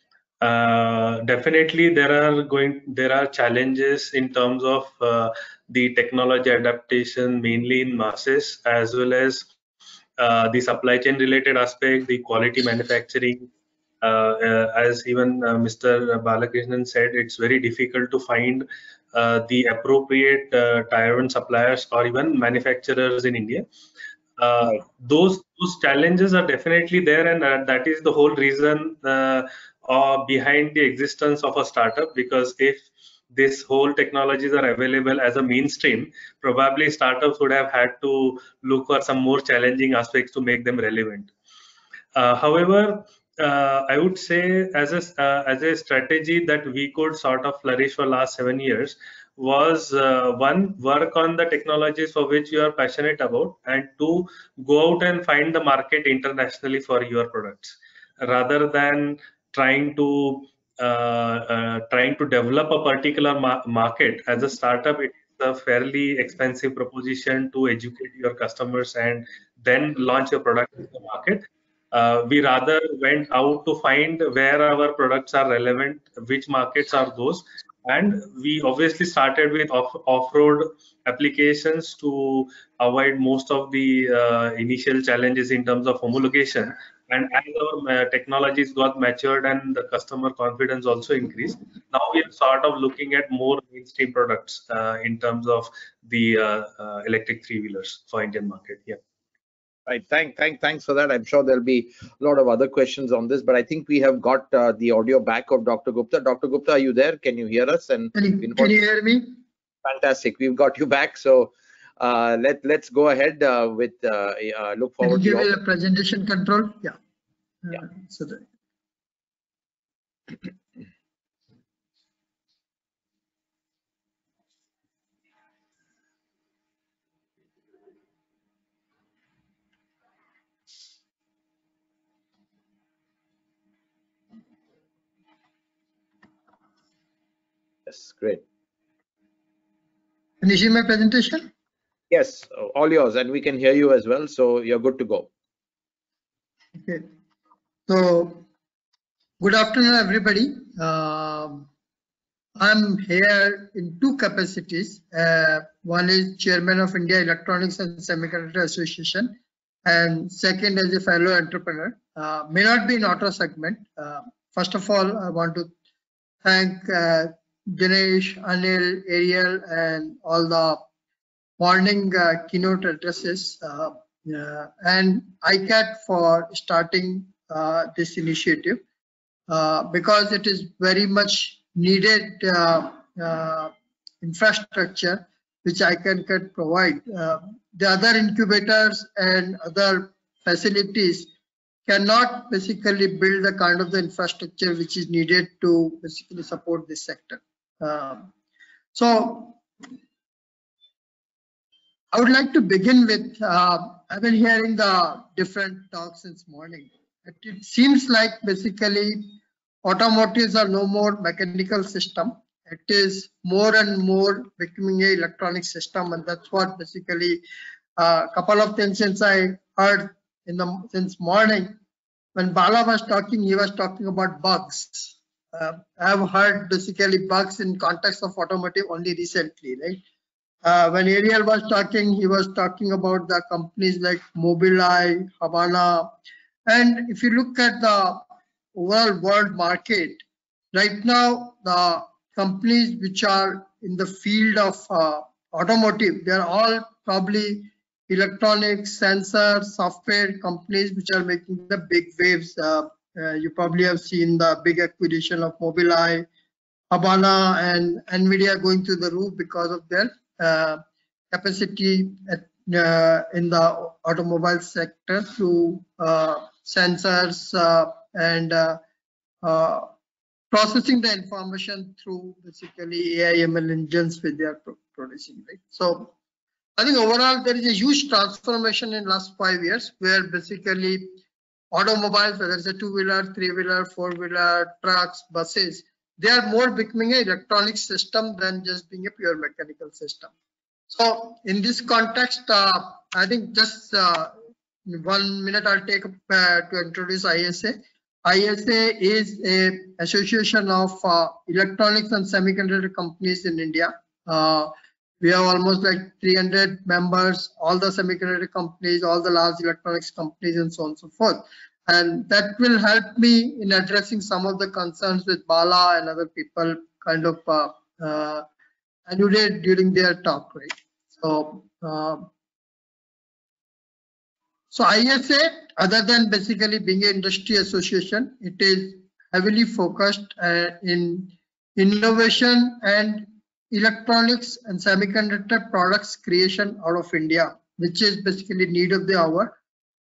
Speaker 12: Definitely, there are challenges in terms of the technology adaptation, mainly in masses, as well as the supply chain related aspect, the quality manufacturing. As even Mr. Balakrishnan said, it's very difficult to find the appropriate tier 1 suppliers or even manufacturers in India. Those challenges are definitely there, and that is the whole reason behind the existence of a startup. Because if this whole technologies are available as a mainstream, probably startups would have had to look for some more challenging aspects to make them relevant. However, I would say as a strategy that we could sort of flourish for last 7 years was one, work on the technologies for which you are passionate about, and two, go out and find the market internationally for your products, rather than trying to develop a particular market as a startup. It's a fairly expensive proposition to educate your customers and then launch your product in the market. We rather went out to find where our products are relevant, which markets are those, and we obviously started with off-road applications to avoid most of the initial challenges in terms of homologation. And as our technologies got matured and the customer confidence also increased, now we are sort of looking at more mainstream products in terms of the electric three-wheelers for Indian market. Yeah.
Speaker 10: Right. Thanks for that. I'm sure there'll be a lot of other questions on this, but I think we have got the audio back of Dr. Gupta. Dr. Gupta, are you there? Can you hear us? And
Speaker 13: can you hear me?
Speaker 10: Fantastic. We've got you back. So let's go ahead with look forward.
Speaker 13: Can you give me the presentation control? Yeah. So
Speaker 10: Yes, great.
Speaker 13: Can you see my presentation?
Speaker 10: Yes, all yours, and we can hear you as well, so you're good to go.
Speaker 13: Okay. So, good afternoon, everybody. I'm here in two capacities. One is Chairman of India Electronics and Semiconductor Association, and second as a fellow entrepreneur. May not be in auto segment. First of all, I want to thank Dinesh, Anil, Ariel, and all the morning keynote addresses, and ICAT for starting this initiative, because it is very much needed infrastructure which ICAT can provide. The other incubators and other facilities cannot basically build the kind of the infrastructure which is needed to basically support this sector. So I would like to begin with, I've been hearing the different talks since morning. It seems like basically automotives are no more mechanical system. It is more and more becoming a electronic system, and that's what basically a couple of things since I heard since morning. When Bala was talking, he was talking about bugs. I have heard basically bugs in context of automotive only recently, right? When Ariel was talking, he was talking about the companies like Mobileye, Habana. And if you look at the overall world market, right now, the companies which are in the field of automotive, they are all probably electronics, sensor, software companies which are making the big waves. You probably have seen the big acquisition of Mobileye, Habana, and NVIDIA going to the roof because of their capacity in the automobile sector through sensors and processing the information through basically AI ML engines which they are producing, right? So I think overall there is a huge transformation in last 5 years where basically automobiles, whether it's a two-wheeler, three-wheeler, four-wheeler, trucks, buses, they are more becoming an electronic system than just being a pure mechanical system. So in this context, I think just 1 minute I'll take to introduce ISA. ISA is a association of electronics and semiconductor companies in India. We have almost like 300 members, all the semiconductor companies, all the large electronics companies, and so on and so forth. And that will help me in addressing some of the concerns with Bala and other people kind of alluded during their talk, right? So ISA, other than basically being an industry association, it is heavily focused in innovation and electronics and semiconductor products creation out of India, which is basically need of the hour.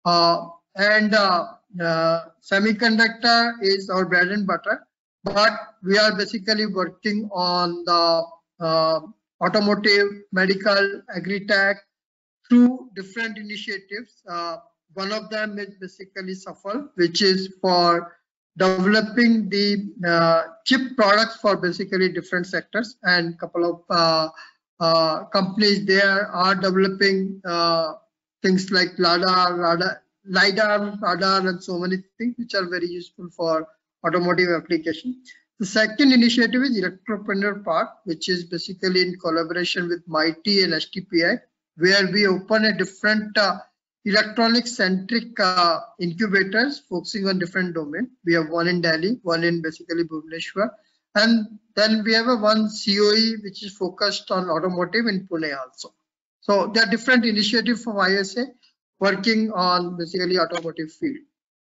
Speaker 13: Semiconductor is our bread and butter, but we are basically working on the automotive, medical, agri-tech through different initiatives. One of them is basically SAFAL, which is for developing the chip products for basically different sectors, and a couple of companies there are developing things like LiDAR, radar, and so many things which are very useful for automotive application. The second initiative is Electropreneur Park, which is basically in collaboration with MIT and STPI, where we open a different electronic-centric incubators focusing on different domains. We have one in Delhi, one in basically Bhubaneswar, and then we have one COE which is focused on automotive in Pune also. So there are different initiatives from ISA working on basically automotive field.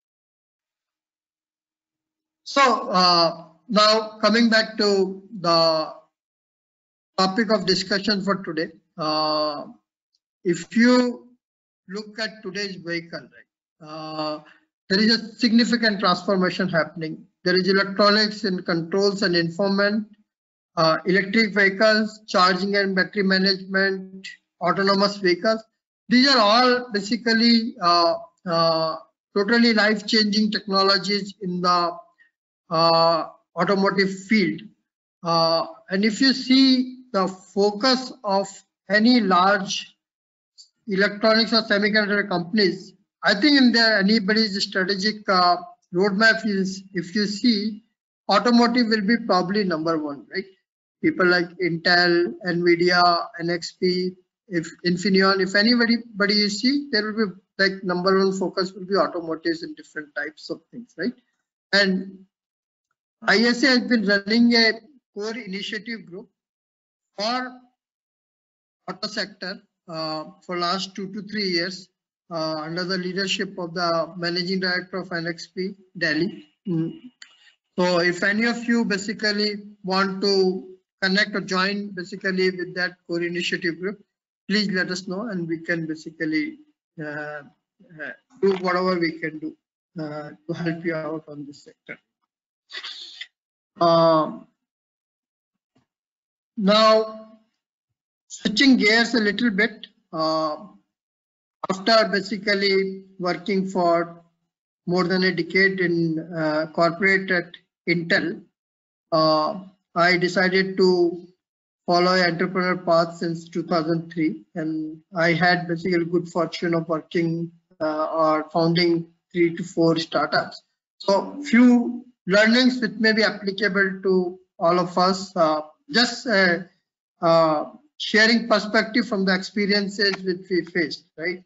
Speaker 13: So now coming back to the topic of discussion for today, if you look at today's vehicle, right, there is a significant transformation happening. There is electronics and controls and information, electric vehicles, charging and battery management, autonomous vehicles. These are all basically totally life-changing technologies in the automotive field. And if you see the focus of any large electronics or semiconductor companies, I think in anybody's strategic roadmap is, if you see, automotive will be probably #1, right? People like Intel, Nvidia, NXP, if Infineon, if anybody you see, there will be like #1 focus will be automotives in different types of things, right? And ISA has been running a core initiative group for auto sector for last 2 to 3 years under the leadership of the managing director of NXP Delhi. So if any of you basically want to connect or join basically with that core initiative group, please let us know and we can basically do whatever we can do to help you out on this sector. Now, switching gears a little bit, after basically working for more than a decade in corporate at Intel, I decided to follow an entrepreneur path since 2003, and I had basically good fortune of working or founding 3 to 4 startups. So few learnings which may be applicable to all of us, just sharing perspective from the experiences which we faced, right?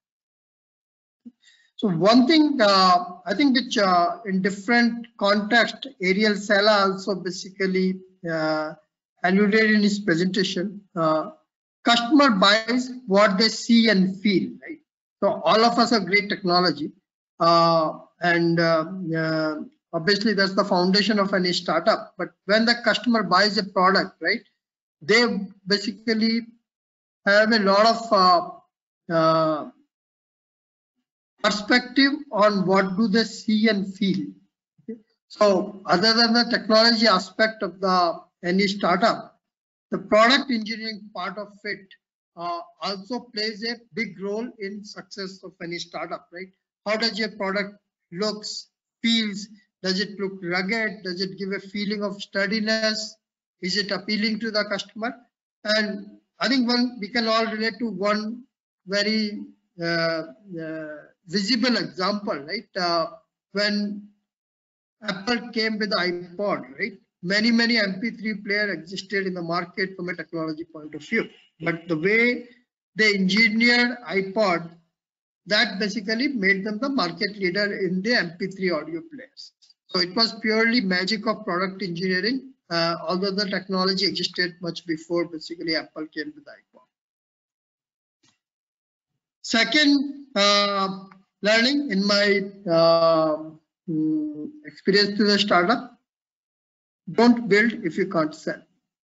Speaker 13: So one thing I think which in different context, Ariel Sala also basically alluded in his presentation, customer buys what they see and feel, right? So all of us have great technology and obviously that's the foundation of any startup. But when the customer buys a product, right, they basically have a lot of perspective on what do they see and feel. Okay? So other than the technology aspect of any startup, the product engineering part of it also plays a big role in success of any startup, right? How does your product looks, feels? Does it look rugged? Does it give a feeling of sturdiness? Is it appealing to the customer? And I think we can all relate to one very visible example, right? When Apple came with the iPod, right? Many MP3 players existed in the market from a technology point of view, but the way they engineered iPod, that basically made them the market leader in the MP3 audio players. So it was purely magic of product engineering, although the technology existed much before basically Apple came with the iPod. Second learning in my experience to the startup, don't build if you can't sell.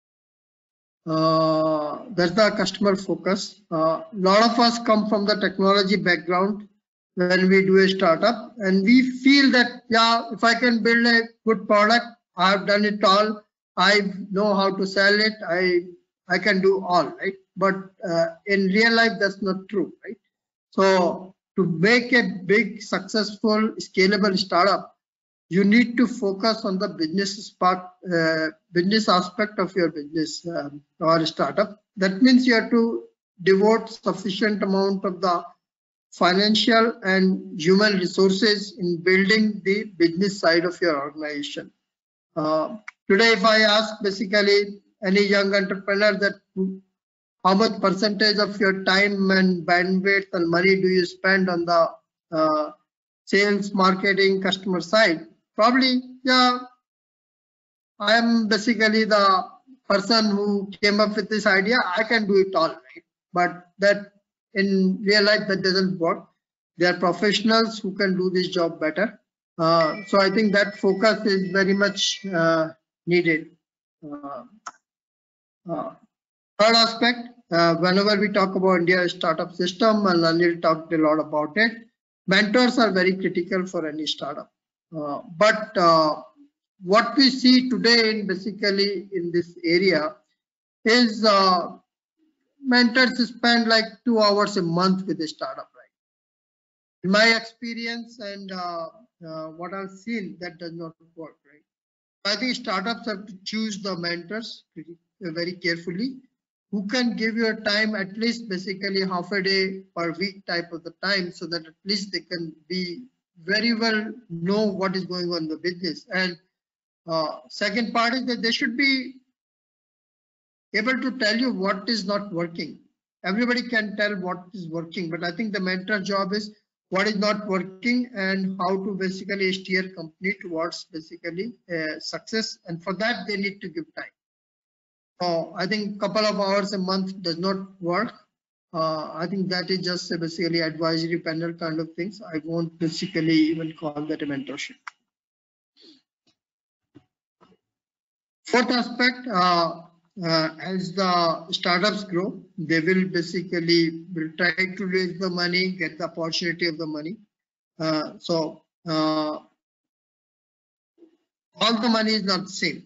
Speaker 13: That's the customer focus. A lot of us come from the technology background when we do a startup, and we feel that, yeah, if I can build a good product, I've done it all. I know how to sell it. I can do all, right? But in real life, that's not true, right? So to make a big, successful, scalable startup, you need to focus on the business aspect of your business or startup. That means you have to devote sufficient amount of the financial and human resources in building the business side of your organization. Today, if I ask basically any young entrepreneur that how much percentage of your time and bandwidth and money do you spend on the sales, marketing, customer side? Probably, yeah, I am basically the person who came up with this idea. I can do it all, right? But that in real life, that doesn't work. There are professionals who can do this job better. So I think that focus is very much needed. Third aspect, whenever we talk about India startup system, and Anil talked a lot about it, mentors are very critical for any startup. But what we see today in basically in this area is mentors spend like 2 hours a month with a startup, right? In my experience and what I've seen, that does not work, right? I think startups have to choose the mentors very carefully, who can give you a time, at least basically half a day per week type of the time, so that at least they can be very well know what is going on in the business. And second part is that they should be able to tell you what is not working. Everybody can tell what is working, but I think the mentor job is what is not working and how to basically steer company towards basically success. And for that, they need to give time. So I think a couple of hours a month does not work. I think that is just basically advisory panel kind of things. I won't basically even call that a mentorship. Fourth aspect, as the startups grow, they will basically try to raise the money, get the opportunity of the money. So all the money is not the same.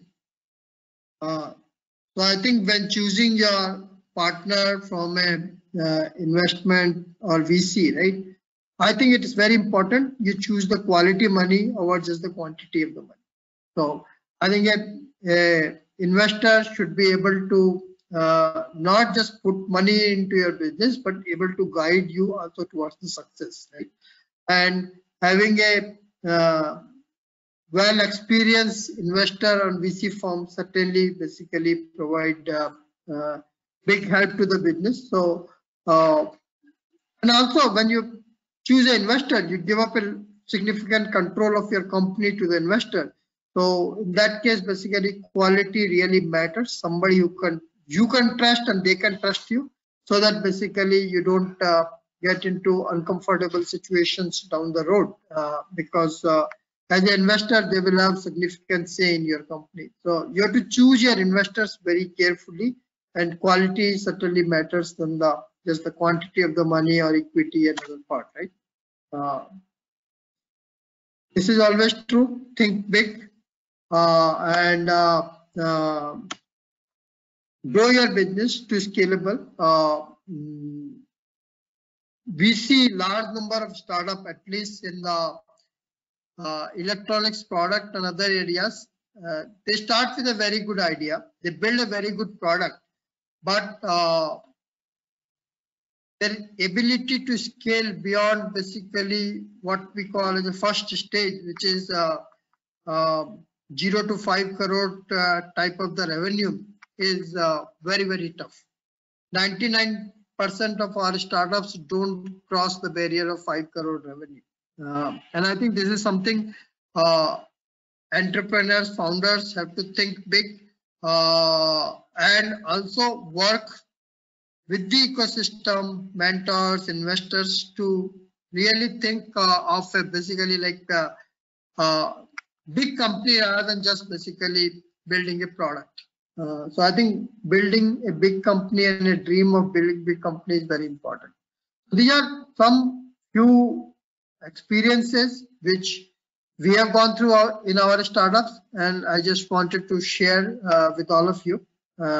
Speaker 13: So I think when choosing your partner from a investment or VC, right? I think it is very important you choose the quality money over just the quantity of the money. So I think a investor should be able to not just put money into your business, but able to guide you also towards the success, right? And having a well-experienced investor or VC firm certainly basically provide big help to the business. So, and also when you choose an investor, you give up a significant control of your company to the investor. So in that case, basically quality really matters. Somebody who you can trust and they can trust you, so that basically you don't get into uncomfortable situations down the road because as an investor, they will have significant say in your company. So you have to choose your investors very carefully, and quality certainly matters than just the quantity of the money or equity and other part, right? This is always true. Think big and grow your business to scalable. We see large number of startup, at least in the electronics product and other areas. They start with a very good idea. They build a very good product, but their ability to scale beyond basically what we call as the first stage, which is 0 to 5 crore type of the revenue, is very, very tough. 99% of our startups don't cross the barrier of 5 crore revenue. And I think this is something entrepreneurs, founders have to think big and also work with the ecosystem, mentors, investors to really think of a basically like a big company rather than just basically building a product. So I think building a big company and a dream of building big company is very important. These are some few experiences which we have gone through in our startups, and I just wanted to share with all of you.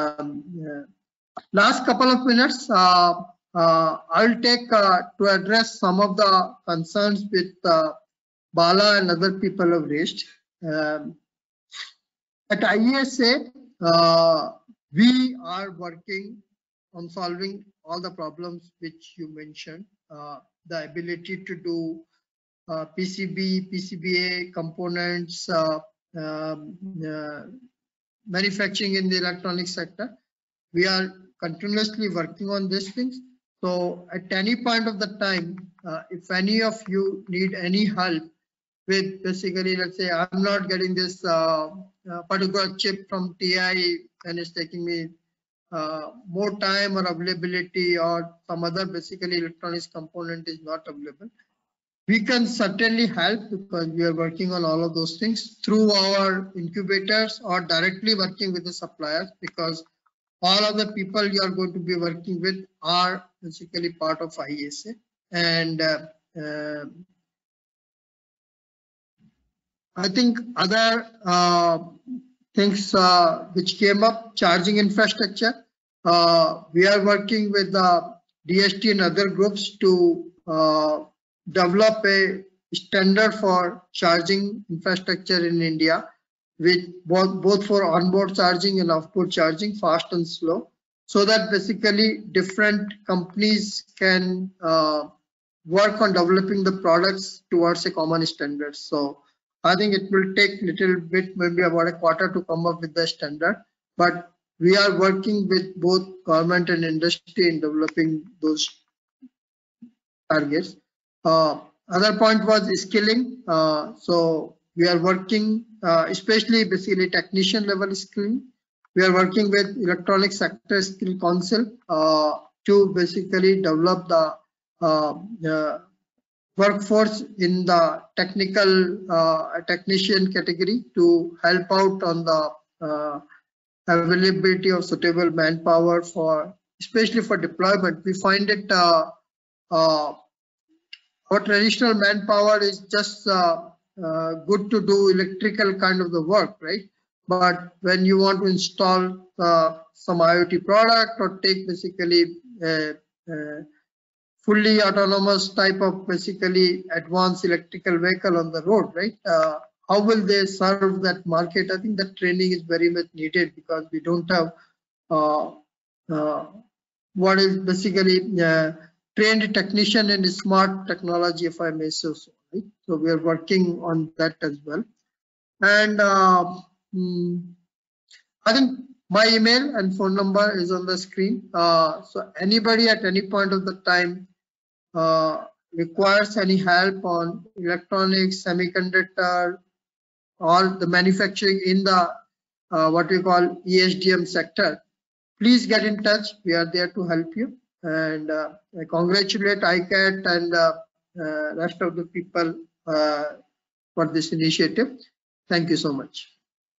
Speaker 13: Last couple of minutes, I'll take to address some of the concerns with Bala and other people have raised. At IESA, we are working on solving all the problems which you mentioned. The ability to do PCB, PCBA components, manufacturing in the electronic sector. We are continuously working on these things. So at any point of the time, if any of you need any help with basically, let's say I'm not getting this particular chip from TI and it's taking me more time or availability, or some other basically electronics component is not available, we can certainly help because we are working on all of those things through our incubators or directly working with the suppliers, because all of the people you are going to be working with are basically part of IESA. And I think other things which came up, charging infrastructure. We are working with the DST and other groups to develop a standard for charging infrastructure in India, with both for onboard charging and offboard charging, fast and slow, so that basically different companies can work on developing the products towards a common standard. So I think it will take little bit, maybe about a quarter, to come up with the standard, but we are working with both government and industry in developing those targets. Other point was skilling. So we are working, especially basically technician level skilling. We are working with Electronic Sector Skill Council to basically develop the workforce in the technical technician category to help out on the availability of suitable manpower for, especially for deployment. We find it our traditional manpower is just good to do electrical kind of the work, right? But when you want to install some IoT product or take basically fully autonomous type of basically advanced electrical vehicle on the road, right? How will they serve that market? I think that training is very much needed, because we don't have what is basically trained technician in smart technology, if I may say so. Right? So we are working on that as well. And I think my email and phone number is on the screen. So anybody at any point of the time requires any help on electronics, semiconductor, or the manufacturing in the what we call ESDM sector, please get in touch. We are there to help you. And I congratulate ICAT and rest of the people for this initiative. Thank you so much.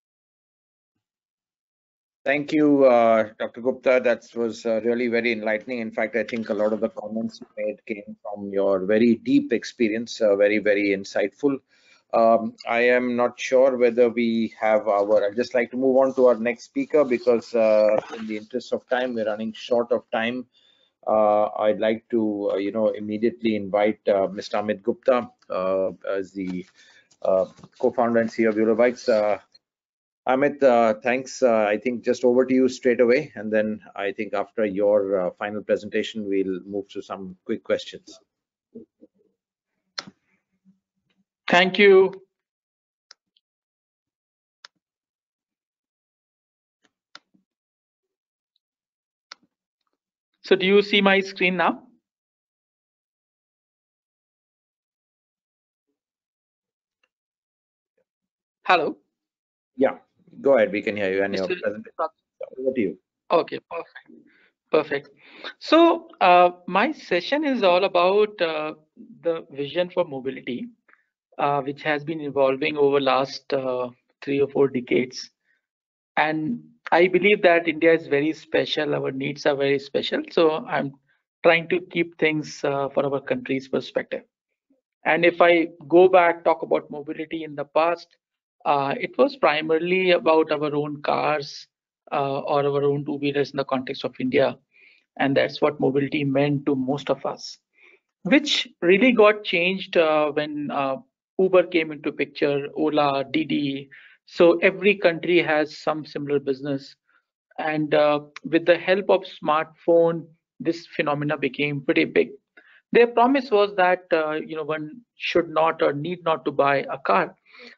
Speaker 10: Thank you, Dr. Gupta. That was really very enlightening. In fact, I think a lot of the comments you made came from your very deep experience, very, very insightful. I am not sure whether we have I'd just like to move on to our next speaker, because in the interest of time, we're running short of time. I'd like to, immediately invite Mr. Amit Gupta as the co-founder and CEO of Eurobikes. Amit, thanks. I think just over to you straight away, and then I think after your final presentation, we'll move to some quick questions.
Speaker 14: Thank you. So do you see my screen now? Hello?
Speaker 10: Yeah, go ahead. We can hear you and your presentation. Over to you.
Speaker 14: Okay, perfect. So my session is all about the vision for mobility, which has been evolving over last 3 or 4 decades. And I believe that India is very special. Our needs are very special. So I'm trying to keep things for our country's perspective. And if I go back, talk about mobility in the past, it was primarily about our own cars or our own two-wheelers in the context of India. And that's what mobility meant to most of us, which really got changed when Uber came into picture, Ola, Didi. So every country has some similar business. And with the help of smartphone, this phenomena became pretty big. Their promise was that one should not or need not to buy a car.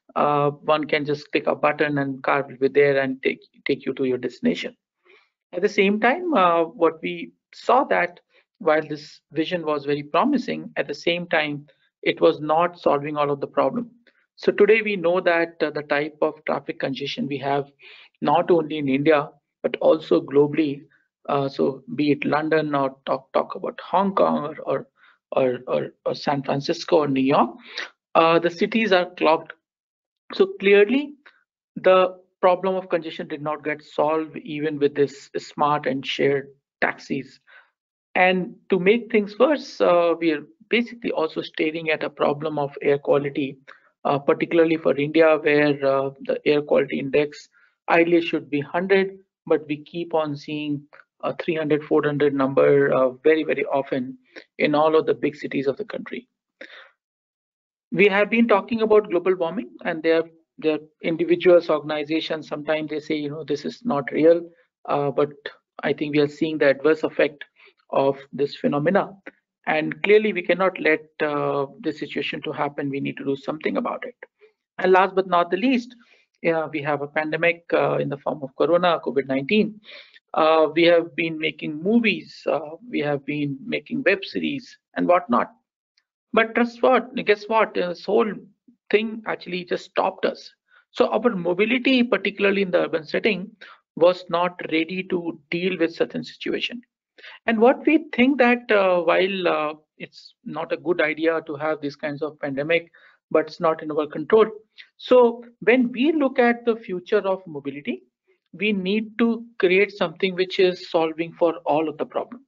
Speaker 14: One can just click a button and car will be there and take you to your destination. At the same time, what we saw that while this vision was very promising, at the same time, it was not solving all of the problem. So today we know that the type of traffic congestion we have, not only in India, but also globally. So be it London or talk about Hong Kong or San Francisco or New York, the cities are clogged. So clearly, the problem of congestion did not get solved even with this smart and shared taxis. And to make things worse, we are basically also staring at a problem of air quality, particularly for India, where the air quality index ideally should be 100, but we keep on seeing a 300, 400 number very, very often in all of the big cities of the country. We have been talking about global warming, and there have the individuals, organizations, sometimes they say, this is not real, but I think we are seeing the adverse effect of this phenomena. And clearly we cannot let this situation to happen. We need to do something about it. And last but not the least, we have a pandemic in the form of Corona, COVID-19. We have been making movies, we have been making web series and whatnot. But guess what? This whole thing actually just stopped us. So our mobility, particularly in the urban setting, was not ready to deal with certain situation. And what we think that while it's not a good idea to have these kinds of pandemic, but it's not in our control. So when we look at the future of mobility, we need to create something which is solving for all of the problem.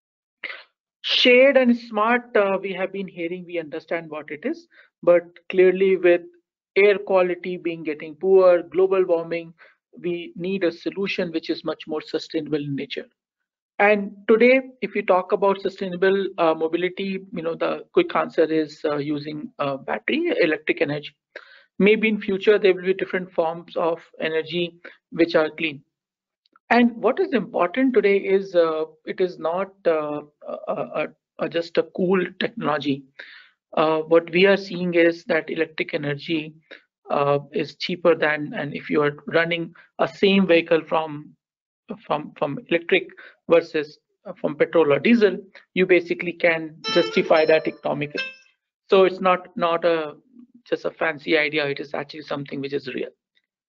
Speaker 14: Shared and smart, we have been hearing, we understand what it is, but clearly with air quality getting poor, global warming, we need a solution which is much more sustainable in nature. And today, if we talk about sustainable mobility, the quick answer is using battery, electric energy. Maybe in future, there will be different forms of energy which are clean. And what is important today is it is not just a cool technology. What we are seeing is that electric energy is cheaper than, and if you are running a same vehicle from electric versus from petrol or diesel, you basically can justify that economically. So it's not just a fancy idea, it is actually something which is real.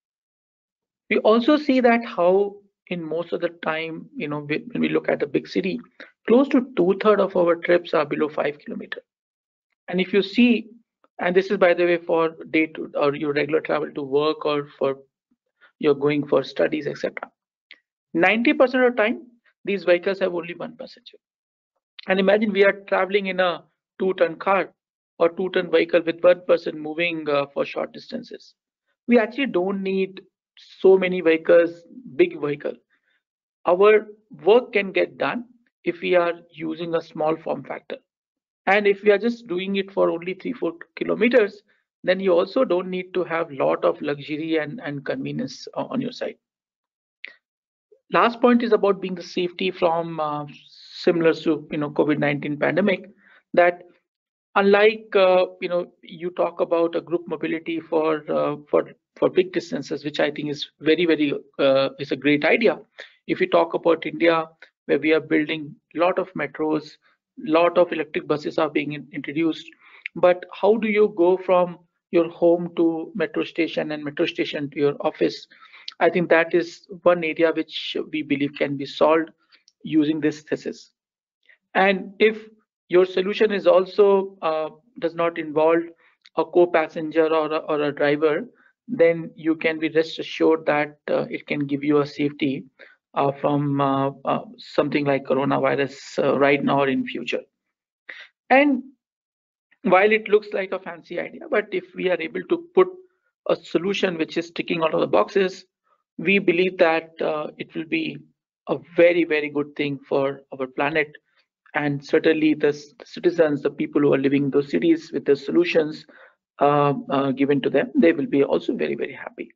Speaker 14: We also see that how in most of the time, when we look at the big city, close to 2/3 of our trips are below 5 kilometers. And if you see, and this is by the way for day to or your regular travel to work or for you're going for studies, etc. 90% of the time, these vehicles have only one passenger. And imagine we are traveling in a 2-ton car or 2-ton vehicle with one person moving for short distances. We actually don't need so many vehicles, big vehicle. Our work can get done if we are using a small form factor. And if we are just doing it for only 3-4 kilometers, then you also don't need to have a lot of luxury and convenience on your side. Last point is about being the safety from similar to COVID-19 pandemic, that unlike you talk about a group mobility for big distances, which I think is very is a great idea. If we talk about India, where we are building a lot of metros, lot of electric buses are being introduced, but how do you go from your home to metro station and metro station to your office? I think that is one area which we believe can be solved using this thesis. And if your solution is also does not involve a co-passenger or a driver, then you can be rest assured that it can give you a safety from something like coronavirus right now or in future. And while it looks like a fancy idea, but if we are able to put a solution which is ticking out of the boxes, we believe that it will be a very good thing for our planet. And certainly the citizens, the people who are living in those cities with the solutions given to them, they will be also very happy.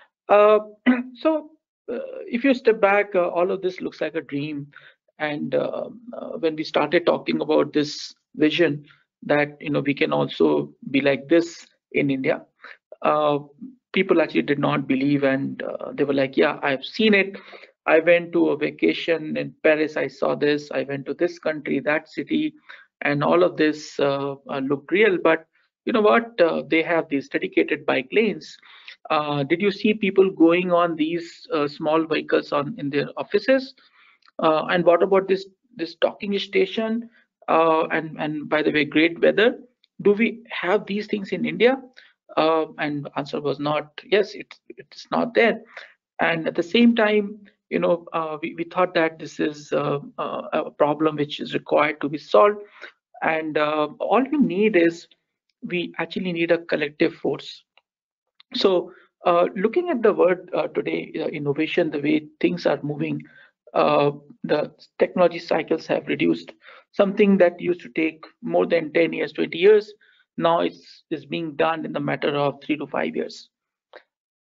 Speaker 14: So if you step back, all of this looks like a dream. And when we started talking about this vision that we can also be like this in India, people actually did not believe, and they were like, yeah, I've seen it. I went to a vacation in Paris, I saw this, I went to this country, that city, and all of this looked real. But you know what? They have these dedicated bike lanes. Did you see people going on these small vehicles in their offices? And what about this docking station? And by the way, great weather. Do we have these things in India? And the answer was not yes. It's not there. And at the same time, we thought that this is a problem which is required to be solved. And all we need is we actually need a collective force. So looking at the word today, innovation, the way things are moving, the technology cycles have reduced. Something that used to take more than 10 years, 20 years, now is being done in the matter of 3 to 5 years.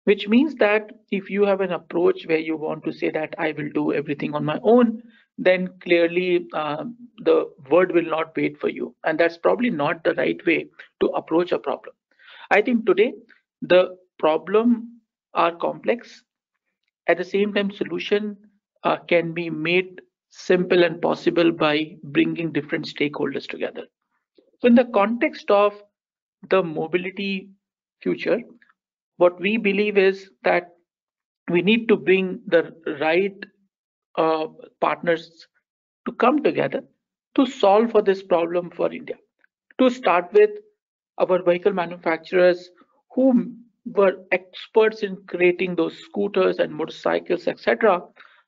Speaker 14: which means that if you have an approach where you want to say that I will do everything on my own, then clearly the world will not wait for you. And that's probably not the right way to approach a problem. I think today the problem are complex. At the same time, solution can be made simple and possible by bringing different stakeholders together. So in the context of the mobility future, what we believe is that we need to bring the right partners to come together to solve for this problem for India. To start with, our vehicle manufacturers who were experts in creating those scooters and motorcycles, etc.,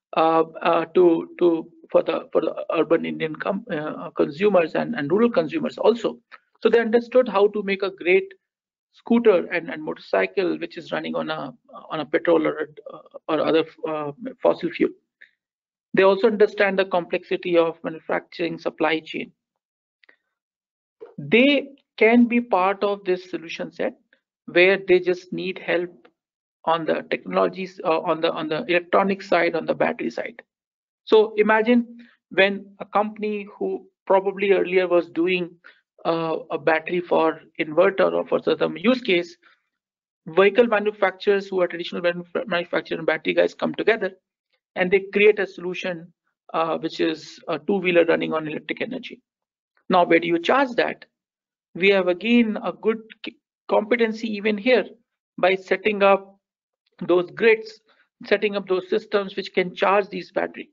Speaker 14: for the urban Indian consumers and rural consumers also. So they understood how to make a great scooter and motorcycle which is running on a petrol or other fossil fuel. They also understand the complexity of manufacturing supply chain. They can be part of this solution set where they just need help on the technologies, on the electronic side, on the battery side. So imagine when a company who probably earlier was doing a battery for inverter or for some use case, vehicle manufacturers who are traditional manufacturer and battery guys come together and they create a solution which is a two-wheeler running on electric energy. Now, where do you charge that? We have again a good competency even here by setting up those grids, setting up those systems which can charge these batteries.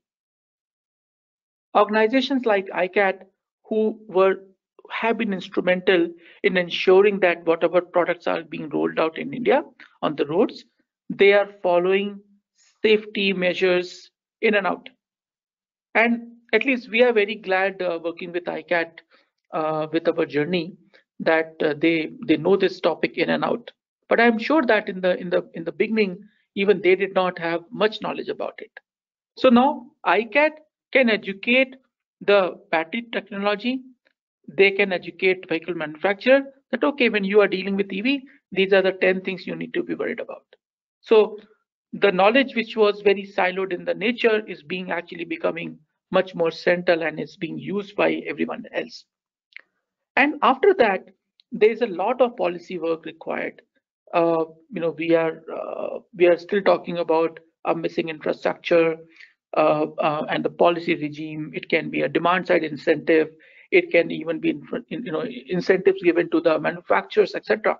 Speaker 14: Organizations like ICAT, who have been instrumental in ensuring that whatever products are being rolled out in India on the roads, they are following safety measures in and out. And at least we are very glad working with ICAT with our journey that they know this topic in and out. But I'm sure that in the beginning, even they did not have much knowledge about it. So now ICAT can educate the battery technology. They can educate vehicle manufacturer that, okay, when you are dealing with EV, these are the 10 things you need to be worried about. So the knowledge which was very siloed in the nature is actually becoming much more central and is being used by everyone else. And after that, there's a lot of policy work required. We are still talking about a missing infrastructure and the policy regime. It can be a demand side incentive. It can even be incentives given to the manufacturers, etc.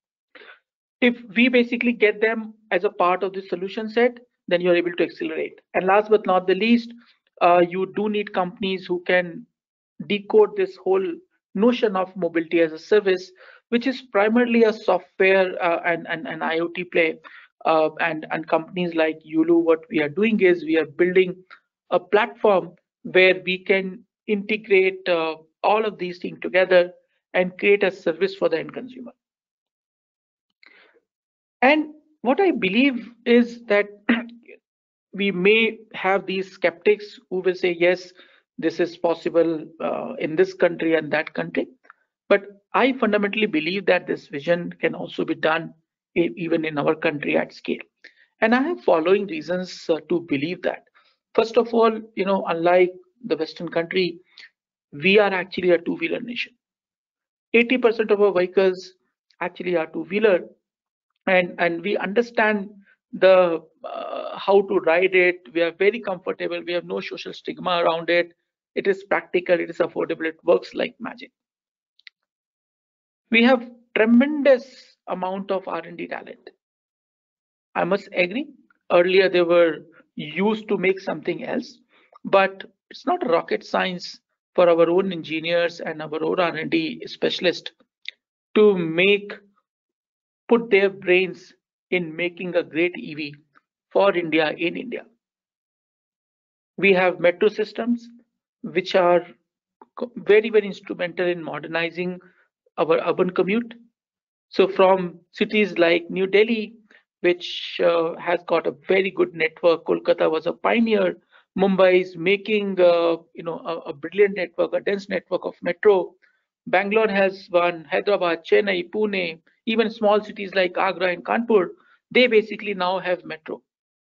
Speaker 14: If we basically get them as a part of the solution set, then you're able to accelerate. And last but not the least, you do need companies who can decode this whole notion of mobility as a service, which is primarily a software and IoT play. And companies like Yulu, what we are doing is we are building a platform where we can integrate all of these things together and create a service for the end consumer. And what I believe is that we may have these skeptics who will say, yes, this is possible in this country and that country. But I fundamentally believe that this vision can also be done even in our country at scale. And I have following reasons to believe that. First of all, unlike the Western country, we are actually a two-wheeler nation. 80% of our vehicles actually are two-wheeler, and we understand the how to ride it. We are very comfortable. We have no social stigma around it. It is practical. It is affordable. It works like magic. We have tremendous amount of R&D talent. I must agree. Earlier they were used to make something else, but it's not rocket science for our own engineers and our own R&D specialists to put their brains in making a great EV for India in India. We have metro systems which are very, very instrumental in modernizing our urban commute. So from cities like New Delhi, which has got a very good network, Kolkata was a pioneer, Mumbai is making a brilliant network, a dense network of metro. Bangalore has one, Hyderabad, Chennai, Pune, even small cities like Agra and Kanpur, they basically now have metro.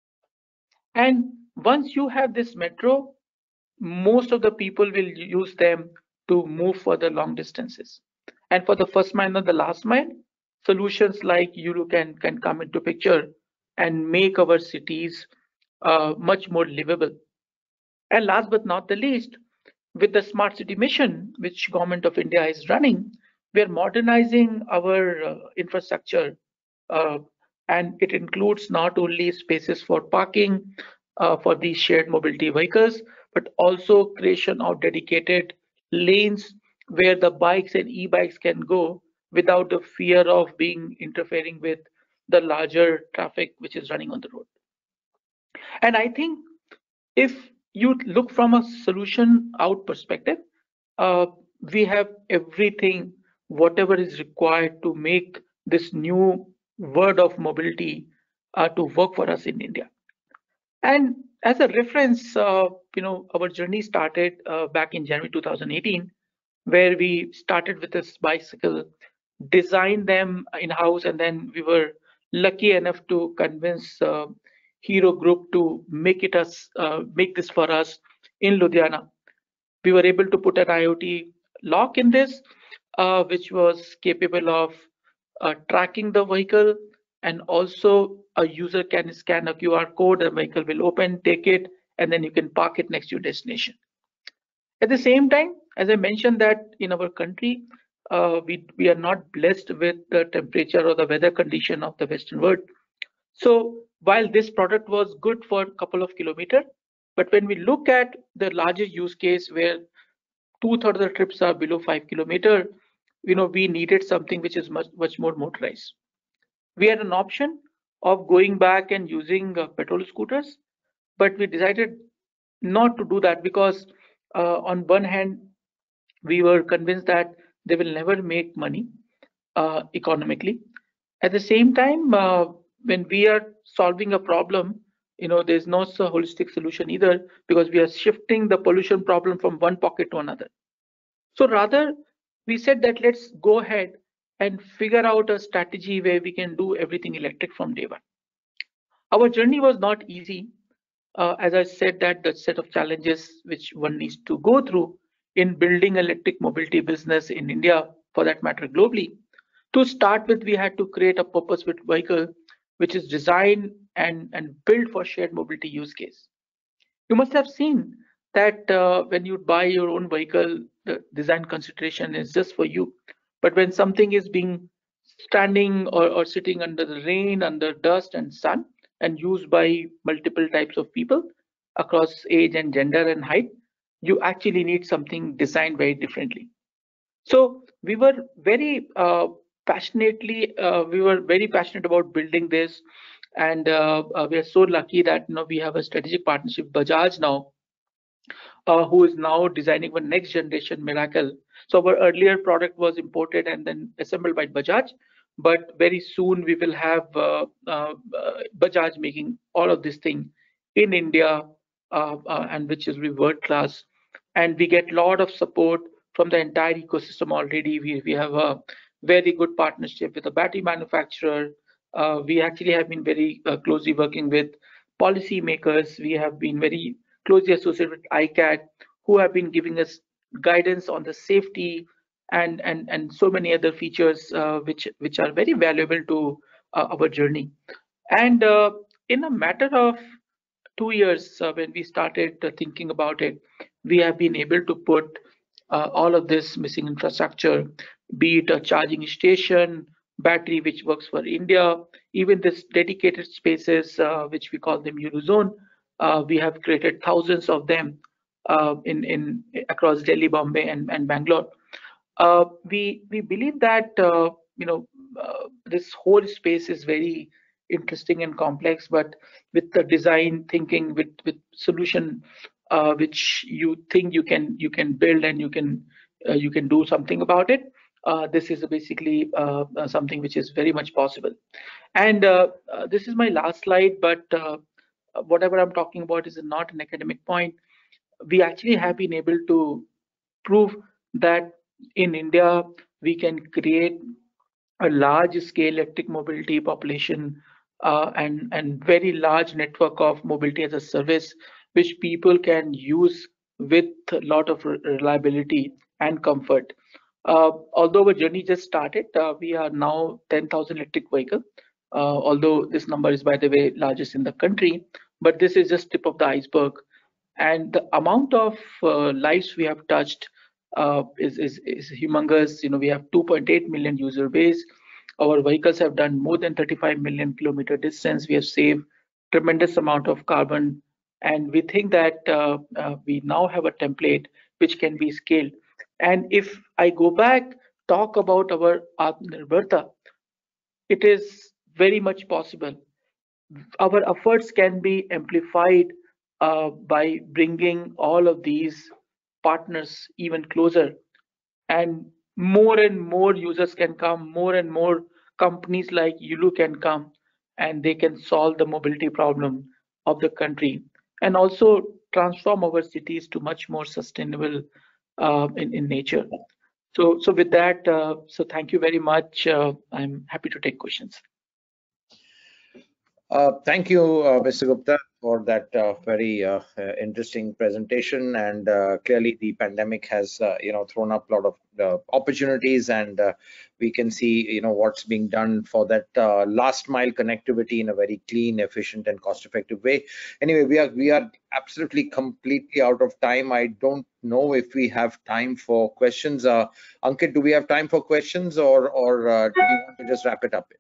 Speaker 14: And once you have this metro, most of the people will use them to move for the long distances. And for the first mile and the last mile, solutions like Yulu can come into picture and make our cities much more livable. And last but not the least, with the smart city mission, which Government of India is running, we are modernizing our infrastructure, and it includes not only spaces for parking for these shared mobility vehicles, but also creation of dedicated lanes where the bikes and e-bikes can go without the fear of being interfering with the larger traffic which is running on the road. And I think if you look from a solution out perspective, we have everything, whatever is required to make this new world of mobility to work for us in India. And as a reference, our journey started back in January 2018, where we started with this bicycle, designed them in-house, and then we were lucky enough to convince Hero Group to make this for us in Ludhiana. We were able to put an IoT lock in this, which was capable of tracking the vehicle, and also a user can scan a QR code, the vehicle will open, take it, and then you can park it next to your destination. At the same time, as I mentioned that in our country, we are not blessed with the temperature or the weather condition of the Western world. So while this product was good for a couple of kilometers, but when we look at the larger use case where 2/3 of the trips are below 5 kilometers, we needed something which is much more motorized. We had an option of going back and using petrol scooters, but we decided not to do that because on one hand, we were convinced that they will never make money economically. At the same time, when we are solving a problem, there's no holistic solution either, because we are shifting the pollution problem from one pocket to another. So rather, we said that let's go ahead and figure out a strategy where we can do everything electric from day one. Our journey was not easy. As I said, that the set of challenges which one needs to go through in building electric mobility business in India, for that matter globally. To start with, we had to create a purpose-built vehicle which is designed and built for shared mobility use case. You must have seen that when you buy your own vehicle, the design consideration is just for you. But when something is being standing or sitting under the rain, under dust and sun, and used by multiple types of people across age and gender and height, you actually need something designed very differently. So we were very passionate about building this, and we are so lucky that we have a strategic partnership with Bajaj now, who is now designing one next generation Miracle. So our earlier product was imported and then assembled by Bajaj, but very soon we will have Bajaj making all of this thing in India, and which is world class. And we get a lot of support from the entire ecosystem already. We have a very good partnership with a battery manufacturer. We actually have been very closely working with policymakers. We have been very closely associated with ICAT, who have been giving us guidance on the safety and so many other features which are very valuable to our journey. And in a matter of 2 years, when we started thinking about it, we have been able to put all of this missing infrastructure, be it a charging station, battery which works for India, even this dedicated spaces which we call them Eurozone. We have created thousands of them in across Delhi, Bombay, and Bangalore. We believe that this whole space is very interesting and complex, but with the design thinking, with solution which you think you can build and you can do something about it. This is basically something which is very much possible. And this is my last slide, but whatever I'm talking about is not an academic point. We actually have been able to prove that in India, we can create a large scale electric mobility population and very large network of mobility as a service, which people can use with a lot of reliability and comfort. Although our journey just started, we are now 10,000 electric vehicle. Although this number is, by the way, largest in the country, but this is just tip of the iceberg. And the amount of lives we have touched is humongous. You know, we have 2.8 million user base. Our vehicles have done more than 35 million kilometer distance. We have saved tremendous amount of carbon, and we think that we now have a template which can be scaled. And if I go back, talk about our Atmanirbharta, it is very much possible. Our efforts can be amplified by bringing all of these partners even closer, and more users can come, more and more companies like Yulu can come, and they can solve the mobility problem of the country, and also transform our cities to much more sustainable in nature. So with that, so thank you very much. I'm happy to take questions.
Speaker 10: Thank you, Mr. Gupta, for that very interesting presentation. And clearly, the pandemic has, thrown up a lot of opportunities, and we can see, what's being done for that last mile connectivity in a very clean, efficient, and cost-effective way. Anyway, we are absolutely completely out of time. I don't know if we have time for questions. Ankit, do we have time for questions, or do you want to just wrap it up?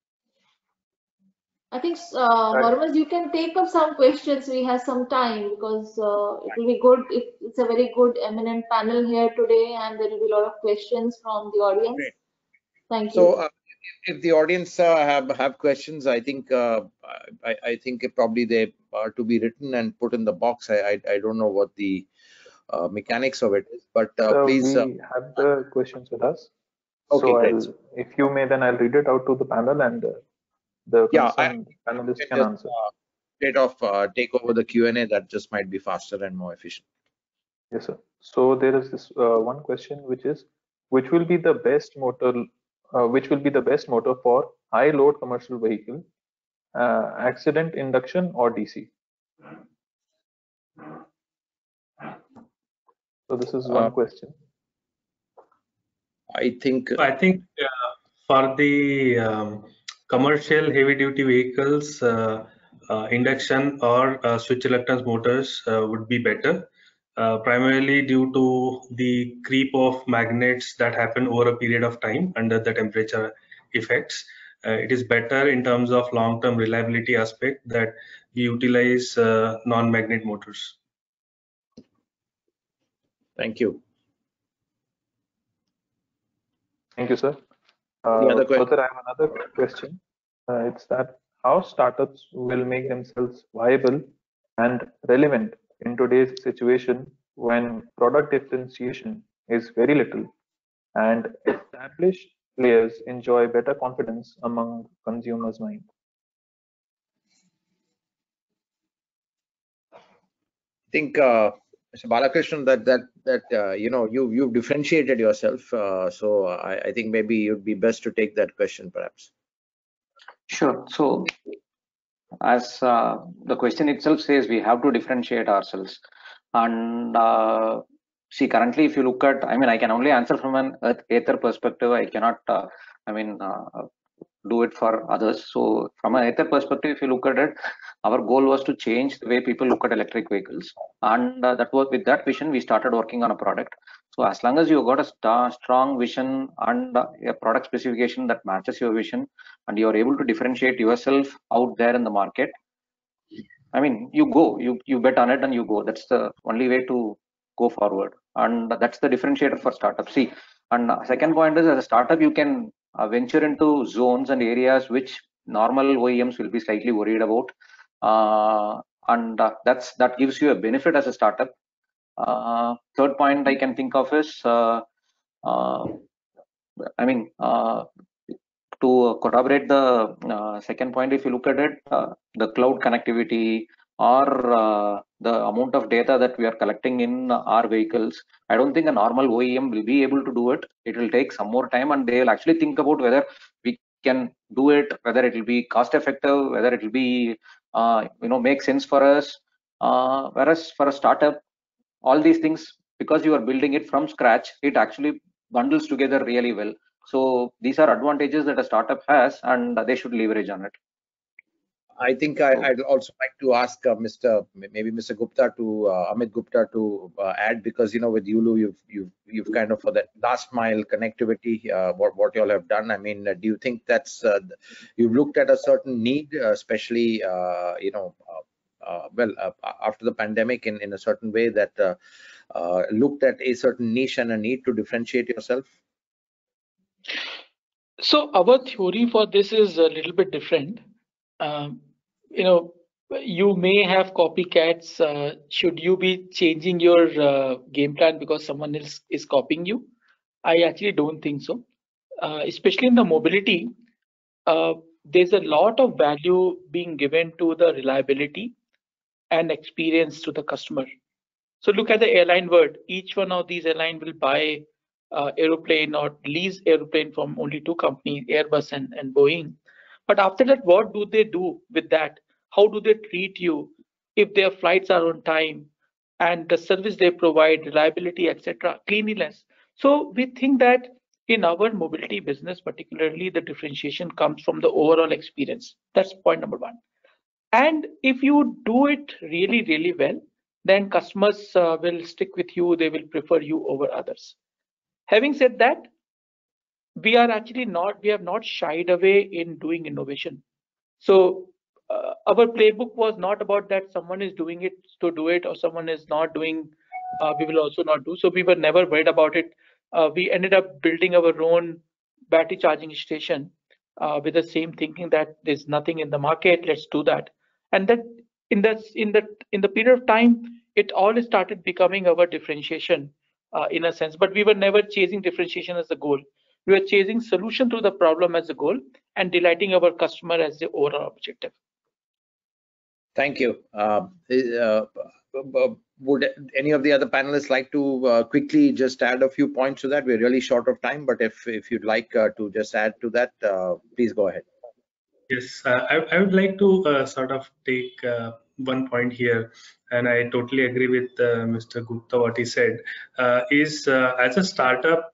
Speaker 2: I think, Hormuz, you can take up some questions. We have some time, because it will be good if it's a very good eminent panel here today, and there will be a lot of questions from the audience.
Speaker 10: Great.
Speaker 2: Thank you.
Speaker 10: So if the audience have questions, I think I think probably they are to be written and put in the box. I don't know what the mechanics of it is, but please.
Speaker 1: We have the questions with us.
Speaker 10: Okay,
Speaker 1: so
Speaker 10: great.
Speaker 1: If you may, then I'll read it out to the panel, and the concerned panelists can answer.
Speaker 10: Instead of take over the Q&A, that just might be faster and more efficient.
Speaker 1: Yes, sir. So there is this one question, which is, which will be the best motor for high load commercial vehicle, accident induction or DC? So this is one question.
Speaker 10: I think
Speaker 12: for the commercial heavy duty vehicles, induction or switch reluctance motors would be better, primarily due to the creep of magnets that happen over a period of time under the temperature effects. It is better in terms of long-term reliability aspect that we utilize non-magnet motors.
Speaker 10: Thank you.
Speaker 1: Thank you, sir.
Speaker 10: Further,
Speaker 1: I have another question. It's that how startups will make themselves viable and relevant in today's situation when product differentiation is very little and established players enjoy better confidence among consumers' mind?
Speaker 10: I think Mr. Balakrishnan, that you've differentiated yourself, so I think maybe you'd be best to take that question, perhaps.
Speaker 11: Sure. So, as the question itself says, we have to differentiate ourselves. And see, currently, if you look at, I can only answer from an Ather perspective. I cannot, do it for others. So, from an Ather perspective, if you look at it, our goal was to change the way people look at electric vehicles, and that was with that vision we started working on a product. So as long as you got a strong vision and a product specification that matches your vision, and you are able to differentiate yourself out there in the market, you bet on it and you go. That's the only way to go forward, and that's the differentiator for startups. See, and second point is, as a startup, you can venture into zones and areas which normal OEMs will be slightly worried about. That gives you a benefit as a startup. Third point I can think of is, to corroborate the second point, if you look at it, the cloud connectivity or the amount of data that we are collecting in our vehicles, I don't think a normal OEM will be able to do it. It will take some more time, and they will actually think about whether we can do it, whether it will be cost effective, whether it will be make sense for us. Whereas for a startup, all these things, because you are building it from scratch, it actually bundles together really well. So these are advantages that a startup has, and they should leverage on it.
Speaker 10: I think I'd also like to ask Mr. Gupta to Amit Gupta to add, because with Yulu you've kind of, for that last mile connectivity, what you all have done. I mean, do you think that's you've looked at a certain need, especially after the pandemic, in a certain way that looked at a certain niche and a need to differentiate yourself?
Speaker 14: So our theory for this is a little bit different. You may have copycats. Should you be changing your game plan because someone else is copying you? I actually don't think so. Especially in the mobility, there's a lot of value being given to the reliability and experience to the customer. So look at the airline world. Each one of these airline will buy aeroplane or lease aeroplane from only two companies, Airbus and Boeing. But after that, what do they do with that? How do they treat you if their flights are on time and the service they provide, reliability, etc., cleanliness? So we think that in our mobility business, particularly, the differentiation comes from the overall experience. That's point number one. And if you do it really, really well, then customers will stick with you. They will prefer you over others. Having said that, we have not shied away in doing innovation. So our playbook was not about that someone is doing it to do it or someone is not doing, we will also not do. So we were never worried about it. We ended up building our own battery charging station with the same thinking that there's nothing in the market, let's do that. And that in the period of time, it all started becoming our differentiation in a sense, but we were never chasing differentiation as a goal. We were chasing solution to the problem as a goal and delighting our customer as the overall objective.
Speaker 10: Thank you. Would any of the other panelists like to quickly just add a few points to that? We're really short of time, but if you'd like to just add to that, please go ahead.
Speaker 12: Yes, I would like to sort of take one point here, and I totally agree with Mr. Gupta what he said. As a startup,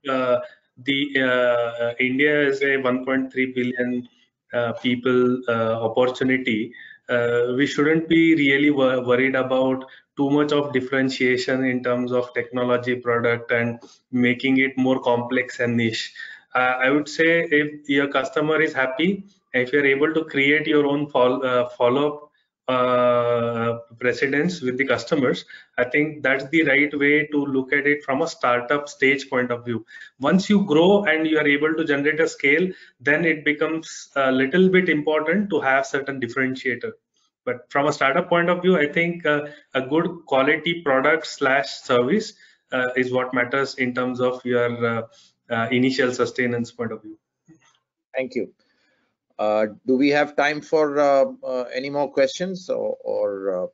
Speaker 12: India is a 1.3 billion people opportunity. We shouldn't be really worried about too much of differentiation in terms of technology, product, and making it more complex and niche. I would say if your customer is happy, if you're able to create your own follow-up precedence with the customers, I think that's the right way to look at it from a startup stage point of view. Once you grow and you are able to generate a scale, then it becomes a little bit important to have certain differentiator. But from a startup point of view, I think a good quality product / service is what matters in terms of your initial sustenance point of view.
Speaker 10: Thank you. Do we have time for any more questions or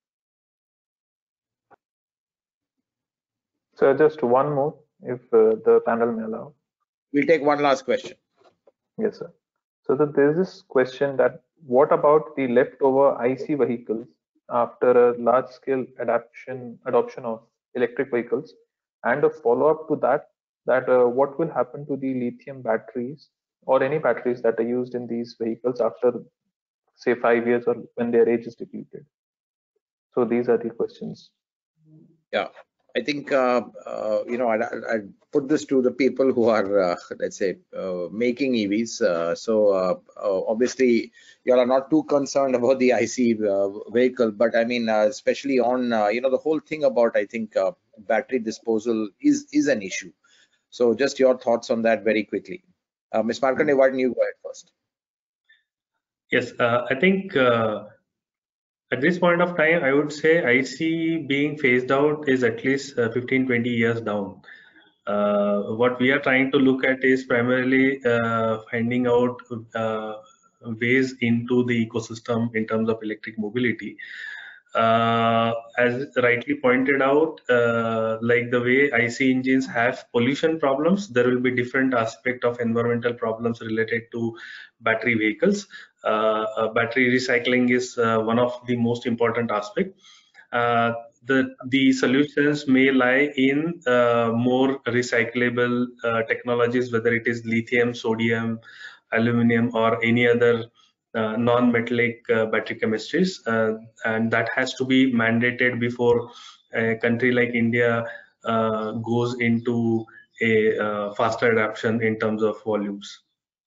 Speaker 1: So just one more, if the panel may allow.
Speaker 10: We'll take one last question.
Speaker 1: Yes, sir. So there's this question that what about the leftover IC vehicles after a large-scale adoption of electric vehicles, and a follow-up to that, what will happen to the lithium batteries or any batteries that are used in these vehicles after, say, 5 years or when their age is depleted? So these are the questions.
Speaker 10: Yeah, I think I'd put this to the people who are, let's say, making EVs. Obviously, you all are not too concerned about the IC vehicle, but I mean, especially on the whole thing about, I think, battery disposal is an issue. So just your thoughts on that very quickly. Ms. Markande, why don't you go ahead first?
Speaker 12: Yes, I think at this point of time, I would say IC being phased out is at least 15-20 years down. What we are trying to look at is primarily finding out ways into the ecosystem in terms of electric mobility. As rightly pointed out, like the way IC engines have pollution problems, there will be different aspect of environmental problems related to battery vehicles. Battery recycling is one of the most important aspect. The solutions may lie in more recyclable technologies, whether it is lithium, sodium, aluminum, or any other non-metallic battery chemistries, and that has to be mandated before a country like India goes into a faster adoption in terms of volumes.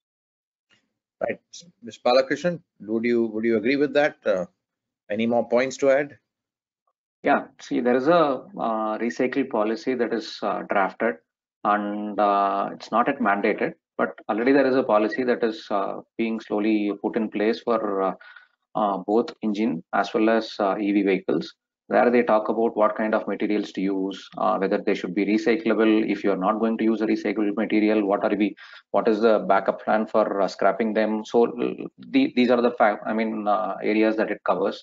Speaker 10: Right, Ms. Balakrishnan, would you agree with that? Any more points to add?
Speaker 11: Yeah, see, there is a recycle policy that is drafted, and it's not yet mandated, but already there is a policy that is being slowly put in place for both engine as well as EV vehicles, where they talk about what kind of materials to use, whether they should be recyclable. If you are not going to use a recyclable material, what is the backup plan for scrapping them? So these are the areas that it covers.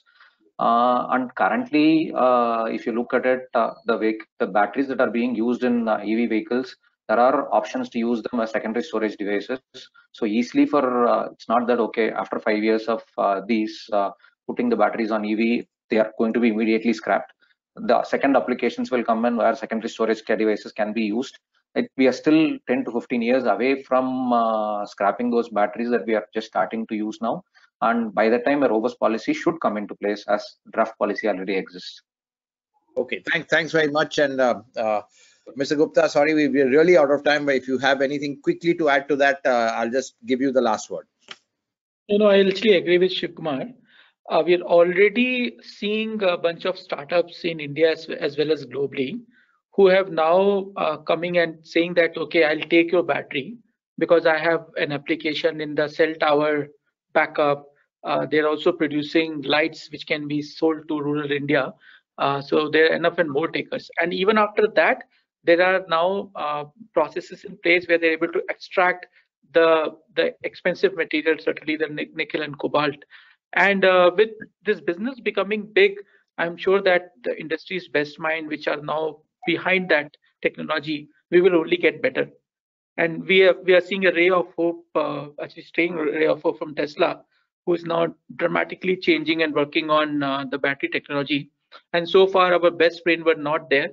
Speaker 11: And currently, if you look at it, the batteries that are being used in EV vehicles, there are options to use them as secondary storage devices. So easily for it's not that okay after 5 years of these putting the batteries on EV, they are going to be immediately scrapped. The second applications will come in where secondary storage devices can be used. We are still 10 to 15 years away from scrapping those batteries that we are just starting to use now. And by that time, a robust policy should come into place, as draft policy already exists.
Speaker 10: Okay, thanks very much. And Mr. Gupta, sorry, we're really out of time, but if you have anything quickly to add to that, I'll just give you the last word.
Speaker 14: I actually agree with Shiv Kumar. We're already seeing a bunch of startups in India as well as globally who have now coming and saying that, okay, I'll take your battery because I have an application in the cell tower backup. They're also producing lights which can be sold to rural India. So there are enough and more takers. And even after that, there are now processes in place where they're able to extract the expensive materials, certainly the nickel and cobalt. And with this business becoming big, I'm sure that the industry's best mind, which are now behind that technology, we will only get better. And we are seeing a ray of hope, actually staying a ray of hope from Tesla, who is now dramatically changing and working on the battery technology. And so far, our best brain were not there.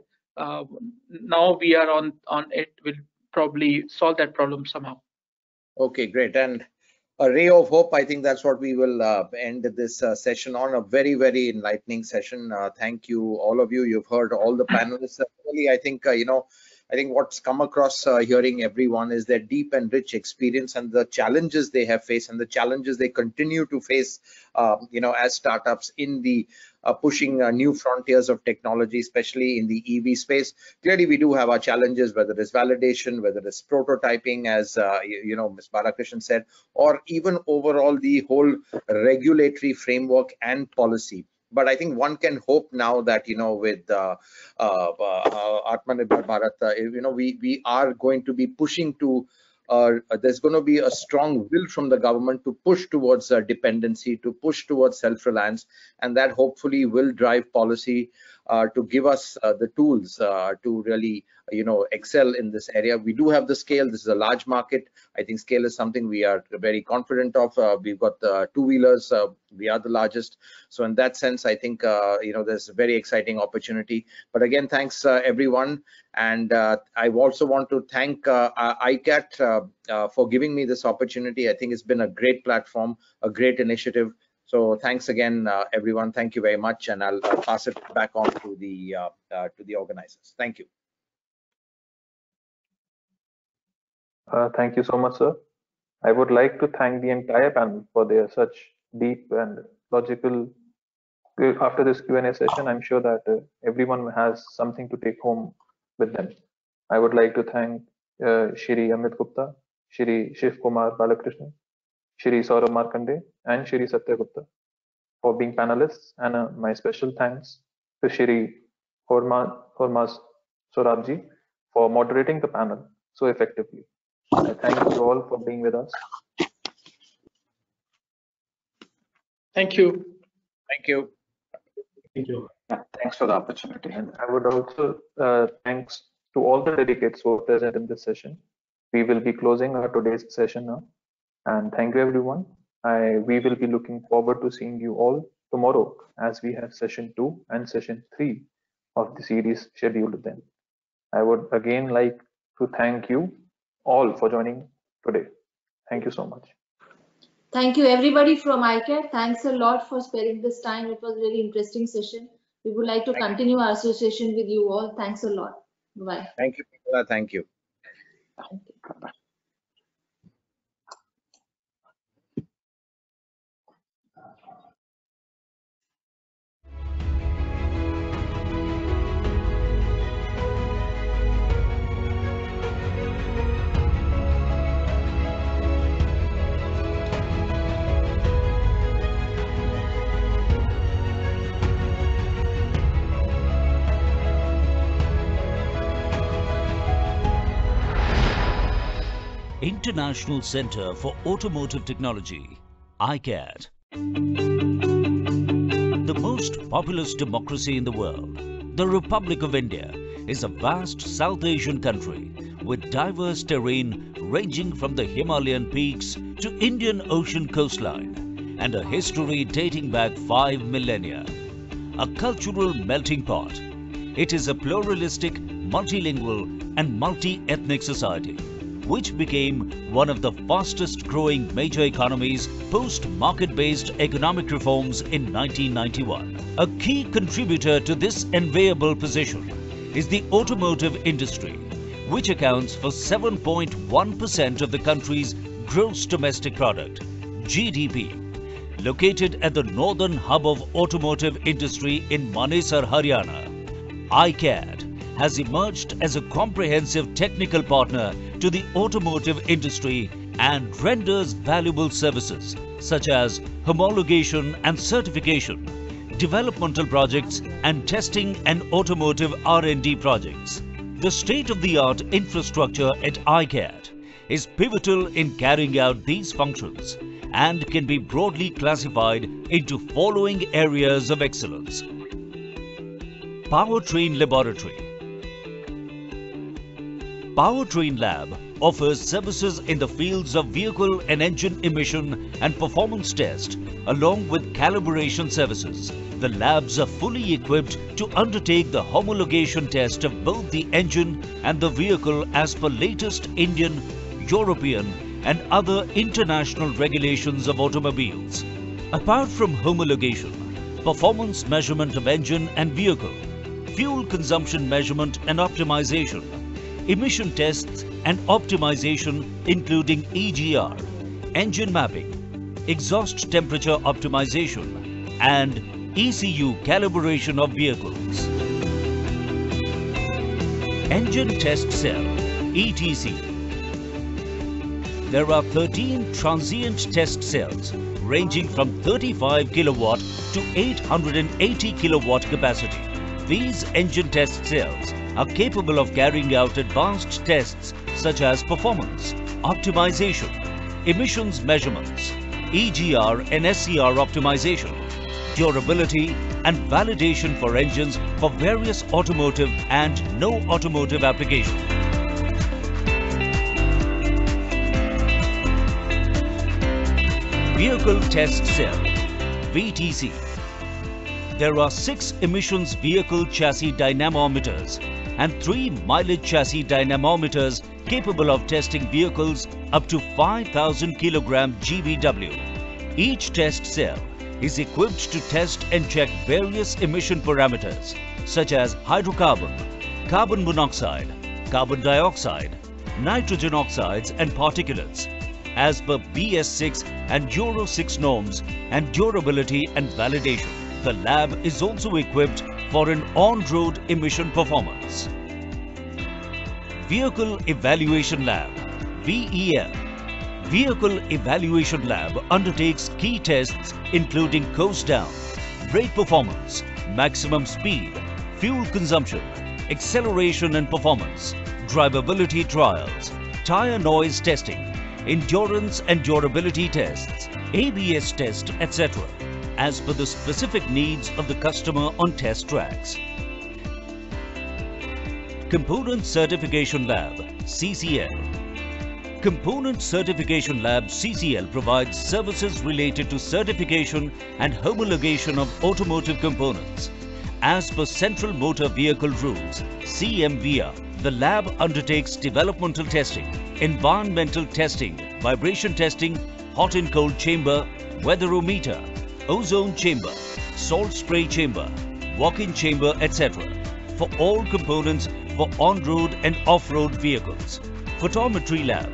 Speaker 14: Now we are on it. Will probably solve that problem somehow.
Speaker 10: Okay, great. And a ray of hope. I think that's what we will end this session on. A very, very enlightening session. Thank you, all of you. You've heard all the panelists. Really, I think I think what's come across hearing everyone is their deep and rich experience and the challenges they have faced and the challenges they continue to face, as startups in the pushing new frontiers of technology, especially in the EV space. Clearly, we do have our challenges, whether it's validation, whether it's prototyping, as Ms. Balakrishnan said, or even overall the whole regulatory framework and policy. But I think one can hope now that with Atmanirbhar Bharat, we are going to be pushing to. There's going to be a strong will from the government to push towards dependency, to push towards self-reliance, and that hopefully will drive policy to give us the tools to really, excel in this area. We do have the scale. This is a large market. I think scale is something we are very confident of. We've got the two-wheelers. We are the largest. So in that sense, I think, there's a very exciting opportunity. But again, thanks everyone. And I also want to thank ICAT for giving me this opportunity. I think it's been a great platform, a great initiative. So thanks again, everyone. Thank you very much, and I'll pass it back on to the organizers. Thank you.
Speaker 1: Thank you so much, sir. I would like to thank the entire panel for their such deep and logical. After this Q&A session, I'm sure that everyone has something to take home with them. I would like to thank Shri Amit Gupta, Shri Shiv Kumar Balakrishnan, Shri Saurabh Markande, and Shri Satya Gupta for being panelists, and my special thanks to Shri Hormaz Sorabji for moderating the panel so effectively. I thank you all for being with us.
Speaker 14: Thank you.
Speaker 10: Thank you.
Speaker 12: Thank you.
Speaker 11: Yeah, thanks for the opportunity.
Speaker 1: And I would also thanks to all the delegates who are present in this session. We will be closing our today's session now. And thank you, everyone. We will be looking forward to seeing you all tomorrow as we have session 2 and session 3 of the series scheduled then. I would again like to thank you all for joining today. Thank you so much.
Speaker 2: Thank you, everybody from ICAT. Thanks a lot for sparing this time. It was a very interesting session. We would like to continue our association with you all. Thanks a lot. Bye.
Speaker 10: Thank you, Pamela. Thank you.
Speaker 11: Thank you. Bye-bye.
Speaker 8: International Center for Automotive Technology, ICAT. The most populous democracy in the world, the Republic of India is a vast South Asian country with diverse terrain ranging from the Himalayan peaks to Indian Ocean coastline and a history dating back 5 millennia. A cultural melting pot, it is a pluralistic, multilingual and multi-ethnic society which became one of the fastest growing major economies post market-based economic reforms in 1991. A key contributor to this enviable position is the automotive industry, which accounts for 7.1% of the country's gross domestic product, GDP. Located at the northern hub of automotive industry in Manesar, Haryana, ICAT has emerged as a comprehensive technical partner to the automotive industry and renders valuable services such as homologation and certification, developmental projects and testing and automotive R&D projects. The state-of-the-art infrastructure at ICAT is pivotal in carrying out these functions and can be broadly classified into following areas of excellence. Powertrain Laboratory. Powertrain Lab offers services in the fields of vehicle and engine emission and performance test, along with calibration services. The labs are fully equipped to undertake the homologation test of both the engine and the vehicle as per latest Indian, European and other international regulations of automobiles. Apart from homologation, performance measurement of engine and vehicle, fuel consumption measurement and optimization, emission tests and optimization including EGR, engine mapping, exhaust temperature optimization and ECU calibration of vehicles. Engine Test Cell, ETC. There are 13 transient test cells ranging from 35 kilowatt to 880 kilowatt capacity. These engine test cells are capable of carrying out advanced tests such as performance, optimization, emissions measurements, EGR and SCR optimization, durability and validation for engines for various automotive and no automotive applications. Vehicle Test Cell, VTC. There are 6 emissions vehicle chassis dynamometers and 3 mileage chassis dynamometers capable of testing vehicles up to 5,000 kg GVW. Each test cell is equipped to test and check various emission parameters such as hydrocarbon, carbon monoxide, carbon dioxide, nitrogen oxides and particulates as per BS6 and Euro 6 norms and durability and validation. The lab is also equipped for an on-road emission performance. Vehicle Evaluation Lab, VEL. Vehicle Evaluation Lab undertakes key tests including coast down, brake performance, maximum speed, fuel consumption, acceleration and performance, drivability trials, tire noise testing, endurance and durability tests, ABS test, etc. as per the specific needs of the customer on test tracks. Component Certification Lab (CCL). Component Certification Lab (CCL) provides services related to certification and homologation of automotive components. As per Central Motor Vehicle Rules (CMVR), the lab undertakes developmental testing, environmental testing, vibration testing, hot and cold chamber, weatherometer, ozone chamber, salt spray chamber, walk-in chamber, etc. for all components for on-road and off-road vehicles. Photometry Lab.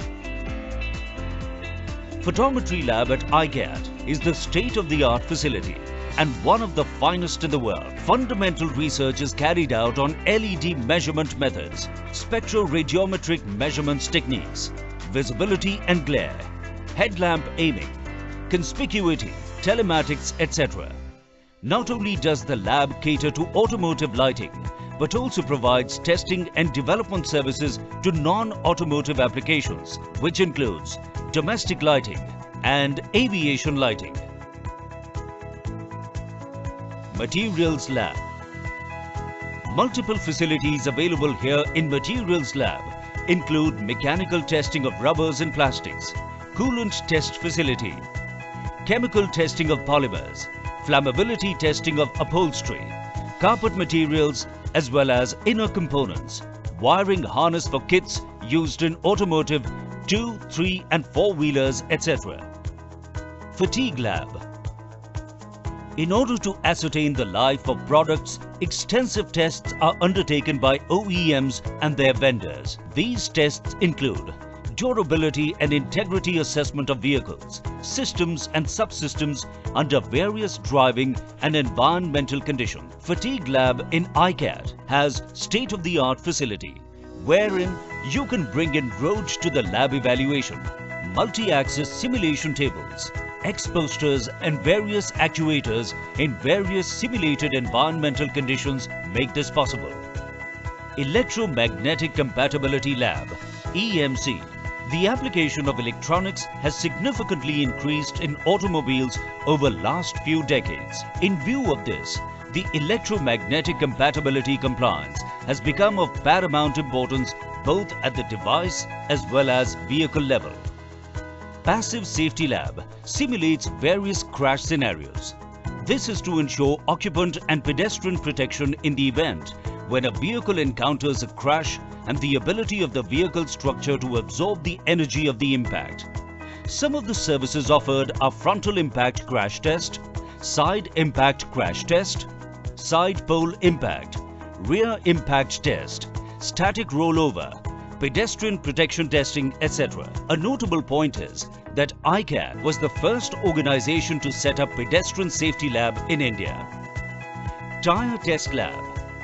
Speaker 8: Photometry Lab at ICAT is the state-of-the-art facility and one of the finest in the world. Fundamental research is carried out on LED measurement methods, spectroradiometric measurements techniques, visibility and glare, headlamp aiming, conspicuity, telematics, etc. Not only does the lab cater to automotive lighting, but also provides testing and development services to non-automotive applications, which includes domestic lighting and aviation lighting. Materials Lab. Multiple facilities available here in Materials Lab include mechanical testing of rubbers and plastics, coolant test facility, chemical testing of polymers, flammability testing of upholstery, carpet materials, as well as inner components, wiring harness for kits used in automotive 2, 3 and 4-wheelers, etc. Fatigue Lab. In order to ascertain the life of products, extensive tests are undertaken by OEMs and their vendors. These tests include durability and integrity assessment of vehicles, systems and subsystems under various driving and environmental conditions. Fatigue Lab in ICAT has state-of-the-art facility wherein you can bring in roads to the lab evaluation, multi-axis simulation tables, X-posters and various actuators in various simulated environmental conditions make this possible. Electromagnetic Compatibility Lab (EMC). The application of electronics has significantly increased in automobiles over last few decades. In view of this, the electromagnetic compatibility compliance has become of paramount importance both at the device as well as vehicle level. Passive Safety Lab simulates various crash scenarios. This is to ensure occupant and pedestrian protection in the event when a vehicle encounters a crash and the ability of the vehicle structure to absorb the energy of the impact. Some of the services offered are frontal impact crash test, side impact crash test, side pole impact, rear impact test, static rollover, pedestrian protection testing, etc. A notable point is that ICAT was the first organization to set up pedestrian safety lab in India. Tire Test Lab.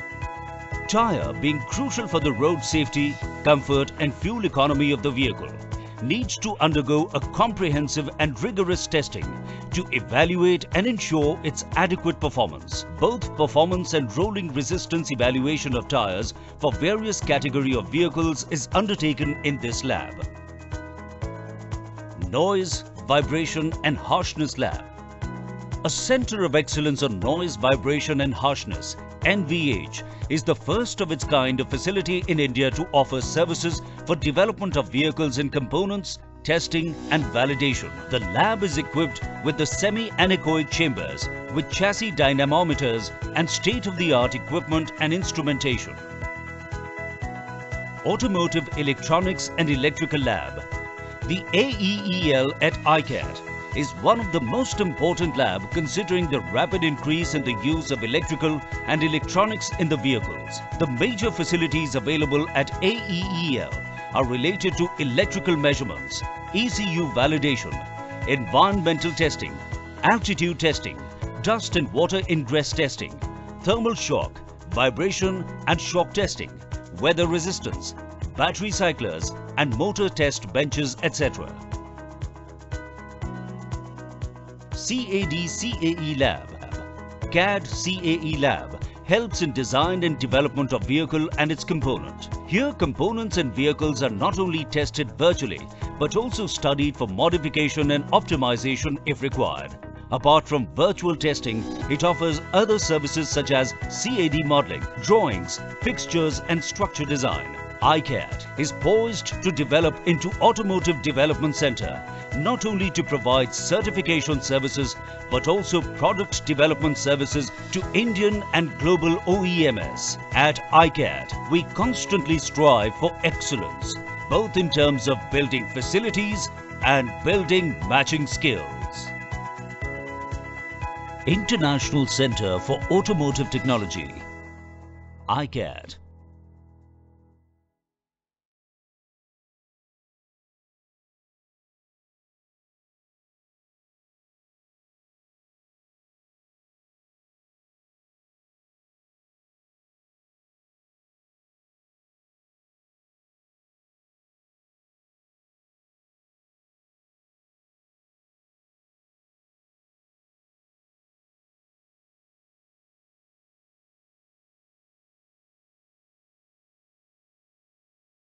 Speaker 8: Tire, being crucial for the road safety, comfort and fuel economy of the vehicle, needs to undergo a comprehensive and rigorous testing to evaluate and ensure its adequate performance. Both performance and rolling resistance evaluation of tires for various category of vehicles is undertaken in this lab. Noise, Vibration and Harshness Lab. A Center of Excellence on Noise, Vibration and Harshness (NVH) is the first of its kind of facility in India to offer services for development of vehicles and components, testing and validation. The lab is equipped with the semi-anechoic chambers with chassis dynamometers and state-of-the-art equipment and instrumentation. Automotive Electronics and Electrical Lab. The AEEL at ICAT is one of the most important lab considering the rapid increase in the use of electrical and electronics in the vehicles. The major facilities available at AEEL are related to electrical measurements, ECU validation, environmental testing, altitude testing, dust and water ingress testing, thermal shock, vibration and shock testing, weather resistance, battery cyclers and motor test benches, etc. CAD-CAE Lab. CAD-CAE Lab helps in design and development of vehicle and its component. Here, components and vehicles are not only tested virtually, but also studied for modification and optimization if required. Apart from virtual testing, it offers other services such as CAD modeling, drawings, fixtures and structure design. iCAD is poised to develop into Automotive Development Center, not only to provide certification services, but also product development services to Indian and global OEMs. At iCAD, we constantly strive for excellence, both in terms of building facilities and building matching skills. International Center for Automotive Technology, iCAD.